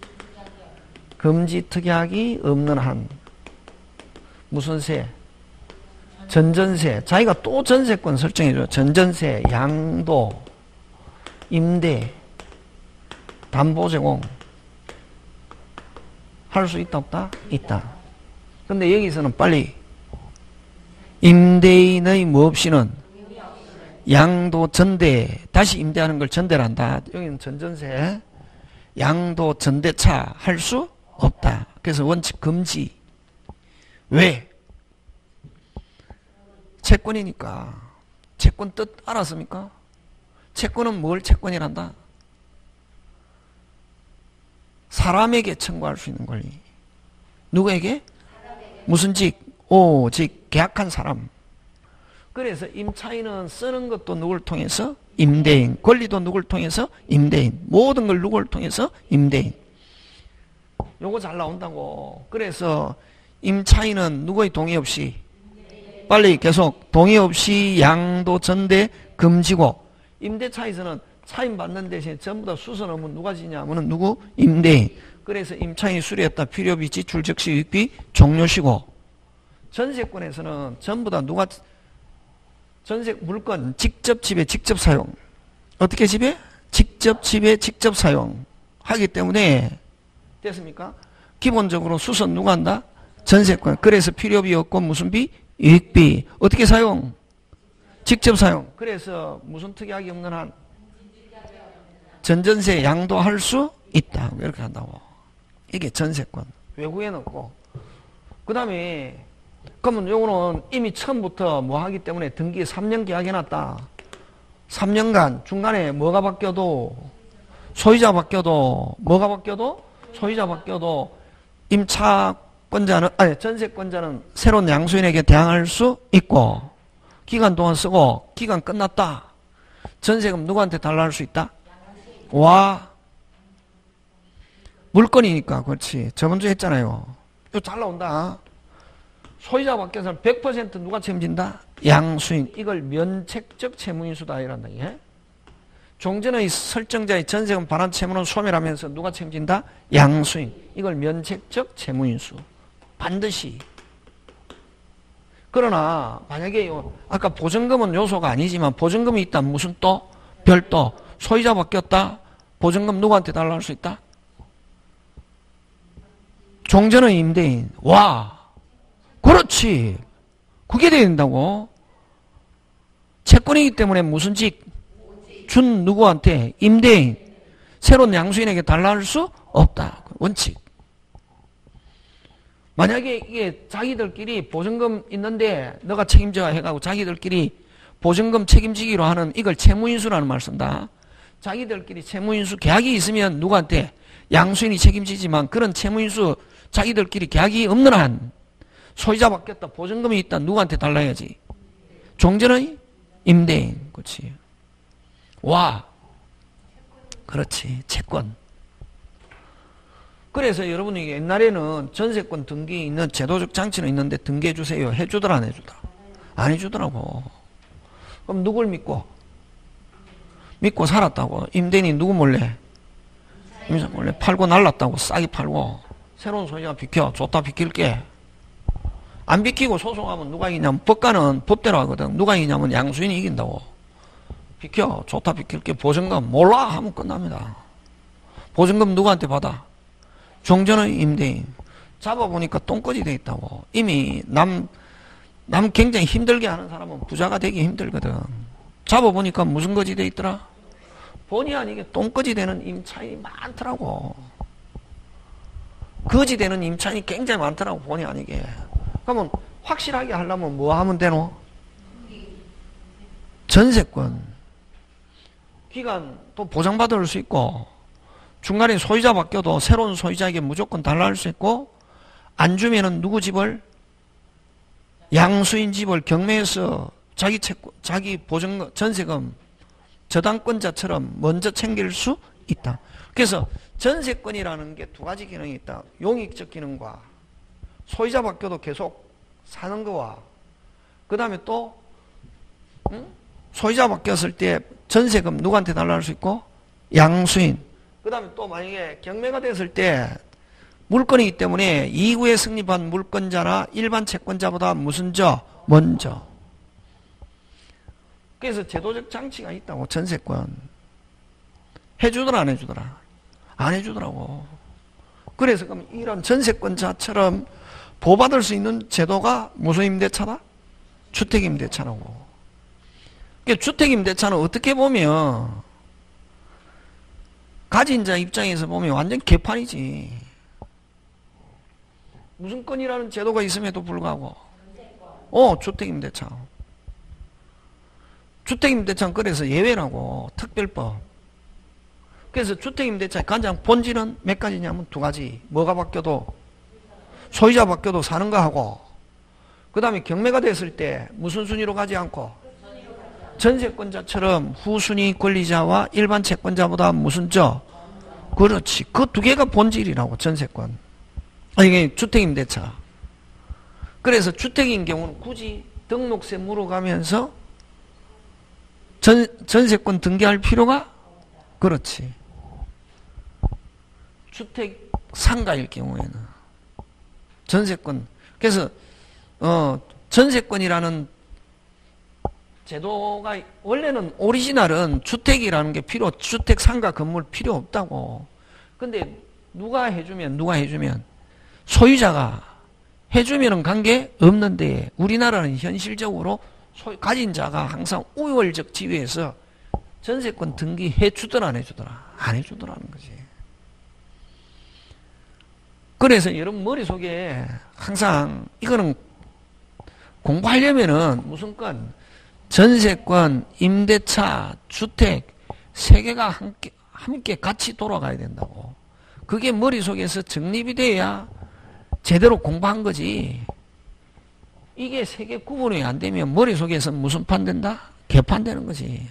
금지 특약이 없는 한. 무슨 세? 전전세. 자기가 또 전세권 설정해줘. 전전세, 양도, 임대, 담보 제공. 할 수 있다, 없다? 있다. 근데 여기서는 빨리 임대인의 뭐 없이는 양도 전대, 다시 임대하는 걸 전대를 한다. 여기는 전전세, 양도 전대차 할 수 없다. 그래서 원칙 금지. 왜? 채권이니까. 채권 뜻 알았습니까? 채권은 뭘 채권이란다? 사람에게 청구할 수 있는 권리. 누구에게? 무슨 직? 오직 계약한 사람. 그래서 임차인은 쓰는 것도 누굴 통해서? 임대인. 권리도 누굴 통해서? 임대인. 모든 걸 누굴 통해서? 임대인. 요거 잘 나온다고. 그래서 임차인은 누구의 동의 없이, 빨리 계속 동의 없이 양도 전대 금지고, 임대차에서는 차임 받는 대신에 전부 다 수선하면 누가 지냐면은 누구? 임대인. 그래서 임차인이 수리했다. 필요비, 지출, 즉시 유익비 종료시고, 전세권에서는 전부 다 누가 전세 물건 직접 지배, 직접 사용. 어떻게 지배? 직접 지배, 직접 사용 하기 때문에 됐습니까? 기본적으로 수선 누가 한다? 전세권. 그래서 필요비 없고 무슨 비? 유익비. 어떻게 사용? 직접 사용. 그래서 무슨 특약이 없는 한 전전세 양도할 수 있다. 이렇게 한다고. 이게 전세권. 외국에는 없고. 그 다음에 그러면 요거는 이미 처음부터 뭐 하기 때문에 등기 3년 계약해놨다. 3년간 중간에 뭐가 바뀌어도, 소유자 바뀌어도, 뭐가 바뀌어도, 소유자 바뀌어도 임차권자는, 아니 전세권자는 새로운 양수인에게 대항할 수 있고, 기간 동안 쓰고 기간 끝났다. 전세금 누구한테 달라 할 수 있다? 와, 물건이니까. 그렇지. 저번주에 했잖아요. 이거 잘 나온다. 소유자 바뀌어서 100% 누가 책임진다? 양수인. 이걸 면책적 채무인수다 이란다. 예? 종전의 설정자의 전세금 반환 채무는 소멸하면서 누가 책임진다? 양수인. 이걸 면책적 채무인수. 반드시. 그러나 만약에 아까 보증금은 요소가 아니지만 보증금이 있다. 무슨 또? 별도. 소유자 바뀌었다. 보증금 누구한테 달라 할 수 있다? 종전의 임대인. 와, 그렇지. 그게 돼야 된다고. 채권이기 때문에 무슨 직? 준 누구한테? 임대인. 새로운 양수인에게 달라 할 수 없다. 원칙. 만약에 이게 자기들끼리 보증금 있는데 너가 책임져 해가지고 자기들끼리 보증금 책임지기로 하는 이걸 채무인수라는 말 쓴다. 자기들끼리 채무인수 계약이 있으면 누구한테? 양수인이 책임지지만 그런 채무인수 자기들끼리 계약이 없는 한 소유자 바뀌었다. 보증금이 있다. 누구한테 달라야지? 종전의 임대인. 그렇지. 와, 그렇지. 채권. 그래서 여러분이 옛날에는 전세권 등기 있는 제도적 장치는 있는데 등기해 주세요. 해주더라 안 해주더라? 안 해주더라고. 그럼 누굴 믿고? 믿고 살았다고. 임대인이 누구 몰래? 임차 몰래 팔고 날랐다고. 싸게 팔고. 새로운 소유자 비켜. 좋다 비킬게. 안 비키고 소송하면 누가 이기냐면 법관은 법대로 하거든. 누가 이기냐면 양수인이 이긴다고. 비켜. 좋다 비킬게. 보증금 몰라 하면 끝납니다. 보증금 누구한테 받아? 종전의 임대인. 잡아보니까 똥꺼지 돼 있다고. 이미 남 굉장히 힘들게 하는 사람은 부자가 되기 힘들거든. 잡아보니까 무슨 거지 돼 있더라? 본의 아니게 똥거지 되는 임차인이 많더라고. 거지 되는 임차인이 굉장히 많더라고, 본의 아니게. 그러면 확실하게 하려면 뭐 하면 되노? 전세권. 기간 또 보장받을 수 있고, 중간에 소유자 바뀌어도 새로운 소유자에게 무조건 달라할 수 있고, 안 주면은 누구 집을? 양수인 집을 경매해서 자기 보증, 전세금, 저당권자처럼 먼저 챙길 수 있다. 그래서 전세권이라는 게 두 가지 기능이 있다. 용익적 기능과 소유자 바뀌어도 계속 사는 거와, 그 다음에 또 소유자 바뀌었을 때 전세금 누구한테 달라할 수 있고? 양수인. 그 다음에 또 만약에 경매가 됐을 때 물건이기 때문에 이후에 승립한 물건자나 일반 채권자보다 무슨 먼저. 그래서 제도적 장치가 있다고. 전세권 해주더라 안 해주더라? 안 해주더라고. 그래서 그럼 이런 전세권자처럼 보호받을 수 있는 제도가 무슨 임대차다? 주택임대차라고. 주택임대차는 어떻게 보면 가진 자 입장에서 보면 완전 개판이지. 무슨 건이라는 제도가 있음에도 불구하고 주택임대차. 주택임대차는 그래서 예외라고. 특별법. 그래서 주택임대차의 가장 본질은 몇 가지냐면 두 가지. 뭐가 바뀌어도 소유자 바뀌어도 사는 거 하고, 그 다음에 경매가 됐을 때 무슨 순위로 가지 않고 전세권자처럼 후순위 권리자와 일반 채권자보다 무슨 그렇지. 그 두 개가 본질이라고. 전세권. 이게 주택임대차. 그래서 주택인 경우는 굳이 등록세 물어가면서 전세권 등기할 필요가? 그렇지. 주택 상가일 경우에는 전세권. 그래서 전세권이라는 제도가 원래는 오리지널은 주택이라는 게 주택 상가 건물 필요 없다고. 근데 누가 해주면 소유자가 해주면은 관계 없는데, 우리나라는 현실적으로 가진 자가 항상 우월적 지위에서 전세권 등기 해주더라 안 해주더라? 안 해주더라는 거지. 그래서 여러분 머릿속에 항상 이거는 공부하려면은 무슨 건? 전세권, 임대차, 주택 세 개가 함께 같이 돌아가야 된다고. 그게 머릿속에서 정립이 돼야 제대로 공부한 거지. 이게 세 개 구분이 안 되면 머릿속에서 무슨 판 된다? 개판되는 거지.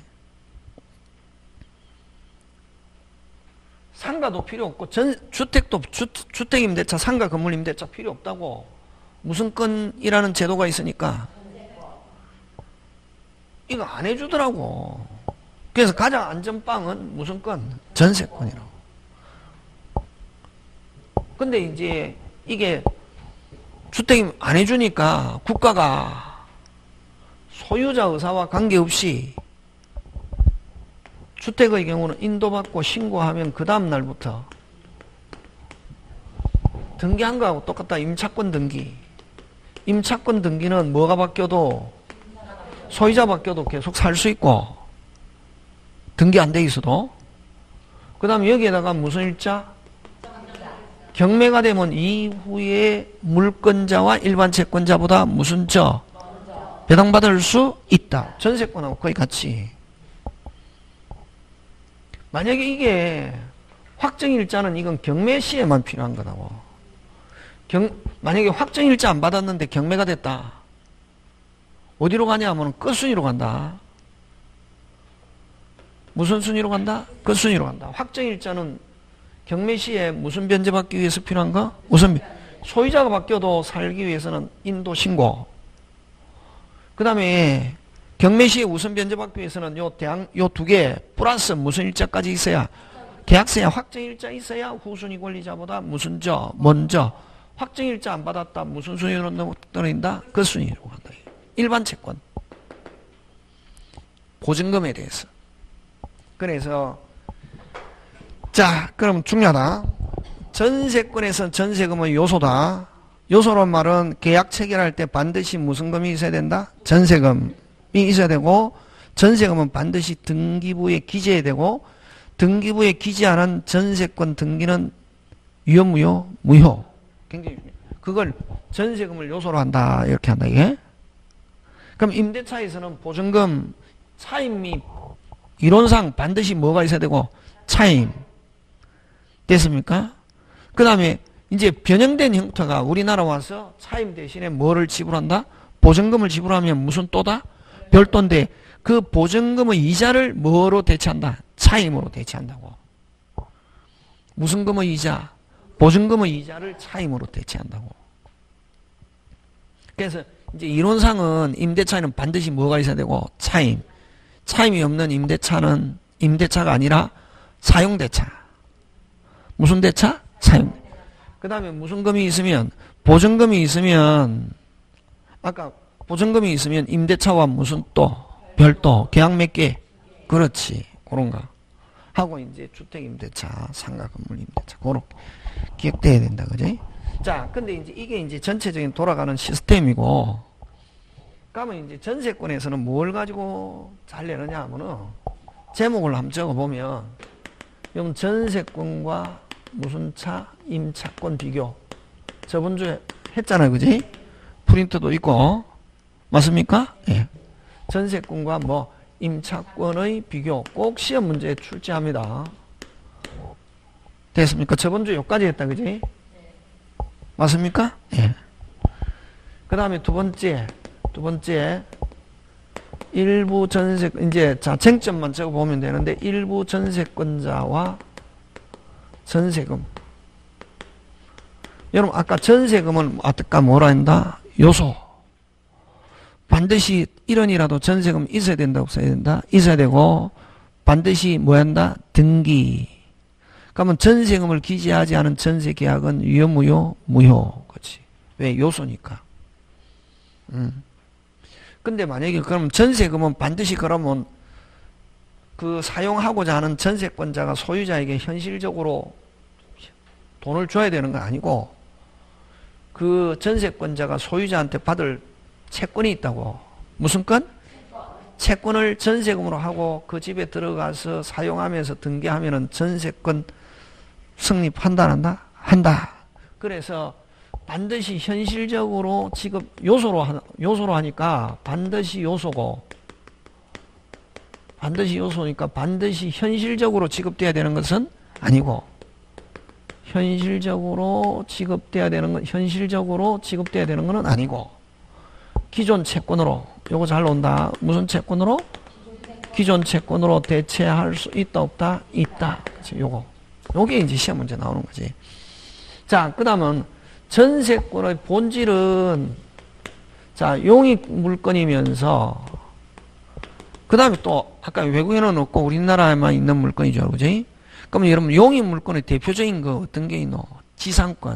상가도 필요 없고 주택임대차, 상가 건물임대차 필요 없다고. 무슨 건이라는 제도가 있으니까 이거 안 해주더라고. 그래서 가장 안전빵은 무슨 건? 전세권이라고. 근데 이제 이게 주택임 안 해주니까 국가가 소유자 의사와 관계없이 주택의 경우는 인도받고 신고하면 그 다음 날부터 등기한 거하고 똑같다. 임차권 등기. 임차권 등기는 뭐가 바뀌어도 소유자 바뀌어도 계속 살 수 있고, 등기 안 돼 있어도. 그 다음에 여기에다가 무슨 일자? 경매가 되면 이후에 물건자와 일반 채권자보다 무슨 배당받을 수 있다. 전세권하고 거의 같이. 만약에 이게 확정일자는 이건 경매 시에만 필요한 거라고. 만약에 확정일자 안 받았는데 경매가 됐다. 어디로 가냐 하면 끝순위로 간다. 무슨 순위로 간다? 끝순위로 간다. 확정일자는 경매 시에 무슨 변제받기 위해서 필요한 거? 우선 소유자가 바뀌어도 살기 위해서는 인도 신고. 그 다음에 경매 시에 우선 변제받기 위해서는 요 두 개 플러스 무슨 일자까지 있어야, 계약서에 확정일자 있어야 후순위 권리자보다 무슨 먼저. 확정일자 안 받았다. 무슨 순위로 떨어진다? 그 순위로 간다. 일반 채권. 보증금에 대해서. 그래서 자, 그럼 중요하다. 전세권에서 전세금의 요소다. 요소란 말은 계약 체결할 때 반드시 무슨 금이 있어야 된다? 전세금이 있어야 되고, 전세금은 반드시 등기부에 기재해야 되고, 등기부에 기재하는 전세권 등기는 유효, 무효? 무효. 굉장히 그걸 전세금을 요소로 한다 이렇게 한다 이게. 그럼 임대차에서는 보증금 차임이 이론상 반드시 뭐가 있어야 되고? 차임. 됐습니까? 그 다음에 이제 변형된 형태가 우리나라 와서 차임 대신에 뭐를 지불한다? 보증금을 지불하면 무슨 또다? 별도인데 그 보증금의 이자를 뭐로 대체한다? 차임으로 대체한다고. 무슨 금의 이자? 보증금의 이자를 차임으로 대체한다고. 그래서 이제 이론상은 임대차에는 반드시 뭐가 있어야 되고? 차임. 차임이 없는 임대차는 임대차가 아니라 사용대차. 무슨 대차? 차임. 그 다음에 무슨 금이 있으면? 보증금이 있으면, 아까 보증금이 있으면 임대차와 무슨 또? 별도. 계약 몇 개? 그렇지. 그런 거. 하고 이제 주택임대차, 상가건물임대차. 그렇게 기억돼야 된다. 그지? 자, 근데 이제 이게 이제 전체적인 돌아가는 시스템이고, 그러면 이제 전세권에서는 뭘 가지고 잘 내느냐 하면은, 제목을 한번 적어보면, 이건 전세권과 무슨 차? 임차권 비교. 저번 주에 했잖아요. 그지? 프린트도 있고. 맞습니까? 예. 전세권과 뭐, 임차권의 비교. 꼭 시험 문제에 출제합니다. 됐습니까? 저번 주에 여기까지 했다. 그지? 맞습니까? 예. 그 다음에 두 번째. 일부 전세, 이제, 자, 쟁점만 적어보면 되는데, 일부 전세권자와 전세금. 여러분, 아까 전세금은 아까 뭐라 한다? 요소. 반드시 1원이라도 전세금 있어야 된다, 없어야 된다? 있어야 되고, 반드시 뭐 한다? 등기. 그러면 전세금을 기재하지 않은 전세 계약은 유효, 무효? 무효. 그렇지. 왜? 요소니까. 근데 만약에 그러면 전세금은 반드시 그러면 그 사용하고자 하는 전세권자가 소유자에게 현실적으로 돈을 줘야 되는 건 아니고 그 전세권자가 소유자한테 받을 채권이 있다고. 무슨 건? 채권을 전세금으로 하고 그 집에 들어가서 사용하면서 등기하면은 전세권 성립한다, 안 한다? 한다. 그래서 반드시 현실적으로 지급 요소로 하니까 반드시 요소고, 반드시 요소니까 반드시 현실적으로 지급돼야 되는 것은 아니고, 현실적으로 지급돼야 되는 건 아니고, 기존 채권으로, 요거 잘 논다. 무슨 채권으로? 기존 채권으로 대체할 수 있다, 없다? 있다. 요게 이제 시험 문제 나오는 거지. 자, 그 다음은 전세권의 본질은, 자, 용익 물건이면서, 그 다음에 또, 아까 외국에는 없고 우리나라에만 있는 물건이죠. 그지? 그러면 여러분, 용익 물건의 대표적인 거 어떤 게 있노? 지상권.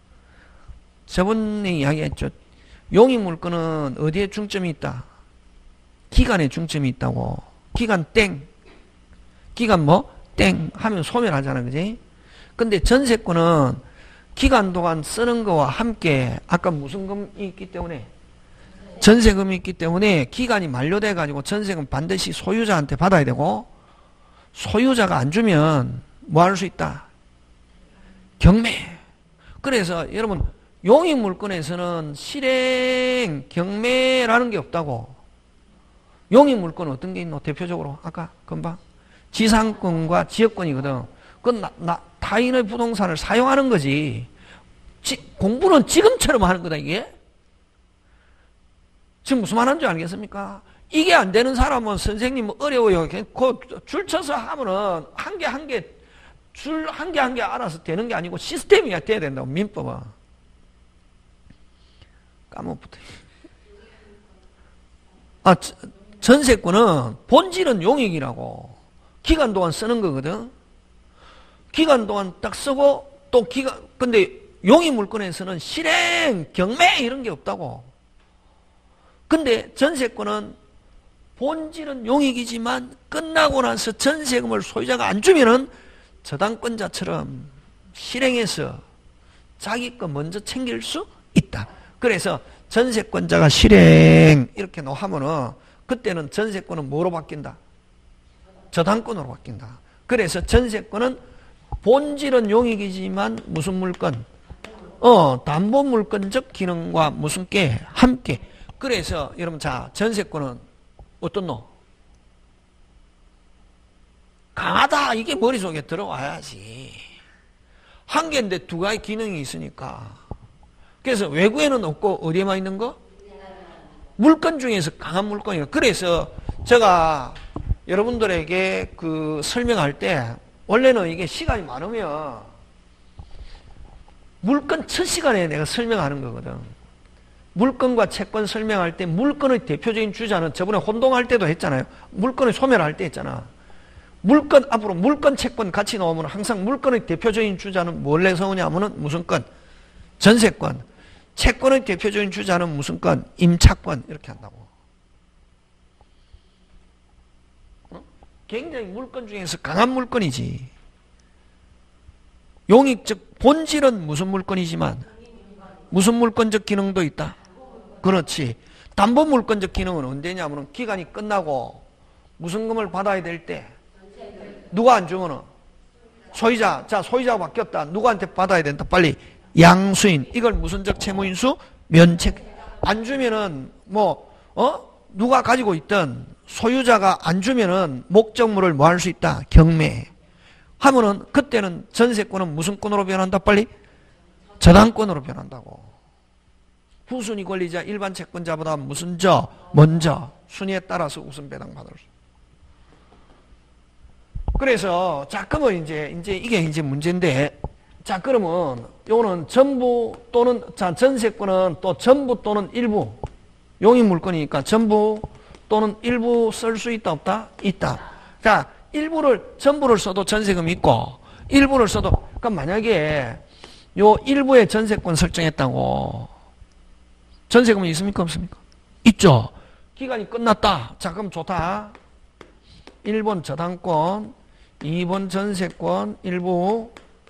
저번에 이야기했죠. 용익 물건은 어디에 중점이 있다? 기간에 중점이 있다고. 기간 땡. 기간 뭐? 땡. 하면 소멸하잖아. 그지? 근데 전세권은 기간 동안 쓰는 거와 함께, 아까 무슨 금이 있기 때문에? 전세금이 있기 때문에 기간이 만료돼 가지고 전세금 반드시 소유자한테 받아야 되고, 소유자가 안 주면 뭐 할 수 있다? 경매. 그래서 여러분, 용익 물건에서는 실행 경매라는 게 없다고. 용익 물건은 어떤 게 있노? 대표적으로 아까 금방 지상권과 지역권이거든. 그건 타인의 부동산을 사용하는 거지. 공부는 지금처럼 하는 거다 이게. 지금 무슨 말 하는 줄 알겠습니까? 이게 안 되는 사람은 선생님 어려워요. 줄 쳐서 하면은 한 개 한 개 알아서 되는 게 아니고 시스템이 돼야 된다고. 민법은. 까먹부터. 전세권은 본질은 용익이라고. 기간 동안 쓰는 거거든. 기간 동안 딱 쓰고 또 근데 용익 물건에서는 실행, 경매 이런 게 없다고. 근데 전세권은 본질은 용익이지만 끝나고 나서 전세금을 소유자가 안 주면은 저당권자처럼 실행해서 자기 거 먼저 챙길 수 있다. 있다. 그래서 전세권자가 실행 이렇게 하면은 그때는 전세권은 뭐로 바뀐다? 저당권으로 바뀐다. 그래서 전세권은 본질은 용익이지만 무슨 물건? 담보물건적 기능과 무슨 게? 함께. 그래서 여러분 자 전세권은 어떤 놈? 강하다. 이게 머릿속에 들어와야지. 한 개인데 두 가지 기능이 있으니까. 그래서 외구에는 없고 어디에만 있는 거? 물건 중에서 강한 물건이에요. 그래서 제가 여러분들에게 그 설명할 때 원래는 이게 시간이 많으면 물건 첫 시간에 내가 설명하는 거거든. 물건과 채권 설명할 때 물건의 대표적인 주자는 저번에 혼동할 때도 했잖아요. 물건을 소멸할 때 했잖아. 물건 앞으로 물건 채권 같이 나오면 항상 물건의 대표적인 주자는 뭘 내세우냐면은 무슨 건? 전세권. 채권의 대표적인 주자는 무슨 건? 임차권. 이렇게 한다고. 굉장히 물건 중에서 강한 물건이지. 용익적 본질은 무슨 물건이지만 무슨 물건적 기능도 있다. 그렇지. 담보 물건적 기능은 언제냐면 기간이 끝나고 무슨 금을 받아야 될 때 누가 안 주면은 소유자. 자, 소유자가 바뀌었다. 누구한테 받아야 된다. 빨리 양수인. 이걸 무슨적 채무인수? 면책. 안 주면은 누가 가지고 있던 소유자가 안 주면은 목적물을 뭐 할 수 있다? 경매. 하면은 그때는 전세권은 무슨 권으로 변한다? 빨리 저당권으로 변한다고. 후순위 권리자 일반 채권자보다 무슨 먼저 순위에 따라서 우선 배당받을 수. 그래서 자 그러면 이제 이게 이제 문제인데 자 그러면 요거는 전부 또는 자 전세권은 또 전부 또는 일부 용익 물건이니까 전부 또는 일부 쓸 수 있다 없다? 있다. 자 전부를 써도 전세금이 있고 일부를 써도 그럼 만약에 요 일부의 전세권 설정했다고 전세금이 있습니까 없습니까? 있죠. 기간이 끝났다. 자 그럼 좋다. 1번 저당권 2번 전세권 일부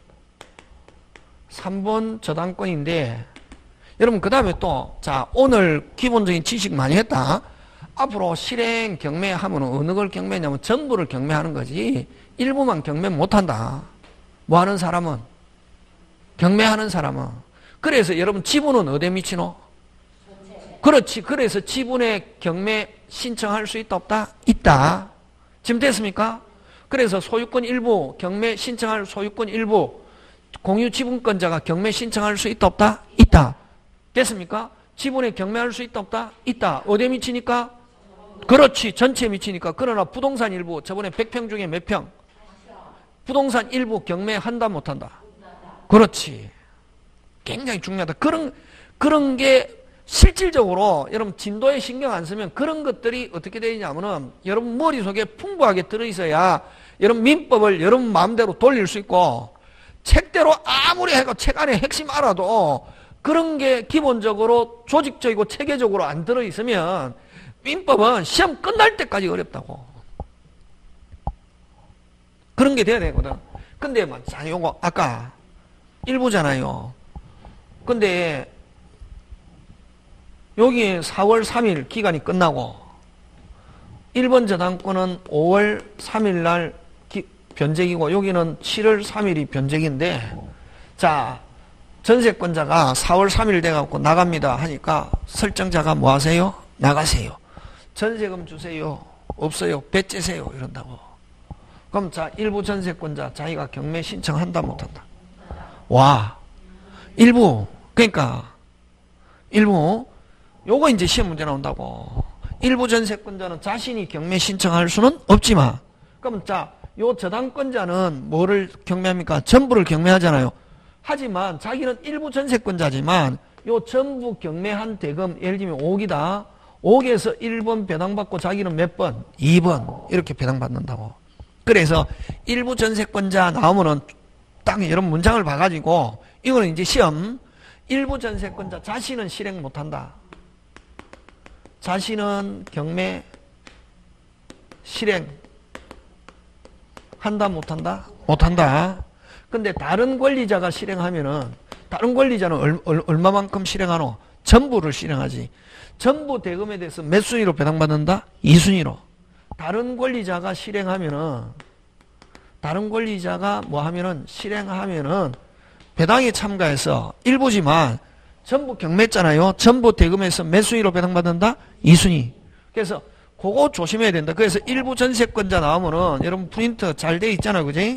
3번 저당권인데 여러분 그 다음에 또 자 오늘 기본적인 지식 많이 했다. 앞으로 실행 경매하면 어느 걸 경매하냐면 전부를 경매하는 거지 일부만 경매 못한다. 뭐 하는 사람은? 경매하는 사람은. 그래서 여러분 지분은 어디에 미치노? 그렇지. 그래서 지분에 경매 신청할 수 있다 없다? 있다. 지금 됐습니까? 그래서 소유권 일부 경매 신청할 소유권 일부 공유 지분권자가 경매 신청할 수 있다 없다? 있다. 됐습니까? 지분에 경매할 수 있다 없다? 있다. 어디에 미치니까? 그렇지. 전체에 미치니까. 그러나 부동산 일부 저번에 100평 중에 몇 평? 부동산 일부 경매한다 못한다? 그렇지. 굉장히 중요하다. 그런 게 실질적으로 여러분 진도에 신경 안 쓰면 그런 것들이 어떻게 되냐면은 여러분 머릿속에 풍부하게 들어있어야 여러분 민법을 여러분 마음대로 돌릴 수 있고 책대로 아무리 해도 책 안에 핵심 알아도 그런 게 기본적으로 조직적이고 체계적으로 안 들어있으면 민법은 시험 끝날 때까지 어렵다고. 그런 게 돼야 되거든. 근데 자 요거 아까 일부잖아요. 근데 여기 4월 3일 기간이 끝나고 1번 저당권은 5월 3일 날 변제기고 여기는 7월 3일이 변제기인데 자 전세권자가 4월 3일 돼갖고 나갑니다 하니까 설정자가 뭐 하세요? 나가세요. 전세금 주세요. 없어요. 배째세요. 이런다고. 그럼 자 일부 전세권자 자기가 경매 신청한다 못한다? 와 일부 그러니까 일부 요거 이제 시험 문제 나온다고. 일부 전세권자는 자신이 경매 신청할 수는 없지만 그럼 자 요 저당권자는 뭐를 경매합니까? 전부를 경매하잖아요. 하지만 자기는 일부 전세권자지만 요 전부 경매한 대금 예를 들면 5억이다. 5억에서 1번 배당받고 자기는 몇 번? 2번 이렇게 배당받는다고. 그래서 일부 전세권자 나오면은 딱 이런 문장을 봐가지고 이거는 이제 시험 일부 전세권자 자신은 실행 못한다. 자신은 경매 실행 한다 못한다? 못한다. 근데 다른 권리자가 실행하면은 다른 권리자는 얼마만큼 실행하노? 전부를 실행하지. 전부 대금에 대해서 몇 순위로 배당받는다? 2순위로. 다른 권리자가 실행하면은 다른 권리자가 뭐 하면은 실행하면은 배당에 참가해서 일부지만 전부 경매했잖아요. 전부 대금에서 몇 순위로 배당받는다? 2순위. 그래서 그거 조심해야 된다. 그래서 일부 전세권자 나오면은 여러분 프린트 잘 돼 있잖아요. 그지?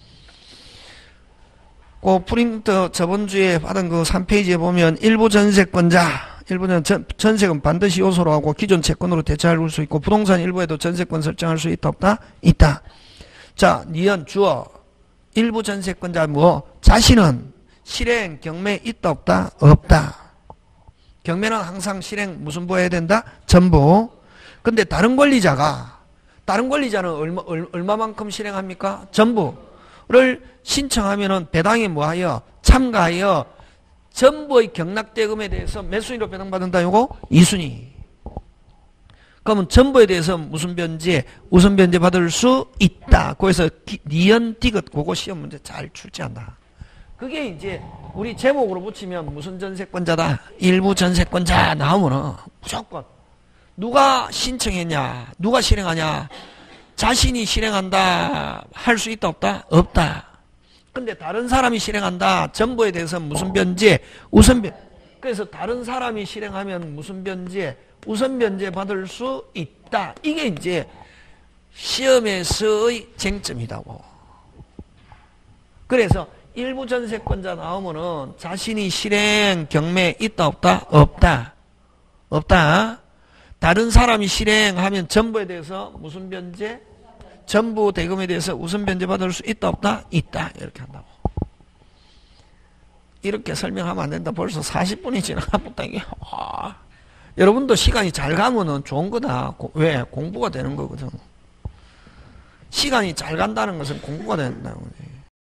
그 프린트 저번 주에 받은 그 3페이지에 보면 일부 전세권자, 일부는 전세금 반드시 요소로 하고 기존 채권으로 대체할 수 있고 부동산 일부에도 전세권 설정할 수 있다 없다? 있다. 자, 니은 주어 일부 전세권자 뭐 자신은 실행 경매 있다 없다? 없다. 경매는 항상 실행 무슨 부 해야 된다? 전부. 근데 다른 권리자는 얼마만큼 실행합니까? 전부를 신청하면은 배당에 뭐하여? 참가하여 전부의 경락대금에 대해서 몇 순위로 배당받는다? 요거 2순위. 그러면 전부에 대해서 무슨 변제? 우선 변제 받을 수 있다. 거기서 니은 디귿 그거 시험 문제 잘 출제한다. 그게 이제 우리 제목으로 붙이면 무슨 전세권자다? 일부 전세권자 나오면은 무조건 누가 신청했냐? 누가 실행하냐? 자신이 실행한다. 할 수 있다 없다? 없다. 근데 다른 사람이 실행한다. 전부에 대해서 무슨 변제? 우선 변제. 그래서 다른 사람이 실행하면 무슨 변제? 우선 변제 받을 수 있다. 이게 이제 시험에서의 쟁점이라고. 그래서 일부 전세권자 나오면은 자신이 실행 경매 있다 없다? 없다. 없다. 다른 사람이 실행하면 전부에 대해서 무슨 변제? 전부 대금에 대해서 우선 변제 받을 수 있다 없다? 있다. 이렇게 한다고. 이렇게 설명하면 안 된다. 벌써 40분이 지나가버렸다. 이게. 여러분도 시간이 잘 가면은 좋은 거다. 왜? 공부가 되는 거거든. 시간이 잘 간다는 것은 공부가 된다는 거지.